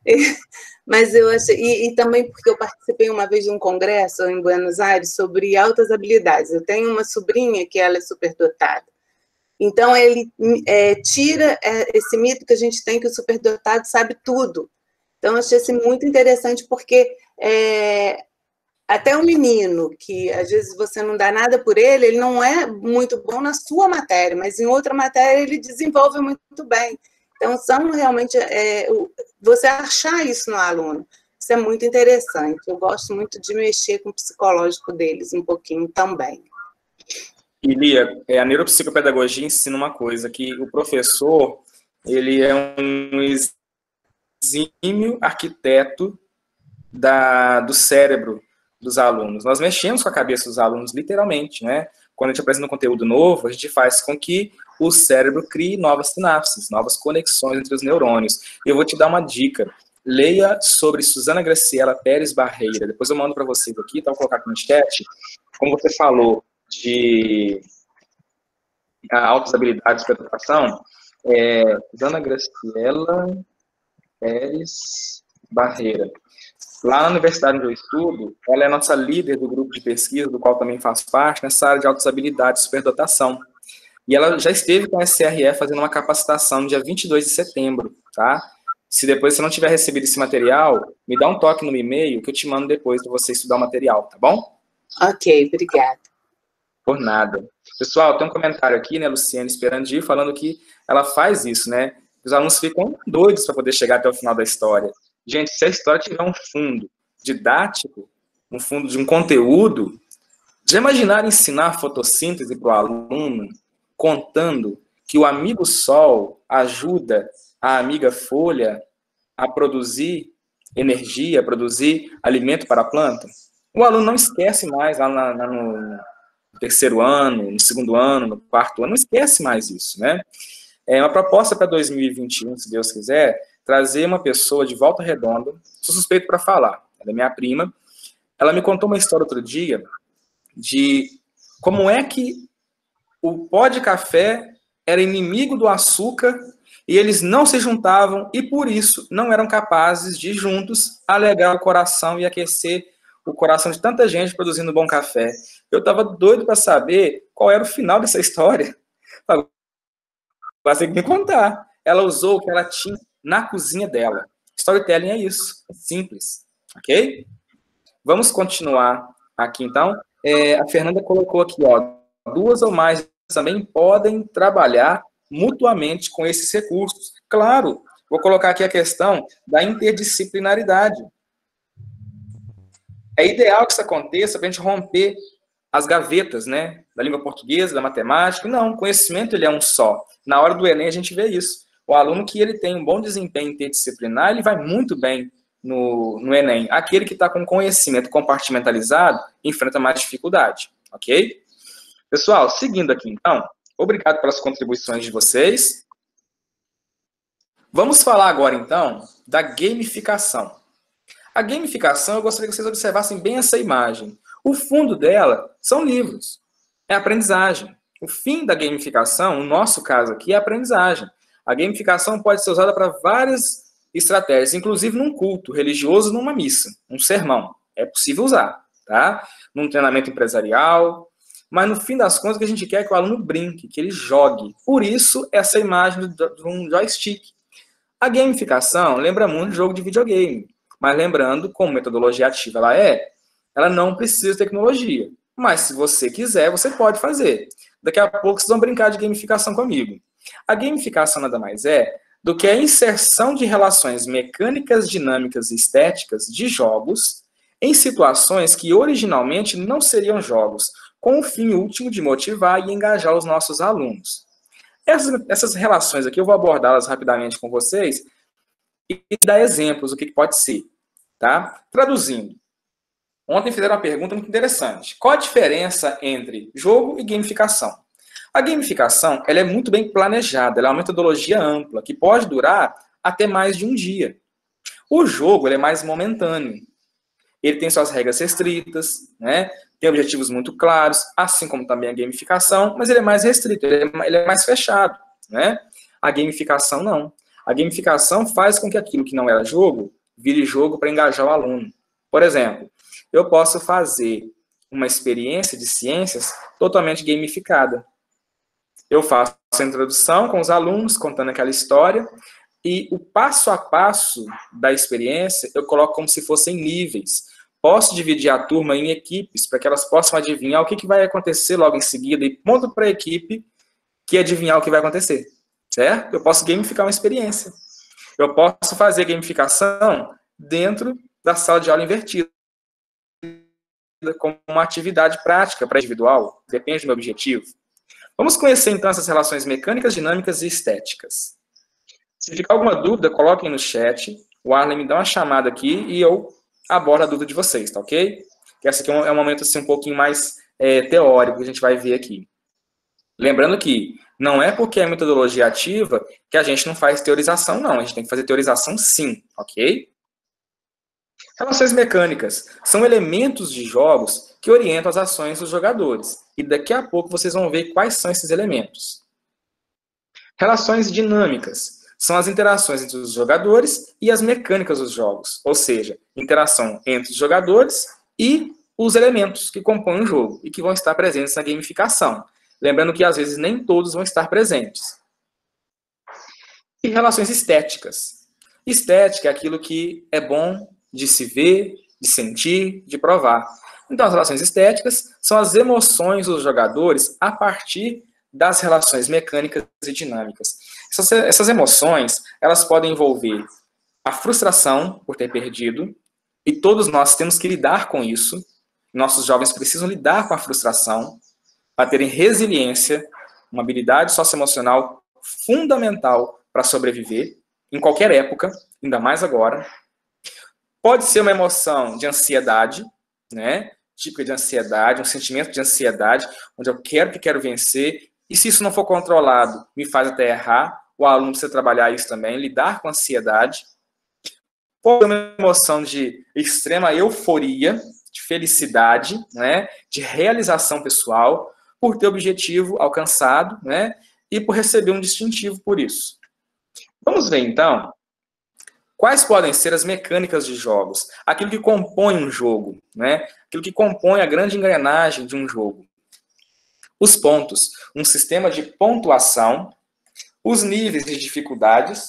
Speaker 10: Mas eu achei, e, e também porque eu participei uma vez de um congresso em Buenos Aires sobre altas habilidades. Eu tenho uma sobrinha que ela é superdotada. Então, ele é, tira esse mito que a gente tem que o superdotado sabe tudo. Então, eu achei assim, muito interessante, porque é, até um menino que, às vezes, você não dá nada por ele, ele não é muito bom na sua matéria, mas em outra matéria ele desenvolve muito bem. Então, são realmente... É, você achar isso no aluno, isso é muito interessante. Eu gosto muito de mexer com o psicológico deles um pouquinho também.
Speaker 1: E, Lia, a neuropsicopedagogia ensina uma coisa, que o professor, ele é um exímio arquiteto da, do cérebro dos alunos. Nós mexemos com a cabeça dos alunos, literalmente, né? Quando a gente apresenta um conteúdo novo, a gente faz com que o cérebro crie novas sinapses, novas conexões entre os neurônios. Eu vou te dar uma dica. Leia sobre Suzana Graciela Pérez Barreira. Depois eu mando para vocês aqui, então vou colocar aqui no chat. Como você falou de altas habilidades de educação, é, Suzana Graciela Pérez Barreira. Lá na universidade onde eu estudo, ela é nossa líder do grupo de pesquisa, do qual também faço parte, nessa área de altas habilidades e superdotação. E ela já esteve com a S R E fazendo uma capacitação no dia vinte e dois de setembro, tá? Se depois você não tiver recebido esse material, me dá um toque no e-mail que eu te mando depois para você estudar o material, tá bom?
Speaker 10: Ok, obrigada.
Speaker 1: Por nada. Pessoal, tem um comentário aqui, né, Luciane Esperandi, falando que ela faz isso, né? Os alunos ficam doidos para poder chegar até o final da história. Gente, se a história tiver um fundo didático, um fundo de um conteúdo, já imaginaram ensinar fotossíntese para o aluno, contando que o amigo sol ajuda a amiga folha a produzir energia, a produzir alimento para a planta? O aluno não esquece mais lá na, na, no terceiro ano, no segundo ano, no quarto ano, não esquece mais isso, né? É uma proposta para dois mil e vinte e um, se Deus quiser, trazer uma pessoa de Volta Redonda, sou suspeito para falar, ela é minha prima, ela me contou uma história outro dia de como é que o pó de café era inimigo do açúcar e eles não se juntavam e, por isso, não eram capazes de, juntos, alegrar o coração e aquecer o coração de tanta gente produzindo bom café. Eu estava doido para saber qual era o final dessa história. Vai ter que me contar. Ela usou o que ela tinha na cozinha dela. Storytelling é isso. É simples. Ok? Vamos continuar aqui, então. É, a Fernanda colocou aqui, ó, duas ou mais também podem trabalhar mutuamente com esses recursos. Claro, vou colocar aqui a questão da interdisciplinaridade. É ideal que isso aconteça para a gente romper as gavetas, né, da língua portuguesa, da matemática. Não, o conhecimento ele é um só. Na hora do Enem a gente vê isso. O aluno que ele tem um bom desempenho interdisciplinar, ele vai muito bem no, no Enem? Aquele que está com conhecimento compartimentalizado enfrenta mais dificuldade, ok? Pessoal, seguindo aqui então, obrigado pelas contribuições de vocês. Vamos falar agora então da gamificação. A gamificação, eu gostaria que vocês observassem bem essa imagem. O fundo dela são livros, é aprendizagem. O fim da gamificação, no nosso caso aqui, é a aprendizagem. A gamificação pode ser usada para várias estratégias, inclusive num culto religioso, numa missa, um sermão. É possível usar, tá? Num treinamento empresarial, mas no fim das contas o que a gente quer é que o aluno brinque, que ele jogue. Por isso, essa imagem de um joystick. A gamificação lembra muito de jogo de videogame, mas lembrando, como metodologia ativa ela é, ela não precisa de tecnologia. Mas se você quiser, você pode fazer. Daqui a pouco vocês vão brincar de gamificação comigo. A gamificação nada mais é do que a inserção de relações mecânicas, dinâmicas e estéticas de jogos em situações que originalmente não seriam jogos, com o fim último de motivar e engajar os nossos alunos. Essas, essas relações aqui eu vou abordá-las rapidamente com vocês e dar exemplos do que pode ser. Tá? Traduzindo. Ontem fizeram uma pergunta muito interessante. Qual a diferença entre jogo e gamificação? A gamificação ela é muito bem planejada, ela é uma metodologia ampla, que pode durar até mais de um dia. O jogo ele é mais momentâneo. Ele tem suas regras restritas, né? Tem objetivos muito claros, assim como também a gamificação, mas ele é mais restrito, ele é, ele é mais fechado, né? A gamificação não. A gamificação faz com que aquilo que não era jogo, vire jogo para engajar o aluno. Por exemplo, eu posso fazer uma experiência de ciências totalmente gamificada. Eu faço a introdução com os alunos, contando aquela história, e o passo a passo da experiência eu coloco como se fossem níveis. Posso dividir a turma em equipes, para que elas possam adivinhar o que, que vai acontecer logo em seguida, e ponto para a equipe que adivinhar o que vai acontecer, certo? Eu posso gamificar uma experiência. Eu posso fazer gamificação dentro da sala de aula invertida, como uma atividade prática para individual, depende do meu objetivo. Vamos conhecer, então, essas relações mecânicas, dinâmicas e estéticas. Se ficar alguma dúvida, coloquem no chat. O Arlen me dá uma chamada aqui e eu abordo a dúvida de vocês, tá ok? Esse aqui é um momento assim, um pouquinho mais é, teórico que a gente vai ver aqui. Lembrando que não é porque é metodologia ativa que a gente não faz teorização, não. A gente tem que fazer teorização sim, ok? Relações mecânicas são elementos de jogos que orientam as ações dos jogadores. E daqui a pouco vocês vão ver quais são esses elementos. Relações dinâmicas são as interações entre os jogadores e as mecânicas dos jogos. Ou seja, interação entre os jogadores e os elementos que compõem o jogo e que vão estar presentes na gamificação. Lembrando que às vezes nem todos vão estar presentes. E relações estéticas. Estética é aquilo que é bom de se ver, de sentir, de provar. Então, as relações estéticas são as emoções dos jogadores a partir das relações mecânicas e dinâmicas. Essas, essas emoções, elas podem envolver a frustração por ter perdido, e todos nós temos que lidar com isso. Nossos jovens precisam lidar com a frustração para terem resiliência, uma habilidade socioemocional fundamental para sobreviver em qualquer época, ainda mais agora. Pode ser uma emoção de ansiedade, né? Típica de ansiedade, um sentimento de ansiedade, onde eu quero que quero vencer, e se isso não for controlado, me faz até errar. O aluno precisa trabalhar isso também, lidar com a ansiedade. Pode ser uma emoção de extrema euforia, de felicidade, né? De realização pessoal, por ter objetivo alcançado, né? E por receber um distintivo por isso. Vamos ver, então, quais podem ser as mecânicas de jogos? Aquilo que compõe um jogo, né? Aquilo que compõe a grande engrenagem de um jogo. Os pontos, um sistema de pontuação, os níveis de dificuldades.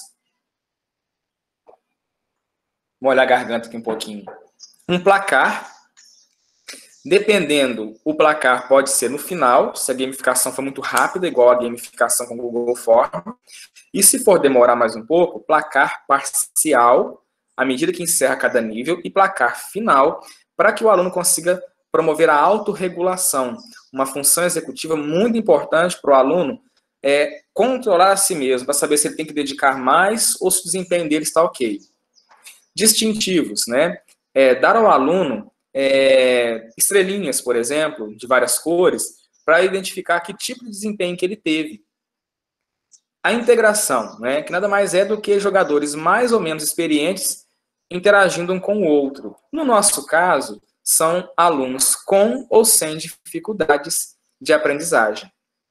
Speaker 1: Vou olhar a garganta aqui um pouquinho. Um placar. Dependendo, o placar pode ser no final, se a gamificação for muito rápida, igual a gamificação com o Google Form. E se for demorar mais um pouco, placar parcial, à medida que encerra cada nível, e placar final, para que o aluno consiga promover a autorregulação, uma função executiva muito importante para o aluno é controlar a si mesmo, para saber se ele tem que dedicar mais ou se o desempenho dele está ok. Distintivos, né? É, dar ao aluno é, estrelinhas, por exemplo, de várias cores, para identificar que tipo de desempenho que ele teve. A integração, né? Que nada mais é do que jogadores mais ou menos experientes interagindo um com o outro. No nosso caso, são alunos com ou sem dificuldades de aprendizagem.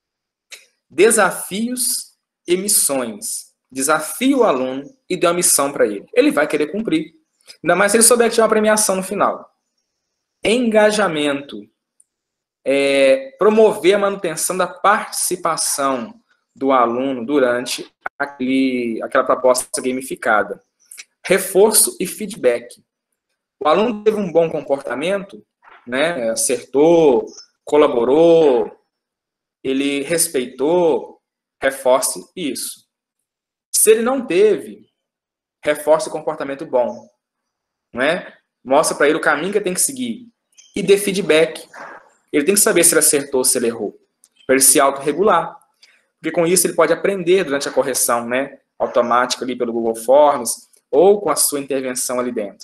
Speaker 1: Desafios e missões. Desafie o aluno e dê uma missão para ele. Ele vai querer cumprir. Ainda mais se ele souber que tinha uma premiação no final. Engajamento. É, promover a manutenção da participação do aluno durante aquele, aquela proposta gamificada. Reforço e feedback. O aluno teve um bom comportamento, né? Acertou, colaborou, ele respeitou, reforce isso. Se ele não teve, reforce o comportamento bom, né? Mostra para ele o caminho que ele tem que seguir. E dê feedback. Ele tem que saber se ele acertou ou se ele errou, para ele se autorregular. Porque com isso ele pode aprender durante a correção, né? Automática ali pelo Google Forms, ou com a sua intervenção ali dentro.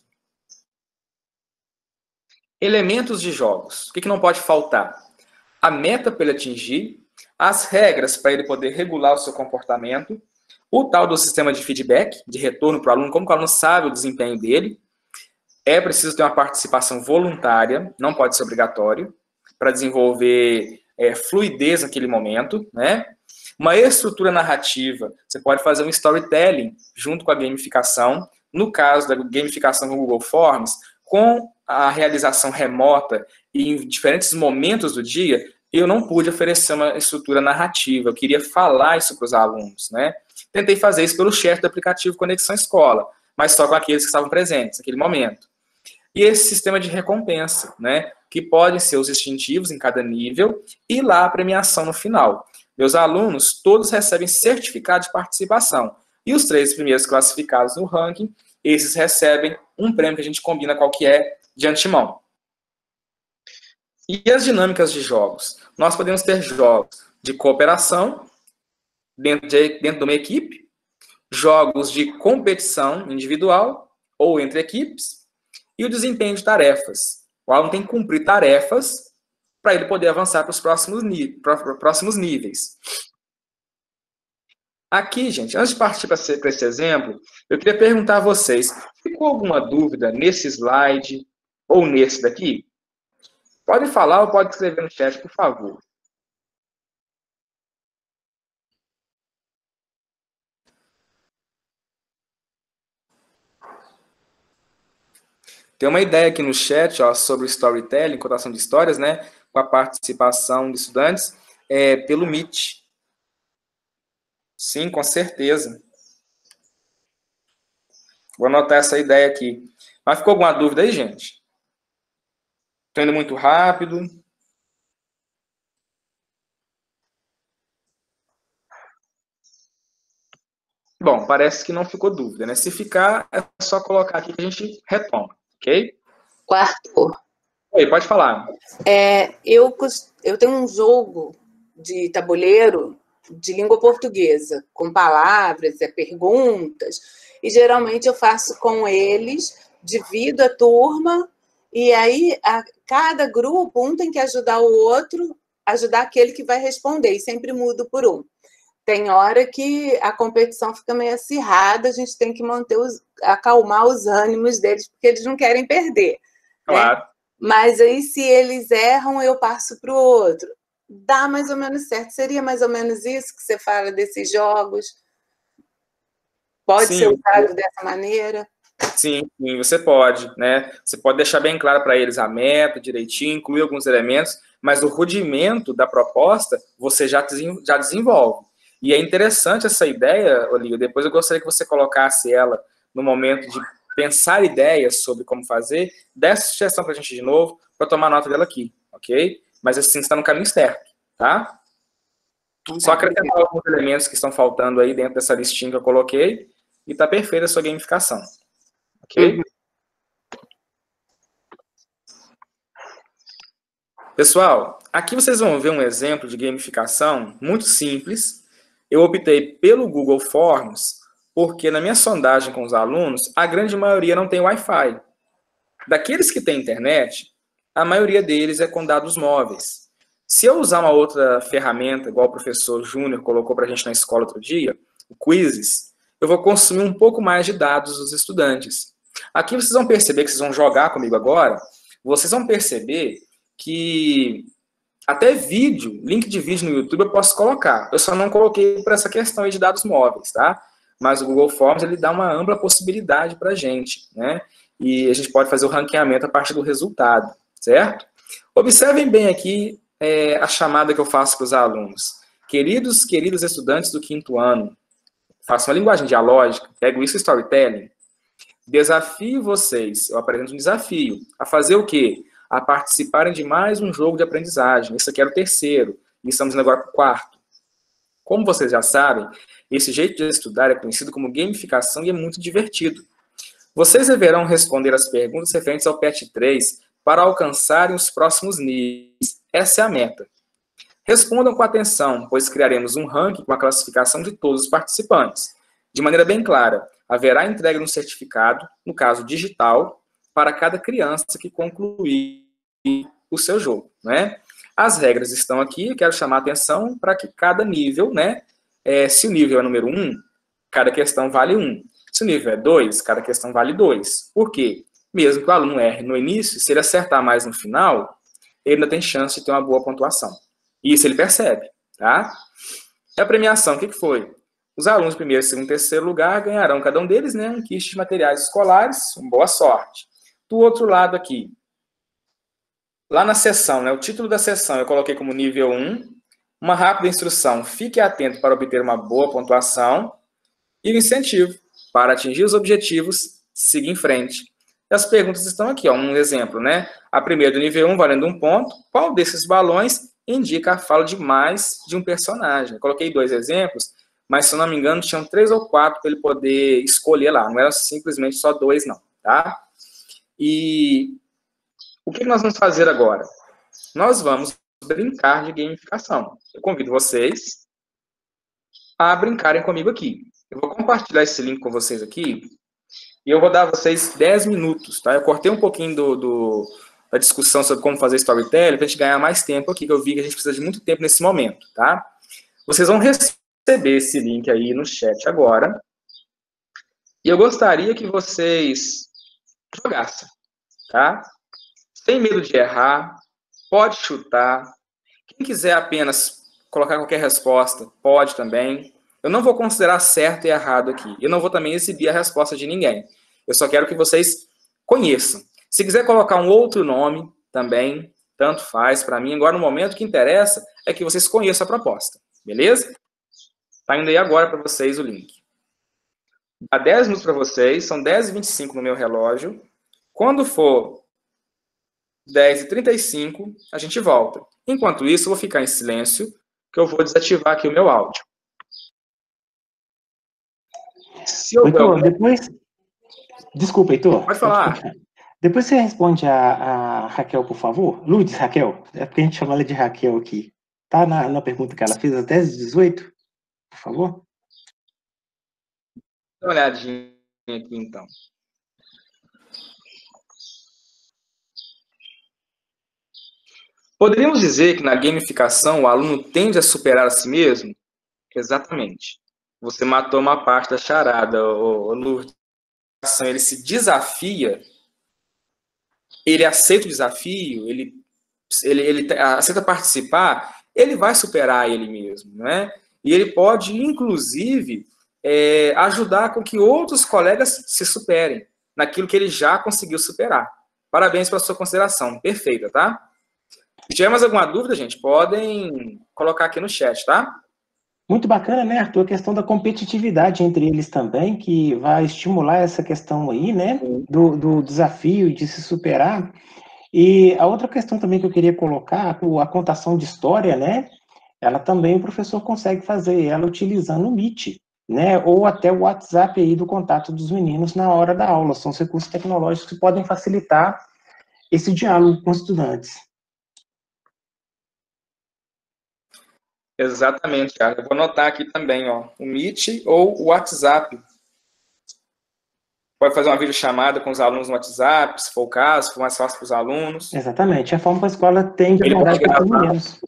Speaker 1: Elementos de jogos. O que, que não pode faltar? A meta para ele atingir, as regras para ele poder regular o seu comportamento, o tal do sistema de feedback, de retorno para o aluno, como que o aluno sabe o desempenho dele. É preciso ter uma participação voluntária, não pode ser obrigatório, para desenvolver é, fluidez naquele momento, né? Uma estrutura narrativa, você pode fazer um storytelling junto com a gamificação. No caso da gamificação com o Google Forms, com a realização remota e em diferentes momentos do dia, eu não pude oferecer uma estrutura narrativa, eu queria falar isso para os alunos, né? Tentei fazer isso pelo chat do aplicativo Conexão Escola, mas só com aqueles que estavam presentes naquele momento. E esse sistema de recompensa, né? Que podem ser os distintivos em cada nível e lá a premiação no final. Meus alunos, todos recebem certificado de participação. E os três primeiros classificados no ranking, esses recebem um prêmio que a gente combina qual que é de antemão. E as dinâmicas de jogos? Nós podemos ter jogos de cooperação dentro de, dentro de uma equipe, jogos de competição individual ou entre equipes, e o desempenho de tarefas. O aluno tem que cumprir tarefas para ele poder avançar para os próximos, próximos níveis. Aqui, gente, antes de partir para esse exemplo, eu queria perguntar a vocês, ficou alguma dúvida nesse slide ou nesse daqui? Pode falar ou pode escrever no chat, por favor. Tem uma ideia aqui no chat, ó, sobre o storytelling, contação de histórias, né? Com a participação de estudantes, é, pelo Meet. Sim, com certeza. Vou anotar essa ideia aqui. Mas ficou alguma dúvida aí, gente? Estou indo muito rápido. Bom, parece que não ficou dúvida, né? Se ficar, é só colocar aqui que a gente retoma, ok?
Speaker 10: Quarto.
Speaker 1: Oi, pode falar.
Speaker 10: É, eu, eu tenho um jogo de tabuleiro de língua portuguesa, com palavras, é, perguntas, e geralmente eu faço com eles, divido a turma, e aí a, cada grupo, um tem que ajudar o outro, ajudar aquele que vai responder, e sempre mudo por um. Tem hora que a competição fica meio acirrada, a gente tem que manter os, acalmar os ânimos deles, porque eles não querem perder.
Speaker 1: Claro.
Speaker 10: Né? Mas aí, se eles erram, eu passo para o outro. Dá mais ou menos certo. Seria mais ou menos isso que você fala desses jogos? Pode
Speaker 1: Sim.
Speaker 10: ser usado dessa maneira?
Speaker 1: Sim, sim, você pode, né? Você pode deixar bem claro para eles a meta direitinho, incluir alguns elementos, mas o rudimento da proposta você já, já desenvolve. E é interessante essa ideia, Olívia, depois eu gostaria que você colocasse ela no momento de pensar ideias sobre como fazer, dê essa sugestão para a gente de novo, para tomar nota dela aqui, ok? Mas assim, está no caminho certo, tá? Só acrescentar alguns elementos que estão faltando aí dentro dessa listinha que eu coloquei, e está perfeita a sua gamificação, ok? Uhum. Pessoal, aqui vocês vão ver um exemplo de gamificação muito simples. Eu optei pelo Google Forms porque na minha sondagem com os alunos, a grande maioria não tem Wi-Fi. Daqueles que têm internet, a maioria deles é com dados móveis. Se eu usar uma outra ferramenta, igual o professor Júnior colocou para a gente na escola outro dia, o Quizzes, eu vou consumir um pouco mais de dados dos estudantes. Aqui vocês vão perceber, que vocês vão jogar comigo agora, vocês vão perceber que até vídeo, link de vídeo no YouTube eu posso colocar. Eu só não coloquei por essa questão aí de dados móveis, tá? Mas o Google Forms, ele dá uma ampla possibilidade para a gente, né? E a gente pode fazer o ranqueamento a partir do resultado, certo? Observem bem aqui é, a chamada que eu faço para os alunos. Queridos, queridos estudantes do quinto ano, faço uma linguagem dialógica, pego isso storytelling, desafio vocês, eu apresento um desafio, a fazer o quê? A participarem de mais um jogo de aprendizagem. Esse aqui era o terceiro, e estamos indo agora para o quarto. Como vocês já sabem, esse jeito de estudar é conhecido como gamificação e é muito divertido. Vocês deverão responder as perguntas referentes ao P E T três para alcançarem os próximos níveis. Essa é a meta. Respondam com atenção, pois criaremos um ranking com a classificação de todos os participantes. De maneira bem clara, haverá entrega de um certificado, no caso digital, para cada criança que concluir o seu jogo, né? As regras estão aqui, eu quero chamar a atenção para que cada nível, né? É, se o nível é número um, cada questão vale um. Se o nível é dois, cada questão vale dois. Por quê? Mesmo que o aluno erre no início, se ele acertar mais no final, ele ainda tem chance de ter uma boa pontuação. Isso ele percebe, tá? E a premiação, o que, que foi? Os alunos de primeiro, segundo e terceiro lugar ganharão, cada um deles, né, um kit de materiais escolares, uma boa sorte. Do outro lado aqui, lá na sessão, né, o título da sessão eu coloquei como nível um, uma rápida instrução, fique atento para obter uma boa pontuação, e o incentivo, para atingir os objetivos, siga em frente. E as perguntas estão aqui, ó, um exemplo, né? A primeira do nível um, valendo um ponto, qual desses balões indica a fala de mais de um personagem? Eu coloquei dois exemplos, mas se eu não me engano, tinham três ou quatro para ele poder escolher lá, não era simplesmente só dois, não, tá? E o que nós vamos fazer agora? Nós vamos brincar de gamificação. Eu convido vocês a brincarem comigo aqui. Eu vou compartilhar esse link com vocês aqui e eu vou dar a vocês dez minutos, tá? Eu cortei um pouquinho do, do, da discussão sobre como fazer storytelling para a gente ganhar mais tempo aqui, que eu vi que a gente precisa de muito tempo nesse momento, tá? Vocês vão receber esse link aí no chat agora e eu gostaria que vocês jogassem, tá? Sem medo de errar, pode chutar. Quem quiser apenas colocar qualquer resposta, pode também. Eu não vou considerar certo e errado aqui. Eu não vou também exibir a resposta de ninguém. Eu só quero que vocês conheçam. Se quiser colocar um outro nome também, tanto faz para mim. Agora, no momento, o que interessa é que vocês conheçam a proposta. Beleza? Tá indo aí agora para vocês o link. Dá dez minutos para vocês. São dez e vinte e cinco no meu relógio. Quando for dez e trinta e cinco, a gente volta. Enquanto isso, eu vou ficar em silêncio, que eu vou desativar aqui o meu áudio. Se houver...
Speaker 5: Heitor, depois... Desculpa, Heitor.
Speaker 1: Pode falar.
Speaker 5: Depois você responde a, a Raquel, por favor. Lourdes, Raquel. É porque a gente chama ela de Raquel aqui. Tá na, na pergunta que ela fez, até as dezoito? Por favor.
Speaker 1: Dá uma olhadinha aqui, então. Poderíamos dizer que na gamificação o aluno tende a superar a si mesmo? Exatamente. Você matou uma parte da charada, ô, ô, Lourdes. Ele se desafia, ele aceita o desafio, ele, ele, ele aceita participar, ele vai superar ele mesmo, né? E ele pode, inclusive, é, ajudar com que outros colegas se superem naquilo que ele já conseguiu superar. Parabéns pela sua consideração, perfeita, tá? Se tiver mais alguma dúvida, gente, podem colocar aqui no chat, tá?
Speaker 5: Muito bacana, né, Arthur? A questão da competitividade entre eles também, que vai estimular essa questão aí, né, do, do desafio de se superar. E a outra questão também que eu queria colocar, a contação de história, né, ela também o professor consegue fazer ela utilizando o Meet, né, ou até o WhatsApp aí do contato dos meninos na hora da aula. São os recursos tecnológicos que podem facilitar esse diálogo com os estudantes.
Speaker 1: Exatamente, cara. Eu vou anotar aqui também, ó, o Meet ou o WhatsApp, pode fazer uma videochamada com os alunos no WhatsApp, se for o caso, se for mais fácil para os alunos.
Speaker 5: Exatamente, a forma que a escola tem de
Speaker 1: Ele
Speaker 5: abordar
Speaker 1: pode
Speaker 5: um pouquinho
Speaker 1: gravar.
Speaker 5: menos.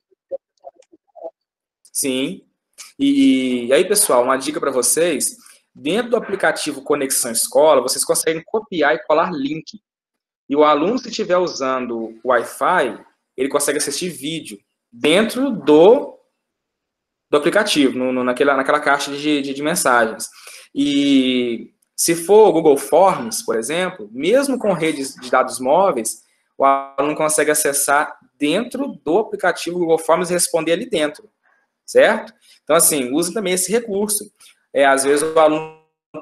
Speaker 1: Sim. E, e aí, pessoal, uma dica para vocês, dentro do aplicativo Conexão Escola, vocês conseguem copiar e colar link. E o aluno, se estiver usando o Wi-Fi, ele consegue assistir vídeo dentro do, do aplicativo, no, no, naquela, naquela caixa de, de, de mensagens. E se for o Google Forms, por exemplo, mesmo com redes de dados móveis, o aluno consegue acessar dentro do aplicativo Google Forms e responder ali dentro, certo? Então, assim, use também esse recurso. É, às vezes o aluno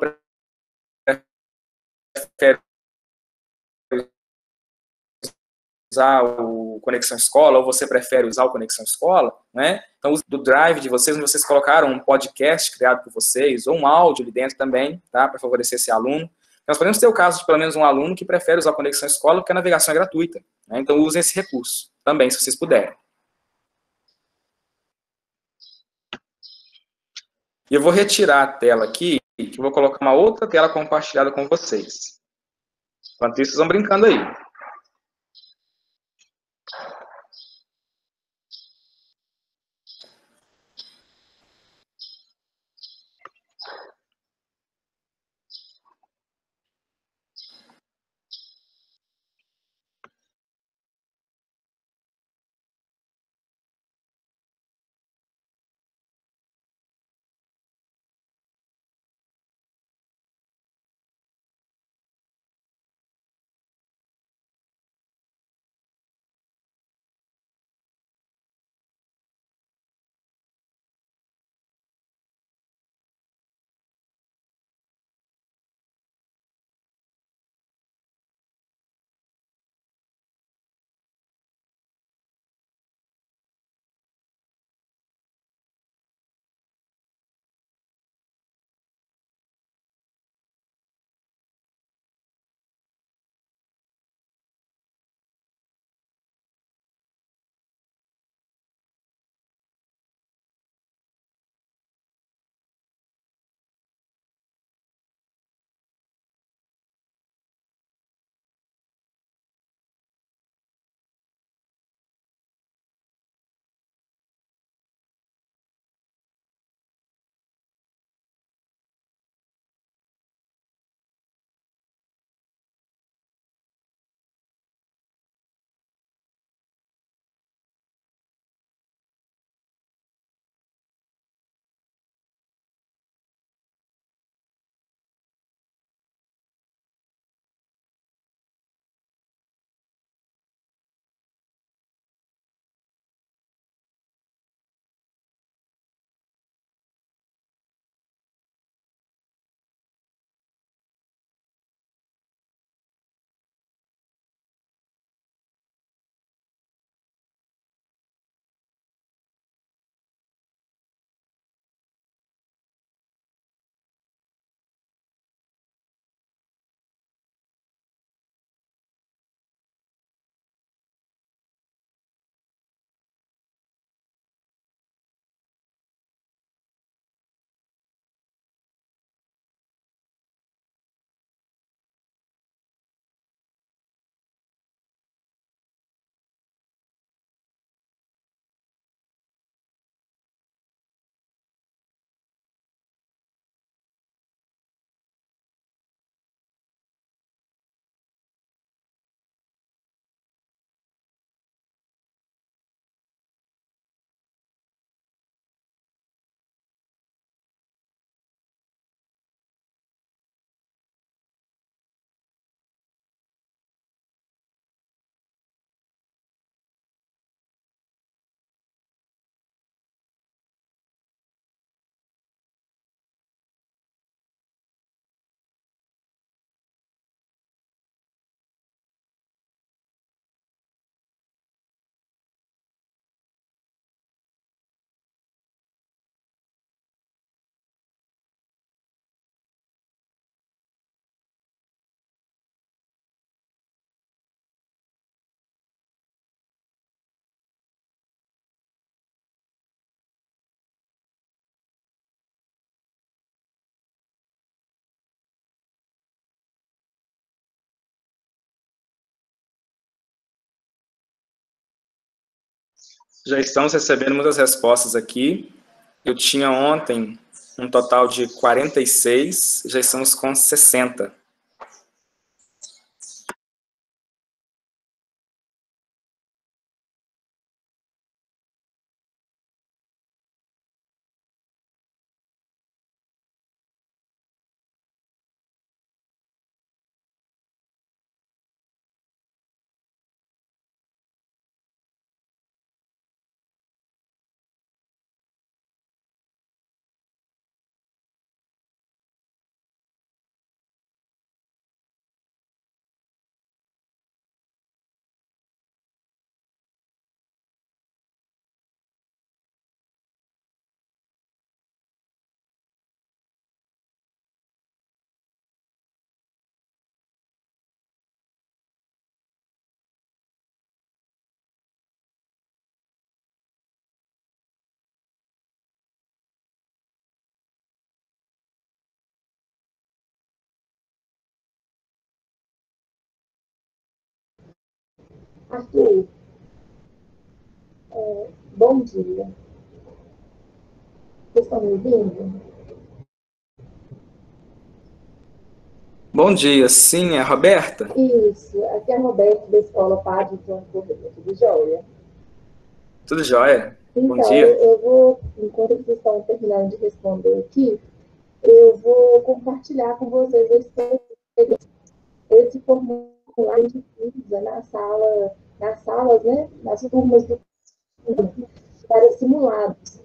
Speaker 1: prefere usar o Conexão Escola, ou você prefere usar o Conexão Escola, né? Então, do Drive de vocês, onde vocês colocaram um podcast criado por vocês, ou um áudio ali dentro também, tá? Para favorecer esse aluno. Nós podemos ter o caso de pelo menos um aluno que prefere usar a Conexão Escola porque a navegação é gratuita, né? Então, usem esse recurso também, se vocês puderem. E eu vou retirar a tela aqui, que eu vou colocar uma outra tela compartilhada com vocês. Enquanto isso, vocês vão brincando aí. Já estamos recebendo muitas respostas aqui. Eu tinha ontem um total de quarenta e seis, já estamos com sessenta.
Speaker 11: Arthur, é, bom dia. Vocês estão me ouvindo?
Speaker 1: Bom dia, sim, é a Roberta?
Speaker 11: Isso, aqui é a Roberta da Escola Padre João Cordeiro, tudo jóia?
Speaker 1: Tudo jóia?
Speaker 11: Então,
Speaker 1: Bom dia.
Speaker 11: Eu, eu vou, enquanto vocês estão terminando de responder aqui, eu vou compartilhar com vocês esse, esse formulário que a gente usa na sala, nas salas, né, nas turmas do para simulados,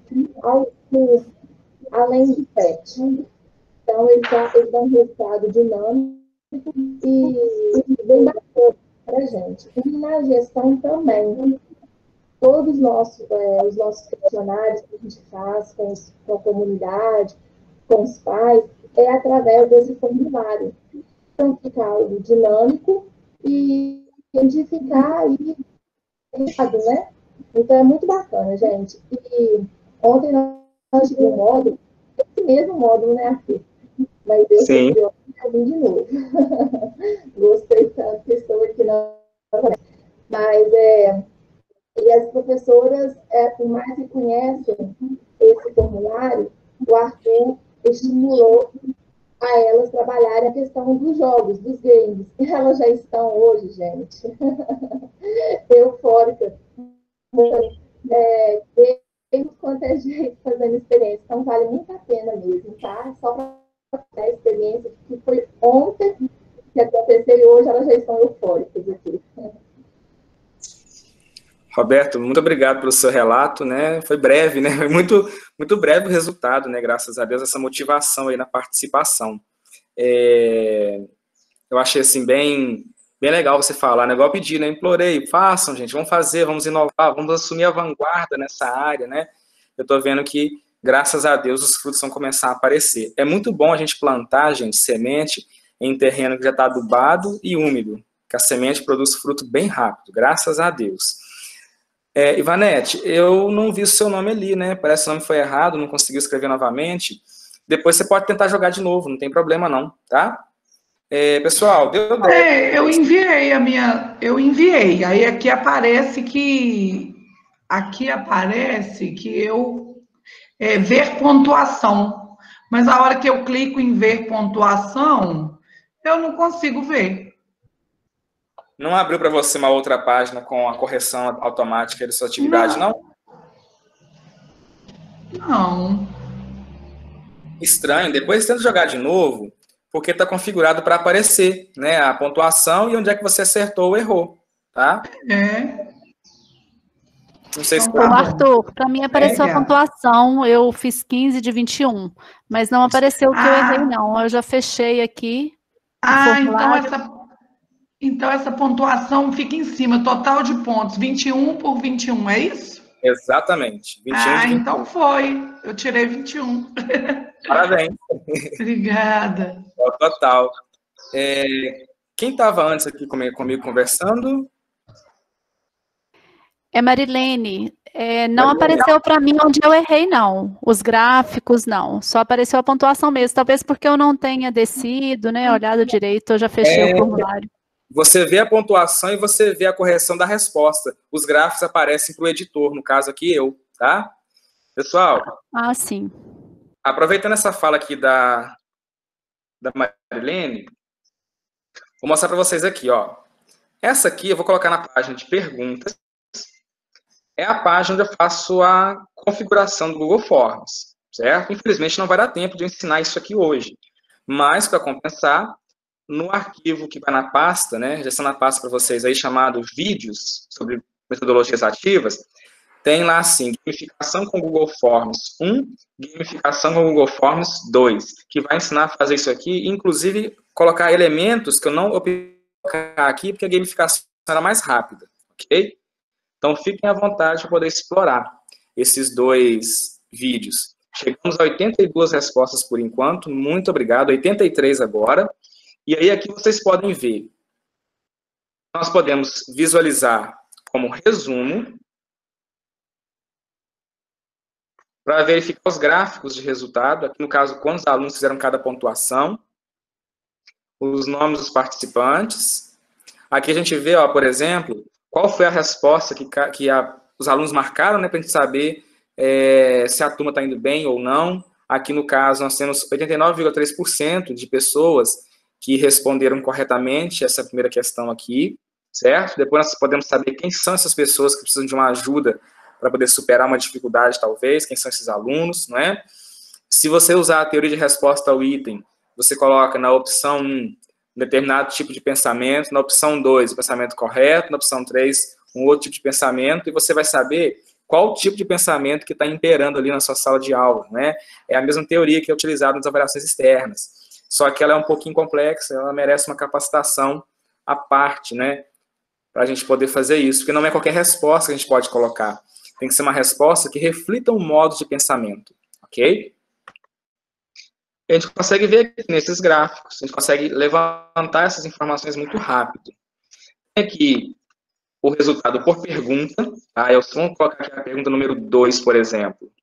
Speaker 11: além de P E T. Então, ele dá, ele dá um resultado dinâmico e, e bem bacana para a gente. E na gestão também, todos os nossos, é, os nossos questionários que a gente faz com, os, com a comunidade, com os pais, é através desse formulário. Então, fica algo dinâmico e identificar aí, né? Então, é muito bacana, gente. E ontem nós tivemos um módulo, esse mesmo módulo, né, Arthur? Mas eu
Speaker 1: Sim.
Speaker 11: vim de novo. Gostei tanto que estou aqui na... Mas, é... E as professoras, é, por mais que conhecem esse formulário, o Arthur estimulou a elas trabalharem a questão dos jogos, dos games. Elas já estão hoje, gente, eufóricas. É, tem quanto é gente fazendo experiência, então vale muito a pena mesmo, tá? Só para a experiência que foi ontem que aconteceu e hoje elas já estão eufóricas aqui.
Speaker 1: Roberto, muito obrigado pelo seu relato, né? Foi breve, né? Foi muito, muito breve o resultado, né? Graças a Deus, essa motivação aí na participação. É... Eu achei, assim, bem, bem legal você falar, né? Igual eu pedi, né? Implorei, façam, gente, vamos fazer, vamos inovar, vamos assumir a vanguarda nessa área, né? Eu tô vendo que, graças a Deus, os frutos vão começar a aparecer. É muito bom a gente plantar, gente, semente em terreno que já está adubado e úmido, que a semente produz fruto bem rápido, graças a Deus. É, Ivanete, eu não vi o seu nome ali, né? Parece que o nome foi errado, não conseguiu escrever novamente. Depois você pode tentar jogar de novo, não tem problema não, tá? É, pessoal, deu...
Speaker 8: É, eu enviei a minha... Eu enviei, aí aqui aparece que... Aqui aparece que eu... É, ver pontuação. Mas a hora que eu clico em ver pontuação, eu não consigo ver.
Speaker 1: Não abriu para você uma outra página com a correção automática de sua atividade, não?
Speaker 8: Não. Não.
Speaker 1: Estranho. Depois tenta jogar de novo, porque está configurado para aparecer, né, a pontuação e onde é que você acertou ou errou, tá?
Speaker 8: É.
Speaker 1: Não sei se...
Speaker 4: Ô, Arthur, para mim apareceu é, a pontuação, eu fiz quinze de vinte e um, mas não apareceu o que ah. eu errei, não. Eu já fechei aqui.
Speaker 8: Ah, então essa... Então, essa pontuação fica em cima, total de pontos, vinte e um por vinte e um, é isso?
Speaker 1: Exatamente.
Speaker 8: vinte e um ah, então foi. Eu tirei vinte e um.
Speaker 1: Parabéns.
Speaker 8: Obrigada.
Speaker 1: Total. É, quem estava antes aqui comigo, comigo conversando?
Speaker 4: É Marilene. É, não Marilene. Apareceu para mim onde eu errei, não. Os gráficos, não. Só apareceu a pontuação mesmo. Talvez porque eu não tenha descido, né? Olhado direito, eu já fechei é... o formulário.
Speaker 1: você vê a pontuação e você vê a correção da resposta. Os gráficos aparecem para o editor, no caso aqui eu, tá? Pessoal.
Speaker 12: Ah, sim.
Speaker 1: Aproveitando essa fala aqui da, da Marilene, vou mostrar para vocês aqui, ó. Essa aqui eu vou colocar na página de perguntas. É a página onde eu faço a configuração do Google Forms, certo? Infelizmente não vai dar tempo de ensinar isso aqui hoje. Mas, para compensar, no arquivo que vai na pasta, né, já está na pasta para vocês aí, chamado Vídeos sobre metodologias ativas, tem lá assim, gamificação com Google Forms um, gamificação com Google Forms dois, que vai ensinar a fazer isso aqui, inclusive colocar elementos que eu não vou colocar aqui, porque a gamificação era mais rápida, ok? Então, fiquem à vontade para poder explorar esses dois vídeos. Chegamos a oitenta e duas respostas por enquanto, muito obrigado, oitenta e três agora. E aí, aqui vocês podem ver, nós podemos visualizar como resumo, para verificar os gráficos de resultado, aqui no caso, quantos alunos fizeram cada pontuação, os nomes dos participantes. Aqui a gente vê, ó, por exemplo, qual foi a resposta que, que a, os alunos marcaram, né, para a gente saber é, se a turma está indo bem ou não. Aqui no caso, nós temos oitenta e nove vírgula três por cento de pessoas que responderam corretamente essa primeira questão aqui, certo? Depois nós podemos saber quem são essas pessoas que precisam de uma ajuda para poder superar uma dificuldade, talvez, quem são esses alunos, não é? Se você usar a teoria de resposta ao item, você coloca na opção um, um determinado tipo de pensamento, na opção dois, o pensamento correto, na opção três, um outro tipo de pensamento, e você vai saber qual tipo de pensamento que está imperando ali na sua sala de aula, né? É a mesma teoria que é utilizada nas avaliações externas, só que ela é um pouquinho complexa, ela merece uma capacitação à parte, né? Para a gente poder fazer isso, porque não é qualquer resposta que a gente pode colocar. Tem que ser uma resposta que reflita um modo de pensamento, ok? A gente consegue ver aqui nesses gráficos, a gente consegue levantar essas informações muito rápido. Tem aqui o resultado por pergunta, tá? Eu vou colocar aqui a pergunta número dois, por exemplo.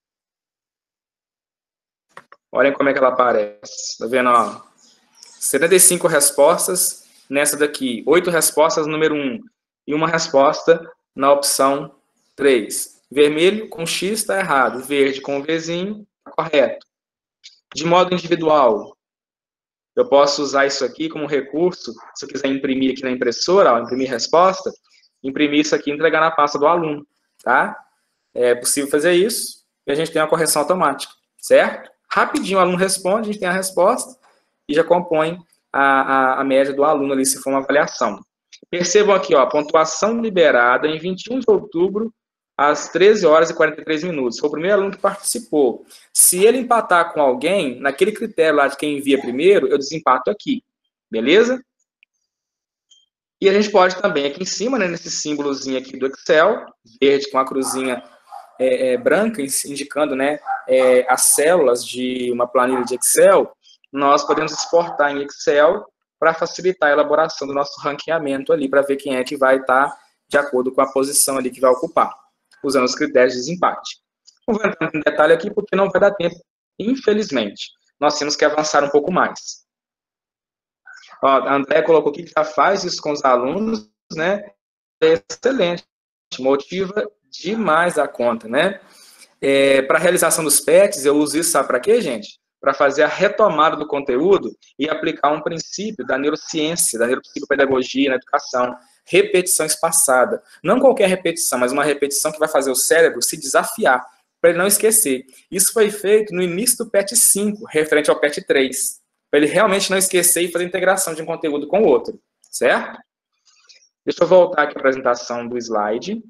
Speaker 1: Olhem como é que ela aparece, tá vendo, ó? setenta e cinco respostas nessa daqui, oito respostas no número um, e uma resposta na opção três. Vermelho com X está errado, verde com Vzinho está correto. De modo individual, eu posso usar isso aqui como recurso, se eu quiser imprimir aqui na impressora, ó, imprimir resposta, imprimir isso aqui e entregar na pasta do aluno, tá? É possível fazer isso e a gente tem uma correção automática, certo? Rapidinho o aluno responde, a gente tem a resposta e já compõe a, a, a média do aluno ali, se for uma avaliação. Percebam aqui, ó, pontuação liberada em vinte e um de outubro, às treze horas e quarenta e três minutos. Foi o primeiro aluno que participou. Se ele empatar com alguém, naquele critério lá de quem envia primeiro, eu desempato aqui. Beleza? E a gente pode também, aqui em cima, né, nesse símbolozinho aqui do Excel, verde com a cruzinha é, é, branca, indicando, né, é, as células de uma planilha de Excel, nós podemos exportar em Excel para facilitar a elaboração do nosso ranqueamento ali, para ver quem é que vai estar de acordo com a posição ali que vai ocupar, usando os critérios de desempate. Não vou entrar em detalhe aqui, porque não vai dar tempo, infelizmente. Nós temos que avançar um pouco mais. Ó, a André colocou aqui que já faz isso com os alunos, né? É excelente, motiva demais a conta, né? É, para a realização dos P E Ts, eu uso isso, sabe para quê, gente? Para fazer a retomada do conteúdo e aplicar um princípio da neurociência, da neuropsicopedagogia na educação. Repetição espaçada. Não qualquer repetição, mas uma repetição que vai fazer o cérebro se desafiar, para ele não esquecer. Isso foi feito no início do P E T cinco, referente ao P E T três, para ele realmente não esquecer e fazer a integração de um conteúdo com o outro, certo? Deixa eu voltar aqui à apresentação do slide.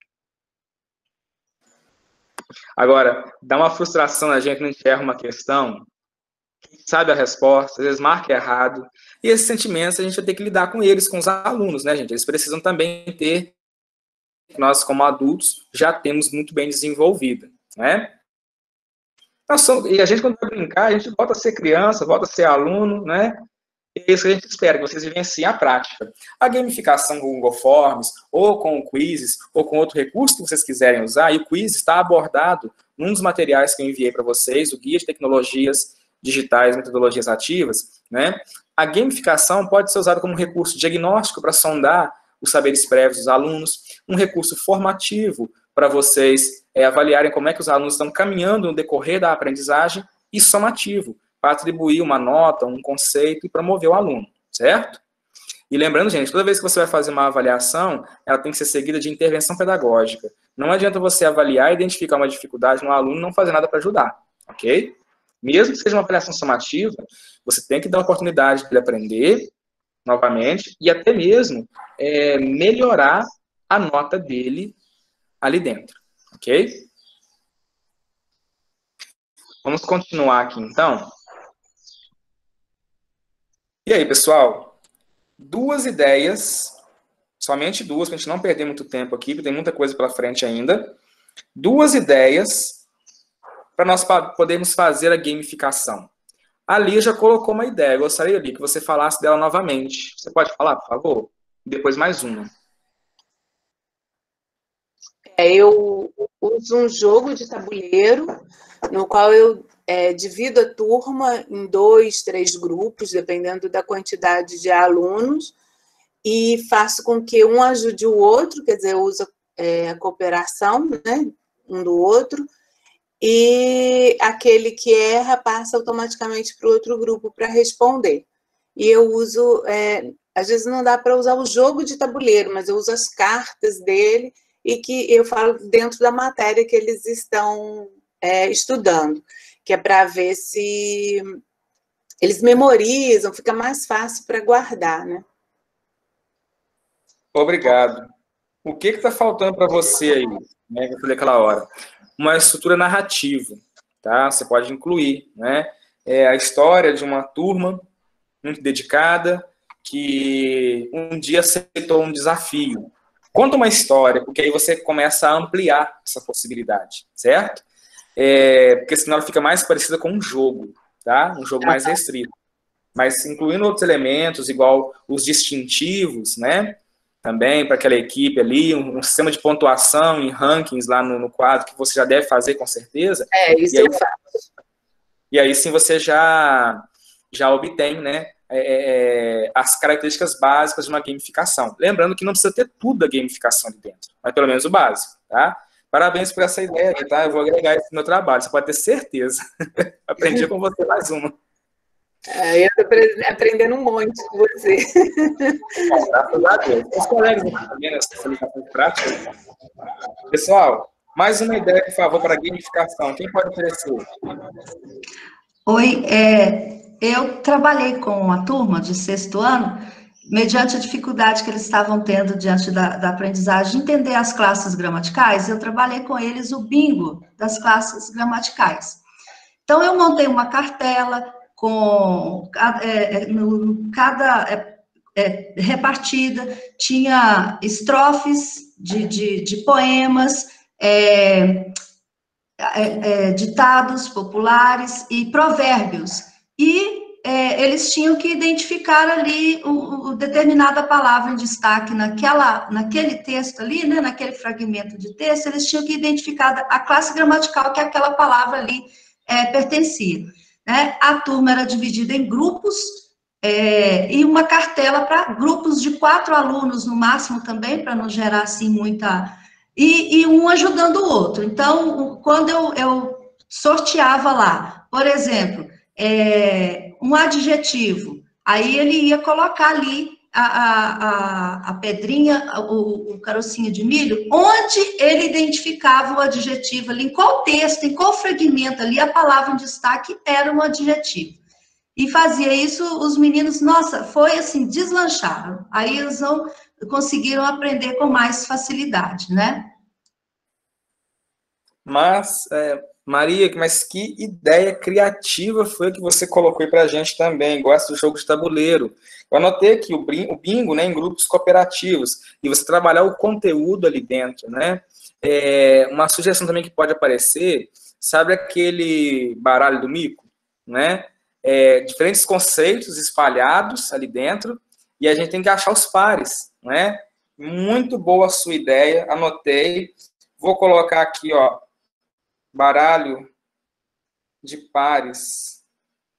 Speaker 1: Agora, dá uma frustração na gente, não enxerga uma questão, sabe a resposta, às vezes marca errado, e esses sentimentos a gente vai ter que lidar com eles, com os alunos, né, gente? Eles precisam também ter, nós como adultos, já temos muito bem desenvolvida, né? Nós somos, e a gente, quando vai brincar, a gente volta a ser criança, volta a ser aluno, né? É isso que a gente espera, que vocês vivenciem a prática. A gamificação com o Google Forms, ou com o Quizzes, ou com outro recurso que vocês quiserem usar, e o Quiz está abordado num dos materiais que eu enviei para vocês, o Guia de Tecnologias digitais, metodologias ativas, né? A gamificação pode ser usada como recurso diagnóstico para sondar os saberes prévios dos alunos, um recurso formativo para vocês é, avaliarem como é que os alunos estão caminhando no decorrer da aprendizagem, e somativo, para atribuir uma nota, um conceito e promover o aluno, certo? E lembrando, gente, toda vez que você vai fazer uma avaliação, ela tem que ser seguida de intervenção pedagógica. Não adianta você avaliar e identificar uma dificuldade no aluno e não fazer nada para ajudar, ok? Mesmo que seja uma avaliação somativa, você tem que dar a oportunidade de ele aprender novamente e até mesmo é, melhorar a nota dele ali dentro, ok? Vamos continuar aqui, então. E aí, pessoal? Duas ideias, somente duas, para a gente não perder muito tempo aqui, porque tem muita coisa pela frente ainda. Duas ideias para nós podermos fazer a gamificação. A Lia já colocou uma ideia, eu gostaria, Lia, que você falasse dela novamente. Você pode falar, por favor? Depois mais uma.
Speaker 10: É, eu uso um jogo de tabuleiro, no qual eu é, divido a turma em dois, três grupos, dependendo da quantidade de alunos, e faço com que um ajude o outro, quer dizer, eu uso é, a cooperação, né, um do outro, e aquele que erra passa automaticamente para o outro grupo para responder. E eu uso, é, às vezes não dá para usar o jogo de tabuleiro, mas eu uso as cartas dele, e que eu falo dentro da matéria que eles estão é, estudando, que é para ver se eles memorizam, fica mais fácil para guardar, né?
Speaker 1: Obrigado. O que está faltando para você aí, né, que eu falei aquela hora? Uma estrutura narrativa, tá? Você pode incluir, né? É a história de uma turma muito dedicada que um dia aceitou um desafio. Conta uma história, porque aí você começa a ampliar essa possibilidade, certo? É, porque senão ela fica mais parecida com um jogo, tá? Um jogo mais restrito. Mas incluindo outros elementos, igual os distintivos, né? Também para aquela equipe ali, um, um sistema de pontuação e rankings lá no, no quadro, que você já deve fazer com certeza.
Speaker 10: É, isso
Speaker 1: e aí,
Speaker 10: eu faço.
Speaker 1: E aí sim você já, já obtém, né? É, as características básicas de uma gamificação. Lembrando que não precisa ter tudo da gamificação ali dentro, mas pelo menos o básico, tá? Parabéns por essa ideia, tá? Eu vou agregar isso no meu trabalho, você pode ter certeza. Aprendi com você mais uma.
Speaker 10: É, eu estou aprendendo um monte com você.
Speaker 1: Bom, graças a Deus. Os colegas também nessa facilitação de prática. Pessoal, mais uma ideia, por favor, para a gamificação. Quem pode oferecer?
Speaker 9: Oi, é... eu trabalhei com uma turma de sexto ano, mediante a dificuldade que eles estavam tendo diante da, da aprendizagem de entender as classes gramaticais, eu trabalhei com eles o bingo das classes gramaticais. Então, eu montei uma cartela com é, no, cada é, é, repartida, tinha estrofes de, de, de poemas, é, é, é, ditados populares e provérbios. E é, eles tinham que identificar ali o, o determinada palavra em destaque naquela, naquele texto ali, né, naquele fragmento de texto, eles tinham que identificar a classe gramatical que aquela palavra ali é, pertencia. Né? A turma era dividida em grupos é, e uma cartela para grupos de quatro alunos no máximo também, para não gerar assim muita... E, e um ajudando o outro. Então, quando eu, eu sorteava lá, por exemplo... É, um adjetivo, aí ele ia colocar ali a, a, a, a pedrinha, o, o carocinho de milho, onde ele identificava o adjetivo ali, em qual texto, em qual fragmento ali, a palavra em destaque era um adjetivo. E fazia isso, os meninos, nossa, foi assim, deslancharam. Aí eles não conseguiram aprender com mais facilidade, né?
Speaker 1: Mas... É... Maria, mas que ideia criativa foi que você colocou aí para a gente também. Gosto do jogo de tabuleiro. Eu anotei aqui o bingo, né, em grupos cooperativos, e você trabalhar o conteúdo ali dentro, né? É, uma sugestão também que pode aparecer, sabe aquele baralho do mico, né? É, diferentes conceitos espalhados ali dentro, e a gente tem que achar os pares, né? Muito boa a sua ideia, anotei. Vou colocar aqui, ó, baralho de pares.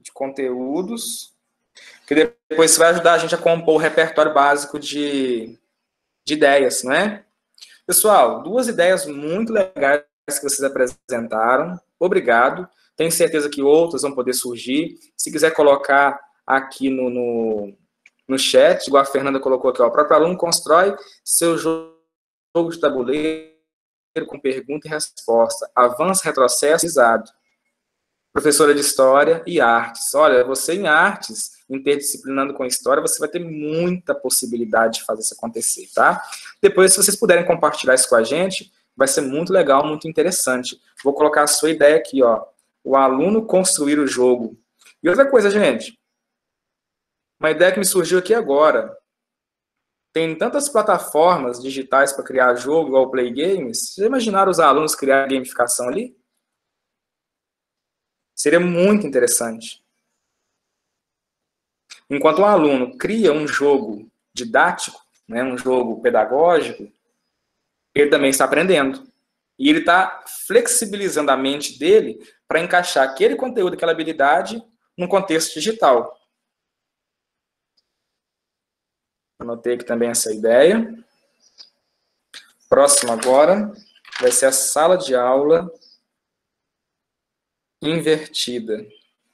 Speaker 1: de conteúdos, que depois isso vai ajudar a gente a compor o repertório básico de, de ideias, não é? Pessoal, duas ideias muito legais que vocês apresentaram. Obrigado. Tenho certeza que outras vão poder surgir. Se quiser colocar aqui no, no, no chat, igual a Fernanda colocou aqui, ó, o próprio aluno constrói seu jogo de tabuleiro com pergunta e resposta. Avança, retrocesso, exato. Professora de História e Artes. Olha, você em Artes, interdisciplinando com História, você vai ter muita possibilidade de fazer isso acontecer, tá? Depois, se vocês puderem compartilhar isso com a gente, vai ser muito legal, muito interessante. Vou colocar a sua ideia aqui, ó. O aluno construir o jogo. E outra coisa, gente. Uma ideia que me surgiu aqui agora. Tem tantas plataformas digitais para criar jogo, igual o Play Games. Vocês já imaginaram os alunos criar gamificação ali? Seria muito interessante. Enquanto um aluno cria um jogo didático, né, um jogo pedagógico, ele também está aprendendo. E ele está flexibilizando a mente dele para encaixar aquele conteúdo, aquela habilidade, num contexto digital. Anotei aqui também essa ideia. Próximo agora vai ser a sala de aula invertida.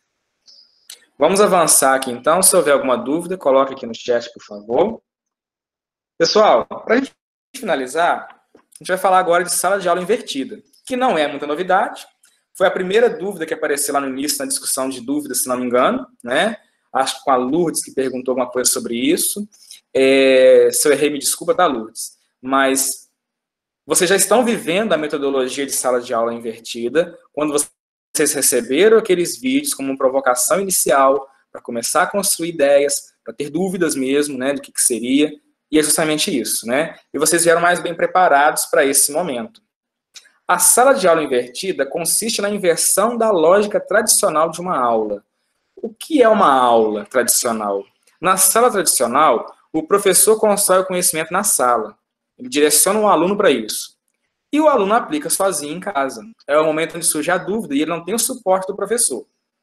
Speaker 1: Vamos avançar aqui, então. Se houver alguma dúvida, coloque aqui no chat, por favor. Pessoal, para a gente finalizar, a gente vai falar agora de sala de aula invertida, que não é muita novidade. Foi a primeira dúvida que apareceu lá no início, na discussão de dúvidas, se não me engano, né? Acho que com a Lourdes, que perguntou alguma coisa sobre isso. É, se eu errei, me desculpa, tá, Lourdes? Mas vocês já estão vivendo a metodologia de sala de aula invertida, quando vocês Vocês receberam aqueles vídeos como uma provocação inicial para começar a construir ideias, para ter dúvidas mesmo, né, do que, que seria, e é justamente isso, né? E vocês vieram mais bem preparados para esse momento. A sala de aula invertida consiste na inversão da lógica tradicional de uma aula. O que é uma aula tradicional? Na sala tradicional, o professor constrói o conhecimento na sala. Ele direciona o aluno para isso. E o aluno aplica sozinho em casa. É o momento onde surge a dúvida e ele não tem o suporte do professor.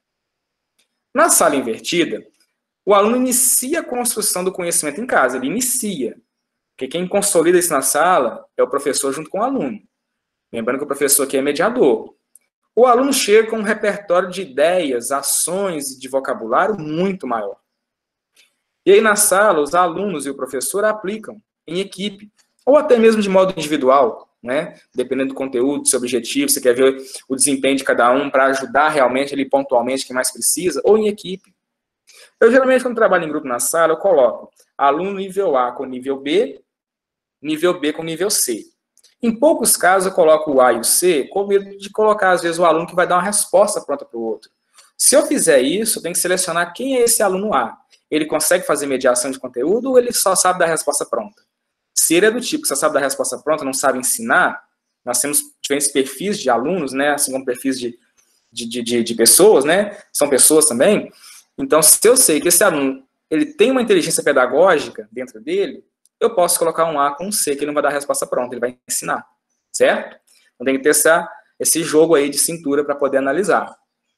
Speaker 1: Na sala invertida, o aluno inicia a construção do conhecimento em casa. Ele inicia. Porque quem consolida isso na sala é o professor junto com o aluno. Lembrando que o professor aqui é mediador. O aluno chega com um repertório de ideias, ações e de vocabulário muito maior. E aí na sala, os alunos e o professor aplicam em equipe, ou até mesmo de modo individual, né? Dependendo do conteúdo, do seu objetivo, você quer ver o desempenho de cada um para ajudar realmente ali pontualmente quem mais precisa, ou em equipe. Eu geralmente, quando trabalho em grupo na sala, eu coloco aluno nível A com nível B, nível B com nível C. Em poucos casos, eu coloco o A e o C com medo de colocar, às vezes, o aluno que vai dar uma resposta pronta para o outro. Se eu fizer isso, eu tenho que selecionar quem é esse aluno A. Ele consegue fazer mediação de conteúdo ou ele só sabe dar a resposta pronta? Se ele é do tipo que só sabe dar a resposta pronta, não sabe ensinar, nós temos diferentes perfis de alunos, né, assim como perfis de, de, de, de pessoas, né, são pessoas também. Então, se eu sei que esse aluno ele tem uma inteligência pedagógica dentro dele, eu posso colocar um A com um C, que ele não vai dar a resposta pronta, ele vai ensinar, certo? Então, tem que ter essa, esse jogo aí de cintura para poder analisar.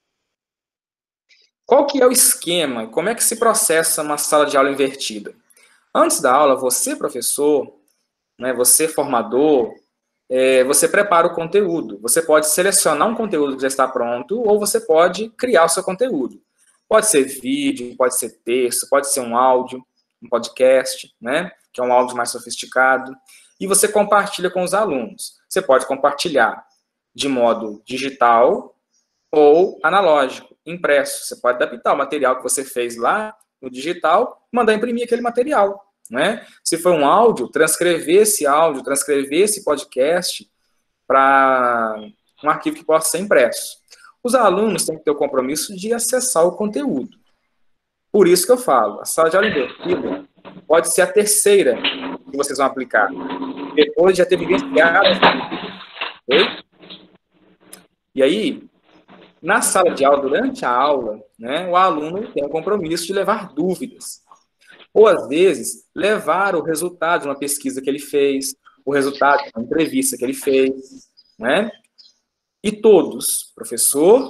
Speaker 1: Qual que é o esquema? Como é que se processa uma sala de aula invertida? Antes da aula, você, professor, né, você, formador, é, você prepara o conteúdo. Você pode selecionar um conteúdo que já está pronto, ou você pode criar o seu conteúdo. Pode ser vídeo, pode ser texto, pode ser um áudio, um podcast, né, que é um áudio mais sofisticado, e você compartilha com os alunos. Você pode compartilhar de modo digital ou analógico, impresso. Você pode adaptar o material que você fez lá no digital, mandar imprimir aquele material, né? Se for um áudio, transcrever esse áudio, transcrever esse podcast para um arquivo que possa ser impresso. Os alunos têm que ter o compromisso de acessar o conteúdo. Por isso que eu falo, a sala de aula invertida pode ser a terceira que vocês vão aplicar, depois de já ter vivenciado. Okay? E aí, na sala de aula, durante a aula, né, o aluno tem o compromisso de levar dúvidas. Ou, às vezes, levar o resultado de uma pesquisa que ele fez, o resultado de uma entrevista que ele fez, né? E todos, professor,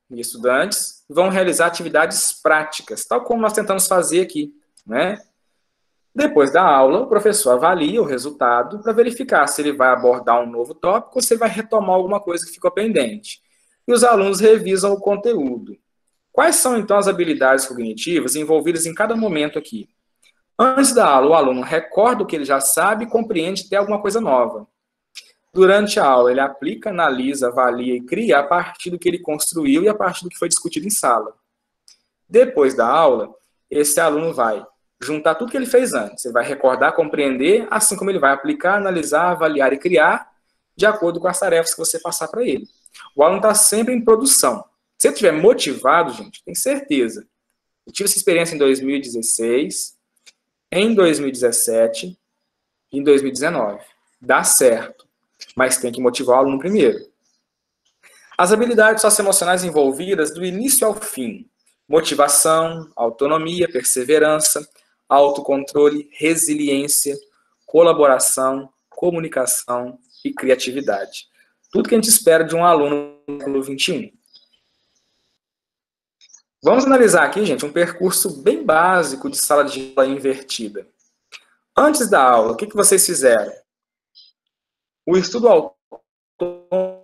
Speaker 1: e estudantes vão realizar atividades práticas, tal como nós tentamos fazer aqui, né? Depois da aula, o professor avalia o resultado para verificar se ele vai abordar um novo tópico ou se ele vai retomar alguma coisa que ficou pendente. E os alunos revisam o conteúdo. Quais são, então, as habilidades cognitivas envolvidas em cada momento aqui? Antes da aula, o aluno recorda o que ele já sabe e compreende até alguma coisa nova. Durante a aula, ele aplica, analisa, avalia e cria a partir do que ele construiu e a partir do que foi discutido em sala. Depois da aula, esse aluno vai juntar tudo que ele fez antes. Ele vai recordar, compreender, assim como ele vai aplicar, analisar, avaliar e criar, de acordo com as tarefas que você passar para ele. O aluno está sempre em produção. Se ele estiver motivado, gente, tem certeza. Eu tive essa experiência em dois mil e dezesseis, em dois mil e dezessete e em dois mil e dezenove. Dá certo, mas tem que motivar o aluno primeiro. As habilidades socioemocionais envolvidas do início ao fim. Motivação, autonomia, perseverança, autocontrole, resiliência, colaboração, comunicação e criatividade. Tudo que a gente espera de um aluno no século vinte e um. Vamos analisar aqui, gente, um percurso bem básico de sala de aula invertida. Antes da aula, o que, que vocês fizeram? O estudo autônomo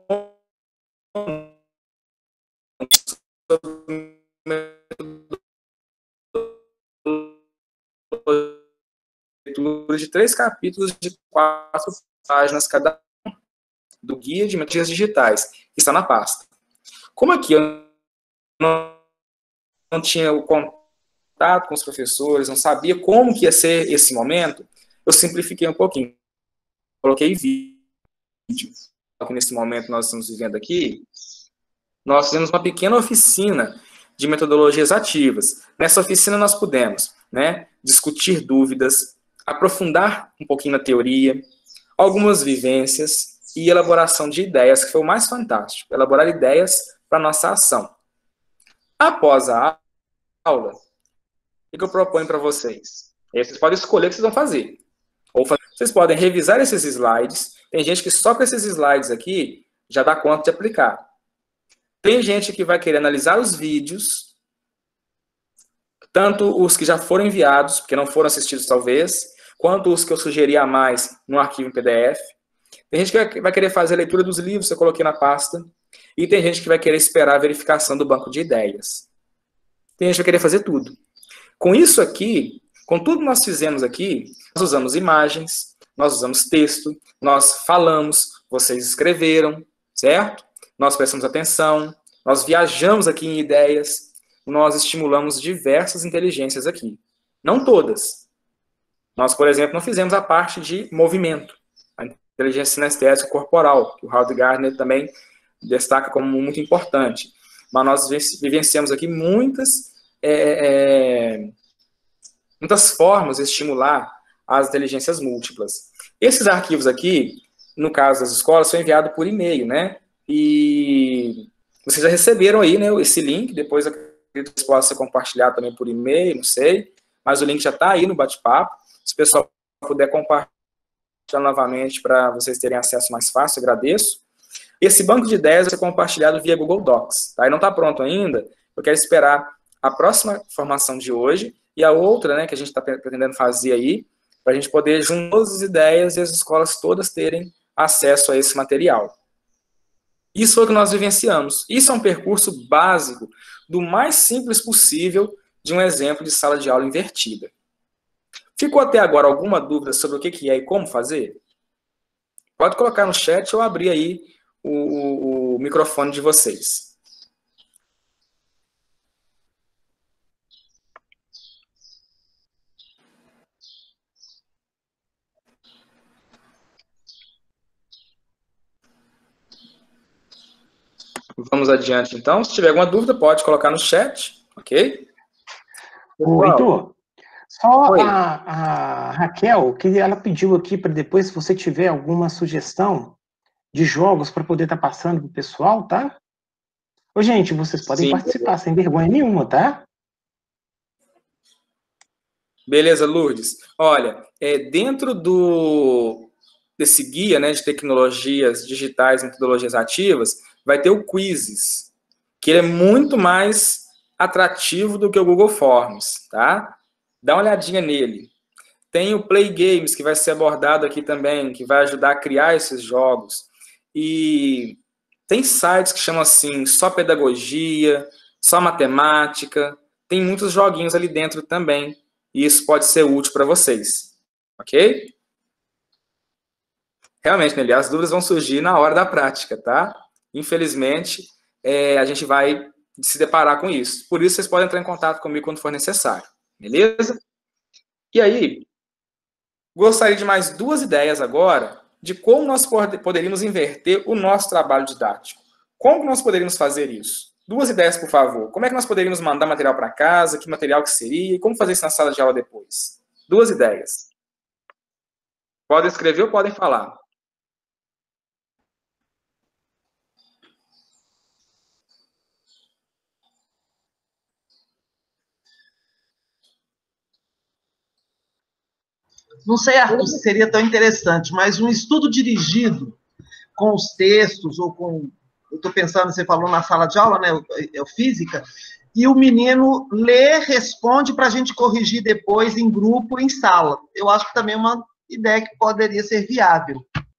Speaker 1: de três capítulos de quatro páginas cada um do Guia de Metodologias Digitais, que está na pasta. Como aqui eu não, não tinha o contato com os professores, não sabia como que ia ser esse momento, eu simplifiquei um pouquinho. Coloquei vídeo. Nesse momento nós estamos vivendo aqui, nós fizemos uma pequena oficina de metodologias ativas. Nessa oficina nós pudemos, né, discutir dúvidas, aprofundar um pouquinho na teoria, algumas vivências e elaboração de ideias, que foi o mais fantástico. Elaborar ideias para a nossa ação. Após a aula, o que eu proponho para vocês? Aí vocês podem escolher o que vocês vão fazer. Ou vocês podem revisar esses slides. Tem gente que só com esses slides aqui já dá conta de aplicar. Tem gente que vai querer analisar os vídeos, tanto os que já foram enviados, porque não foram assistidos talvez, quanto os que eu sugeri a mais no arquivo em P D F. Tem gente que vai querer fazer a leitura dos livros que eu coloquei na pasta. E tem gente que vai querer esperar a verificação do banco de ideias. Tem gente que vai querer fazer tudo. Com isso aqui, com tudo que nós fizemos aqui, nós usamos imagens, nós usamos texto, nós falamos, vocês escreveram, certo? Nós prestamos atenção, nós viajamos aqui em ideias, nós estimulamos diversas inteligências aqui. Não todas. Nós, por exemplo, não fizemos a parte de movimento, a inteligência sinestésica corporal, que o Howard Gardner também destaca como muito importante. Mas nós vivenciamos aqui muitas, é, é, muitas formas de estimular as inteligências múltiplas. Esses arquivos aqui, no caso das escolas, são enviados por e-mail, né? E vocês já receberam aí, né, esse link, depois acredito que possa ser compartilhado também por e-mail, não sei, mas o link já está aí no bate-papo. Se o pessoal puder compartilhar novamente para vocês terem acesso mais fácil, agradeço. Esse banco de ideias vai ser compartilhado via Google Docs, tá? E não está pronto ainda, eu quero esperar a próxima formação de hoje e a outra, né, que a gente está pretendendo fazer aí, para a gente poder juntar todas as ideias e as escolas todas terem acesso a esse material. Isso foi o que nós vivenciamos. Isso é um percurso básico, do mais simples possível, de um exemplo de sala de aula invertida. Ficou até agora alguma dúvida sobre o que é e como fazer? Pode colocar no chat ou abrir aí o, o, o microfone de vocês. Vamos adiante, então. Se tiver alguma dúvida, pode colocar no chat, ok?
Speaker 5: Ô, Heitor, só a, a Raquel, que ela pediu aqui para depois, se você tiver alguma sugestão de jogos para poder estar tá passando para o pessoal, tá? Ô, gente, vocês podem Sim. participar sem vergonha nenhuma, tá?
Speaker 1: Beleza, Lourdes. Olha, é, dentro do, desse guia, né, de tecnologias digitais e metodologias ativas, vai ter o Quizzes, que ele é muito mais atrativo do que o Google Forms, tá? Dá uma olhadinha nele. Tem o Play Games, que vai ser abordado aqui também, que vai ajudar a criar esses jogos. E tem sites que chamam assim, só pedagogia, só matemática. Tem muitos joguinhos ali dentro também. E isso pode ser útil para vocês. Ok? Realmente, Nelly, as dúvidas vão surgir na hora da prática, tá? Infelizmente, é, a gente vai se deparar com isso. Por isso, vocês podem entrar em contato comigo quando for necessário. Beleza? E aí, gostaria de mais duas ideias agora de como nós poderíamos inverter o nosso trabalho didático. Como nós poderíamos fazer isso? Duas ideias, por favor. Como é que nós poderíamos mandar material para casa? Que material que seria? E como fazer isso na sala de aula depois? Duas ideias. Podem escrever ou podem falar.
Speaker 2: Não sei, Arthur, se seria tão interessante, mas um estudo dirigido com os textos, ou com... Eu estou pensando, você falou na sala de aula, né? É física, e o menino lê, responde para a gente corrigir depois em grupo, em sala. Eu acho que também é uma ideia que poderia ser viável.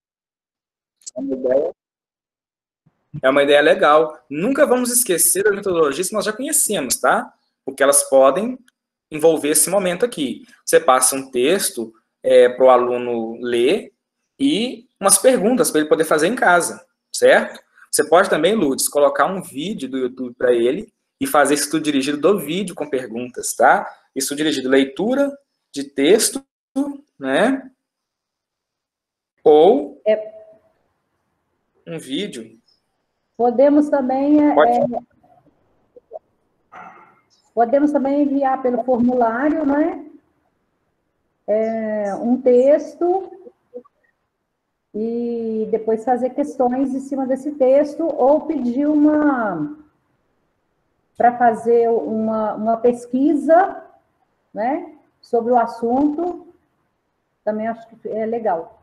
Speaker 1: É uma ideia legal. Nunca vamos esquecer das metodologias que nós já conhecemos, tá? Porque elas podem envolver esse momento aqui. Você passa um texto é, para o aluno ler e umas perguntas para ele poder fazer em casa, certo? Você pode também, Lourdes, colocar um vídeo do YouTube para ele e fazer estudo dirigido do vídeo com perguntas, tá? Estudo dirigido, leitura de texto, né? Ou
Speaker 4: é...
Speaker 1: um vídeo.
Speaker 4: Podemos também... É, podemos também enviar pelo formulário, né? É, um texto e depois fazer questões em cima desse texto ou pedir uma... para fazer uma, uma pesquisa, né? Sobre o assunto. Também acho que é legal.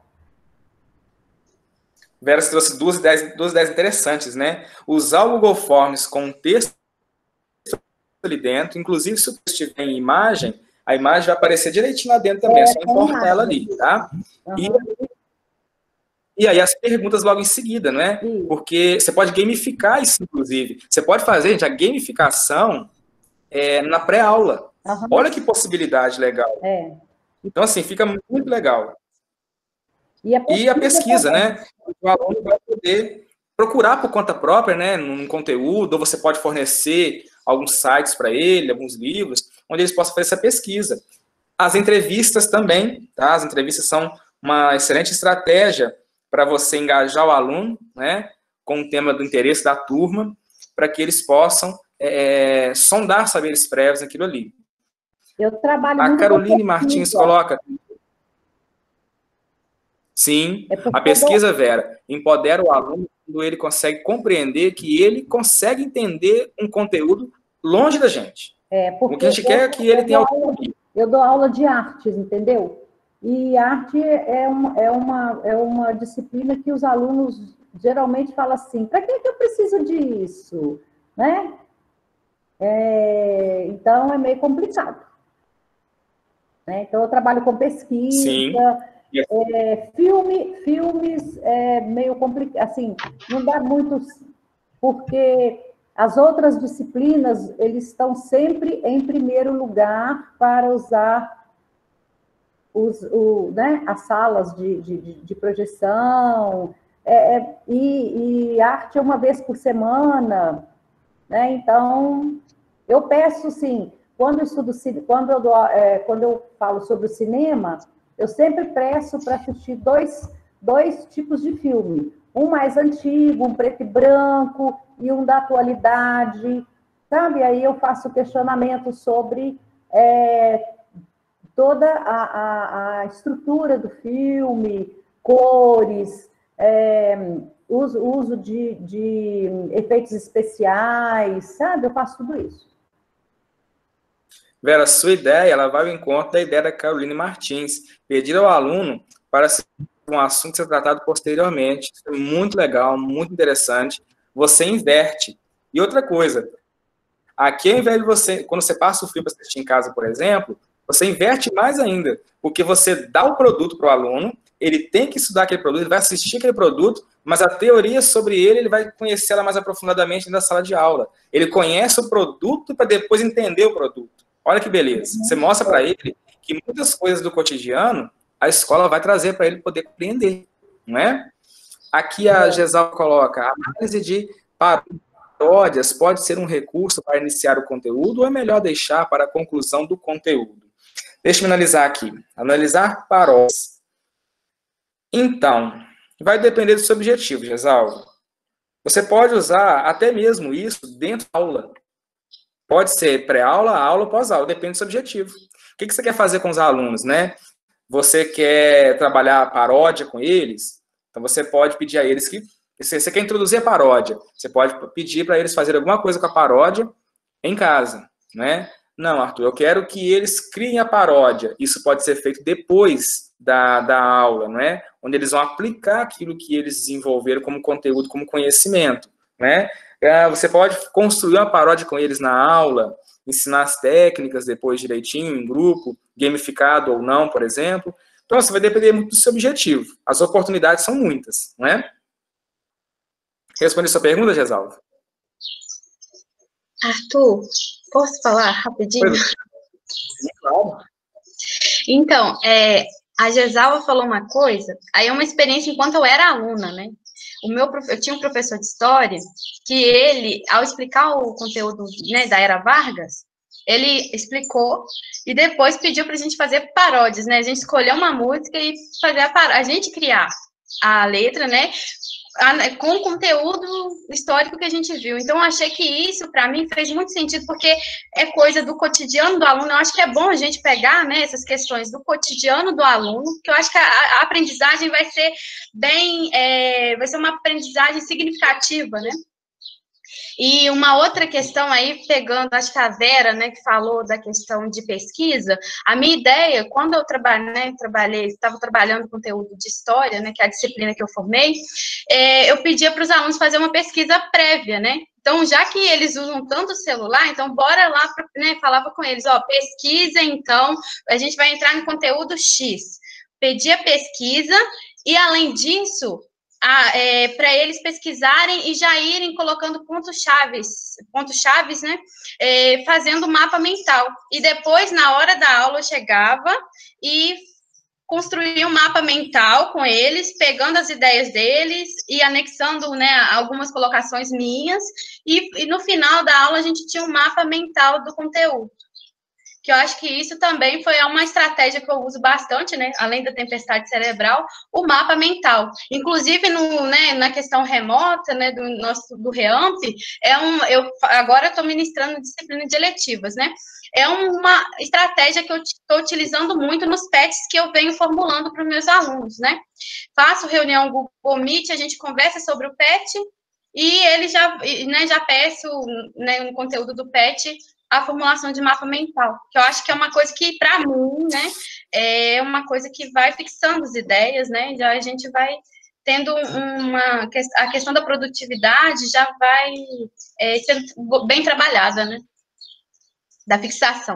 Speaker 1: Vera, você trouxe duas ideias, duas ideias interessantes, né? Usar o Google Forms com um texto ali dentro, inclusive se o texto estiver em imagem, a imagem vai aparecer direitinho lá dentro também, é, é só importar ela ali, tá? Uhum. E, e aí as perguntas logo em seguida, né? Sim. Porque você pode gamificar isso, inclusive. Você pode fazer, gente, a gamificação é, na pré-aula. Uhum. Olha que possibilidade legal. É. Então, assim, fica muito legal. E a pesquisa, e a pesquisa né? O aluno vai poder procurar por conta própria, né? Num conteúdo, ou você pode fornecer alguns sites para ele, alguns livros, onde eles possam fazer essa pesquisa. As entrevistas também, tá? As entrevistas são uma excelente estratégia para você engajar o aluno, né? Com o tema do interesse da turma, para que eles possam é, sondar saberes prévios naquilo ali.
Speaker 4: Eu trabalho
Speaker 1: A Caroline Martins coloca... Sim, é a pesquisa, Vera, empodera o aluno quando ele consegue compreender que ele consegue entender um conteúdo longe da gente.
Speaker 4: É, porque
Speaker 1: o que a gente quer é que ele tenha...
Speaker 4: Aula, eu dou aula de artes, entendeu? E arte é uma, é uma, é uma disciplina que os alunos geralmente falam assim, para que, que eu preciso disso? Né? É, então, é meio complicado. Né? Então, eu trabalho com pesquisa... Sim. É, filme, filmes é meio complicado, assim, não dá muito, porque as outras disciplinas, eles estão sempre em primeiro lugar para usar os, o, né, as salas de, de, de projeção, é, é, e, e arte é uma vez por semana, né, então, eu peço, sim, quando eu estudo, quando eu, dou, é, quando eu falo sobre o cinema, eu sempre peço para assistir dois, dois tipos de filme. Um mais antigo, um preto e branco, e um da atualidade, sabe? Aí eu faço questionamento sobre é, toda a, a, a estrutura do filme, cores, é, uso, uso de, de efeitos especiais, sabe? Eu faço tudo isso.
Speaker 1: Vera, a sua ideia, ela vai ao encontro da ideia da Caroline Martins, pedir ao aluno para ser um assunto ser tratado posteriormente. Isso é muito legal, muito interessante. Você inverte. E outra coisa, aqui ao invés de você, quando você passa o filme para assistir em casa, por exemplo, você inverte mais ainda, porque você dá o produto para o aluno, ele tem que estudar aquele produto, ele vai assistir aquele produto, mas a teoria sobre ele, ele vai conhecer ela mais aprofundadamente na sala de aula. Ele conhece o produto para depois entender o produto. Olha que beleza. Você mostra para ele que muitas coisas do cotidiano, a escola vai trazer para ele poder compreender, não é? Aqui a Gesal coloca, a análise de paródias pode ser um recurso para iniciar o conteúdo ou é melhor deixar para a conclusão do conteúdo? Deixa eu analisar aqui. Analisar paródias. Então, vai depender do seu objetivo, Gesal. Você pode usar até mesmo isso dentro da aula. Pode ser pré-aula, aula, pós-aula, depende do seu objetivo. O que você quer fazer com os alunos, né? Você quer trabalhar paródia com eles? Então, você pode pedir a eles que... Se você quer introduzir a paródia, você pode pedir para eles fazerem alguma coisa com a paródia em casa, né? Não, Arthur, eu quero que eles criem a paródia. Isso pode ser feito depois da, da aula, não é? Onde eles vão aplicar aquilo que eles desenvolveram como conteúdo, como conhecimento, né? Você pode construir uma paródia com eles na aula, ensinar as técnicas depois direitinho, em grupo, gamificado ou não, por exemplo. Então, isso vai depender muito do seu objetivo. As oportunidades são muitas, não é? Responde a sua pergunta, Gesalva?
Speaker 3: Arthur, posso falar rapidinho?
Speaker 1: Claro.
Speaker 3: Então, é, a Gesalva falou uma coisa, aí é uma experiência enquanto eu era aluna, né? O meu, eu tinha um professor de história que ele, ao explicar o conteúdo, né, da Era Vargas, ele explicou e depois pediu para a gente fazer paródias, né? A gente escolheu uma música e fazer a paródia, a gente criar a letra, né? Com o conteúdo histórico que a gente viu. Então, eu achei que isso, para mim, fez muito sentido, porque é coisa do cotidiano do aluno. Eu acho que é bom a gente pegar, né, essas questões do cotidiano do aluno, que eu acho que a, a aprendizagem vai ser bem, é, vai ser uma aprendizagem significativa, né? E uma outra questão aí, pegando, acho que a Vera, né, que falou da questão de pesquisa, a minha ideia, quando eu trabalhei, né, trabalhei, estava trabalhando conteúdo de história, né, que é a disciplina que eu formei, é, eu pedia para os alunos fazer uma pesquisa prévia, né? Então, já que eles usam tanto o celular, então bora lá, pra, né, falava com eles, ó, pesquisa, então, a gente vai entrar no conteúdo X. Pedia pesquisa e, além disso, é, para eles pesquisarem e já irem colocando pontos-chaves, pontos-chaves, né, é, fazendo mapa mental. E depois, na hora da aula, eu chegava e construía um mapa mental com eles, pegando as ideias deles e anexando, né, algumas colocações minhas, e, e no final da aula a gente tinha um mapa mental do conteúdo. Que eu acho que isso também foi uma estratégia que eu uso bastante, né, além da tempestade cerebral, o mapa mental. Inclusive, no, né, na questão remota, né, do nosso do REAMP, é um, eu, agora eu estou ministrando disciplina de eletivas, né, é uma estratégia que eu estou utilizando muito nos pets que eu venho formulando para os meus alunos, né. Faço reunião Google Meet, a gente conversa sobre o pet, e ele já, né, já peço, né, no conteúdo do pet, a formulação de mapa mental, que eu acho que é uma coisa que, para mim, né, é uma coisa que vai fixando as ideias, né, já a gente vai tendo uma, a questão da produtividade já vai é, sendo bem trabalhada, né, da fixação.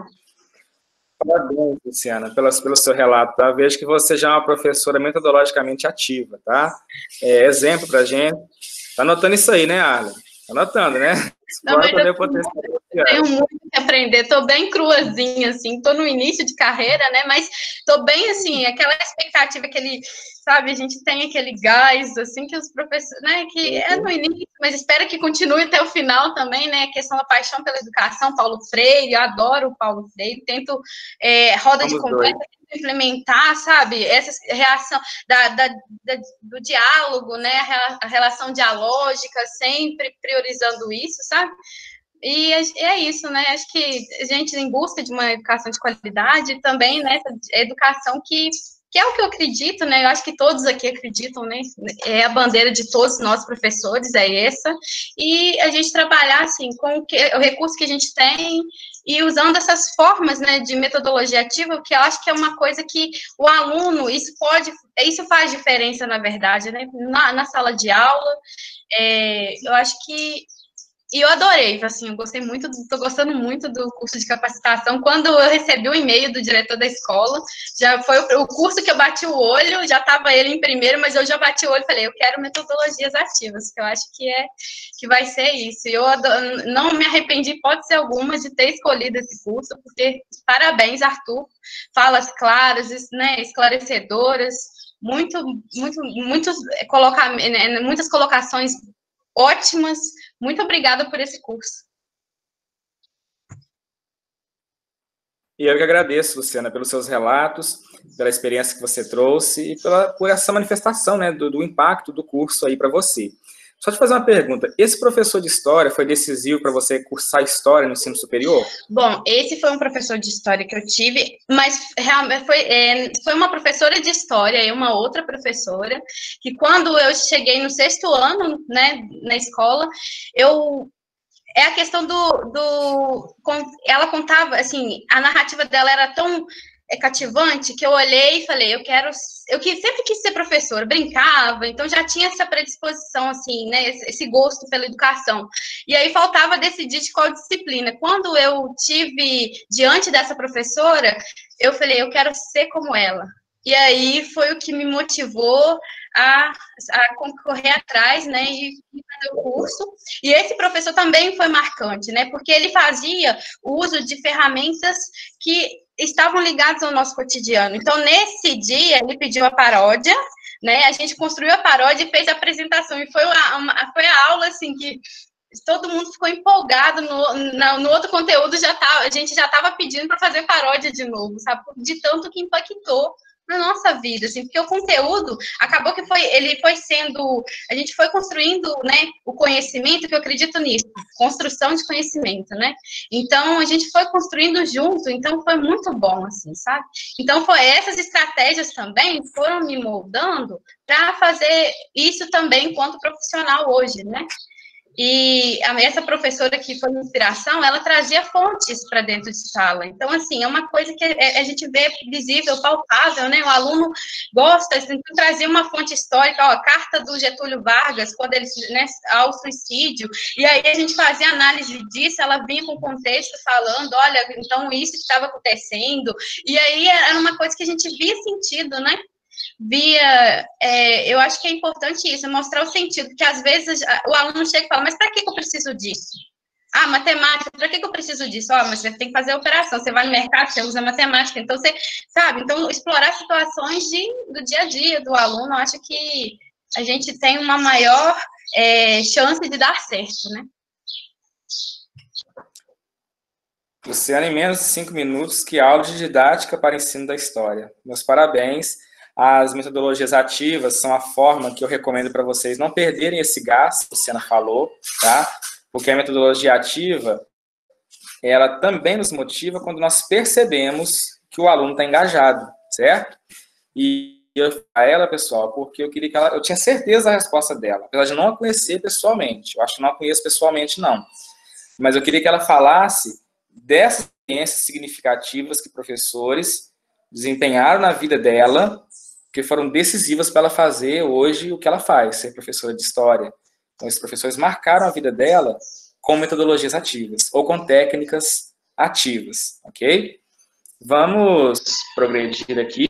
Speaker 1: Parabéns, Luciana, pelo, pelo seu relato, tá? Vejo que você já é uma professora metodologicamente ativa, tá? É exemplo pra gente. Tá anotando isso aí, né, Arlen? Tá anotando, né?
Speaker 3: Não, mas eu tenho, tenho muito que aprender, estou bem cruazinha, assim, estou no início de carreira, né, mas estou bem, assim, aquela expectativa, aquele, sabe, a gente tem aquele gás, assim, que os professores, né, que é no início, mas espero que continue até o final também, né, a questão da paixão pela educação, Paulo Freire, eu adoro o Paulo Freire, tento, é, roda Vamos de conversa, dois. implementar, sabe, essa reação da, da, da, do diálogo, né, a relação dialógica, sempre priorizando isso, sabe? E é isso, né? Acho que a gente, em busca de uma educação de qualidade, também, né, educação que, que é o que eu acredito, né? Eu acho que todos aqui acreditam, né? É a bandeira de todos nós, professores, é essa. E a gente trabalhar, assim, com o, que, o recurso que a gente tem e usando essas formas, né, de metodologia ativa, que eu acho que é uma coisa que o aluno, isso pode, isso faz diferença, na verdade, né? Na, na sala de aula, é, eu acho que E eu adorei, assim, eu gostei muito, estou gostando muito do curso de capacitação. Quando eu recebi o e-mail do diretor da escola, já foi o, o curso que eu bati o olho, já estava ele em primeiro, mas eu já bati o olho e falei, eu quero metodologias ativas, que eu acho que é que vai ser isso. E eu adoro, não me arrependi, pode ser alguma, de ter escolhido esse curso, porque parabéns, Arthur, falas claras, né, esclarecedoras, muito, muito, muitos coloca, né, muitas colocações ótimas. Muito obrigada por esse curso.
Speaker 1: E eu que agradeço, Luciana, pelos seus relatos, pela experiência que você trouxe e pela, por essa manifestação, né, do, do impacto do curso aí para você. Só te fazer uma pergunta, esse professor de História foi decisivo para você cursar História no ensino superior?
Speaker 3: Bom, esse foi um professor de História que eu tive, mas realmente foi, é, foi uma professora de História e uma outra professora, que quando eu cheguei no sexto ano, né, na escola, eu... É a questão do, do... Ela contava, assim, a narrativa dela era tão é, cativante que eu olhei e falei, eu quero... Eu que sempre quis ser professora, brincava, então já tinha essa predisposição, assim, né, esse, esse gosto pela educação. E aí faltava decidir de qual disciplina. Quando eu tive diante dessa professora, eu falei, eu quero ser como ela. E aí foi o que me motivou a, a concorrer atrás, né, e fazer o curso. E esse professor também foi marcante, né, porque ele fazia uso de ferramentas que estavam ligadas ao nosso cotidiano. Então, nesse dia, ele pediu a paródia, né, a gente construiu a paródia e fez a apresentação, e foi, uma, uma, foi a aula, assim, que todo mundo ficou empolgado no, no, no outro conteúdo, já tá, a gente já estava pedindo para fazer paródia de novo, sabe, de tanto que impactou na nossa vida, assim, porque o conteúdo acabou que foi, ele foi sendo, a gente foi construindo, né, o conhecimento, que eu acredito nisso, construção de conhecimento, né, então a gente foi construindo junto, então foi muito bom, assim, sabe, então foi, essas estratégias também foram me moldando para fazer isso também enquanto profissional hoje, né. E essa professora que foi inspiração, ela trazia fontes para dentro de sala. Então, assim, é uma coisa que a gente vê visível, palpável, né? O aluno gosta, então, trazia uma fonte histórica, ó, a carta do Getúlio Vargas, quando ele, né, ao suicídio, e aí a gente fazia análise disso, ela vinha com contexto falando, olha, então isso que estava acontecendo, e aí era uma coisa que a gente via sentido, né? Via, é, eu acho que é importante isso, mostrar o sentido, porque às vezes o aluno chega e fala, mas para que eu preciso disso? Ah, matemática, para que eu preciso disso? Ó, mas você tem que fazer a operação, você vai no mercado, você usa matemática, então você, sabe, então explorar situações de, do dia a dia do aluno, eu acho que a gente tem uma maior é, chance de dar certo, né?
Speaker 1: Luciana, em menos de cinco minutos, que aula de didática para ensino da história. Meus parabéns. As metodologias ativas são a forma que eu recomendo para vocês não perderem esse gás, que a Luciana falou, tá? Porque a metodologia ativa, ela também nos motiva quando nós percebemos que o aluno está engajado, certo? E eu a ela, pessoal, porque eu queria que ela, eu tinha certeza da resposta dela, apesar de não a conhecer pessoalmente. Eu acho que não a conheço pessoalmente, não. Mas eu queria que ela falasse dessas experiências significativas que professores desempenharam na vida dela, que foram decisivas para ela fazer hoje o que ela faz, ser professora de história. Então, esses professores marcaram a vida dela com metodologias ativas, ou com técnicas ativas, ok? Vamos progredir aqui.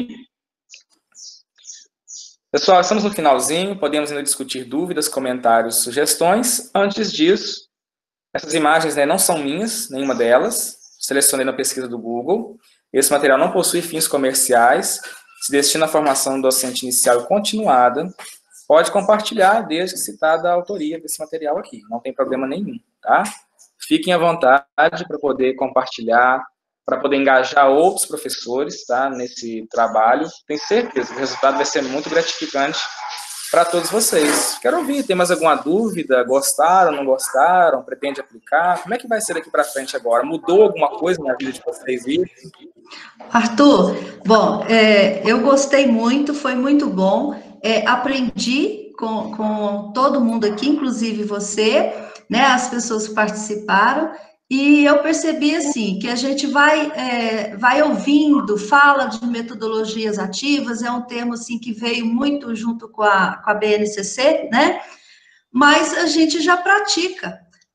Speaker 1: Pessoal, estamos no finalzinho, podemos ainda discutir dúvidas, comentários, sugestões. Antes disso, essas imagens, né, não são minhas, nenhuma delas, selecionei na pesquisa do Google. Esse material não possui fins comerciais, se destina à formação docente inicial e continuada. Pode compartilhar desde que citada a autoria desse material aqui, não tem problema nenhum, tá? Fiquem à vontade para poder compartilhar, para poder engajar outros professores, tá, nesse trabalho. Tenho certeza que o resultado vai ser muito gratificante para todos vocês. Quero ouvir, tem mais alguma dúvida? Gostaram, não gostaram? Pretende aplicar? Como é que vai ser daqui para frente agora? Mudou alguma coisa na vida de vocês?
Speaker 9: Arthur, bom, é, eu gostei muito, foi muito bom. É, aprendi com, com todo mundo aqui, inclusive você, né, as pessoas que participaram, e eu percebi, assim, que a gente vai, é, vai ouvindo, fala de metodologias ativas, é um termo, assim, que veio muito junto com a, com a B N C C, né, mas a gente já pratica.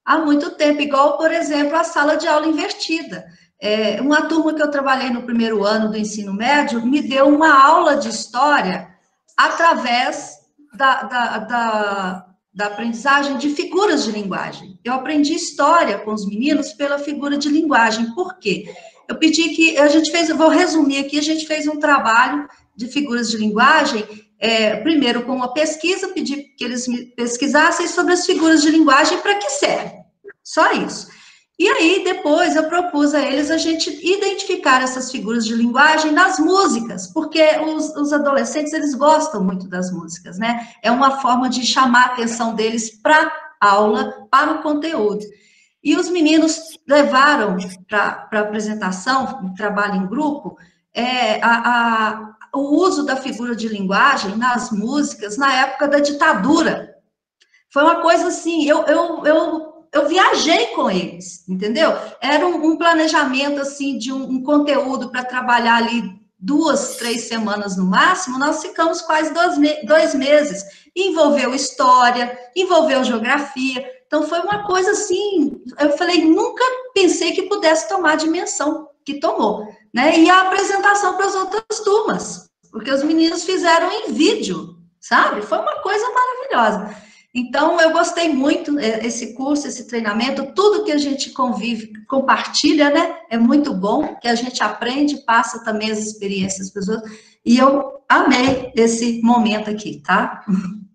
Speaker 9: há muito tempo, igual, por exemplo, a sala de aula invertida. É, uma turma que eu trabalhei no primeiro ano do ensino médio me deu uma aula de história através da, da, da, da aprendizagem de figuras de linguagem. Eu aprendi história com os meninos pela figura de linguagem. Por quê? Eu pedi que, a gente fez, eu vou resumir aqui, a gente fez um trabalho de figuras de linguagem, é, primeiro com uma pesquisa, pedi que eles me pesquisassem sobre as figuras de linguagem, para que serve. Só isso. E aí, depois, eu propus a eles a gente identificar essas figuras de linguagem nas músicas, porque os, os adolescentes, eles gostam muito das músicas, né? É uma forma de chamar a atenção deles para a aula, para o conteúdo. E os meninos levaram para a apresentação, um trabalho em grupo, é, a, a, o uso da figura de linguagem nas músicas na época da ditadura. Foi uma coisa assim, eu... eu, eu Eu viajei com eles, entendeu? Era um, um planejamento, assim, de um, um conteúdo para trabalhar ali duas, três semanas no máximo. Nós ficamos quase dois, me dois meses. Envolveu história, envolveu geografia. Então, foi uma coisa assim, eu falei, nunca pensei que pudesse tomar a dimensão que tomou, né? E a apresentação para as outras turmas, porque os meninos fizeram em vídeo, sabe? Foi uma coisa maravilhosa. Então, eu gostei muito esse curso, esse treinamento, tudo que a gente convive, compartilha, né? É muito bom, que a gente aprende, passa também as experiências das pessoas, e eu amei esse momento aqui, tá?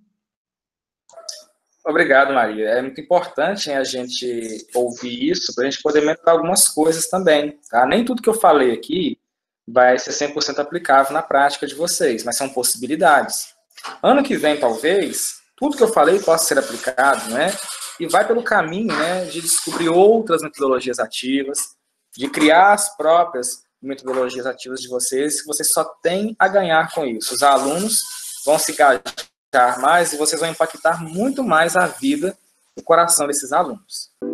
Speaker 1: Obrigado, Maria. É muito importante, hein, a gente ouvir isso, para a gente poder melhorar algumas coisas também, tá? Nem tudo que eu falei aqui vai ser cem por cento aplicável na prática de vocês, mas são possibilidades. Ano que vem, talvez... tudo que eu falei possa ser aplicado, né? E vai pelo caminho, né, de descobrir outras metodologias ativas, de criar as próprias metodologias ativas de vocês, que vocês só têm a ganhar com isso. Os alunos vão se engajar mais e vocês vão impactar muito mais a vida, o coração desses alunos.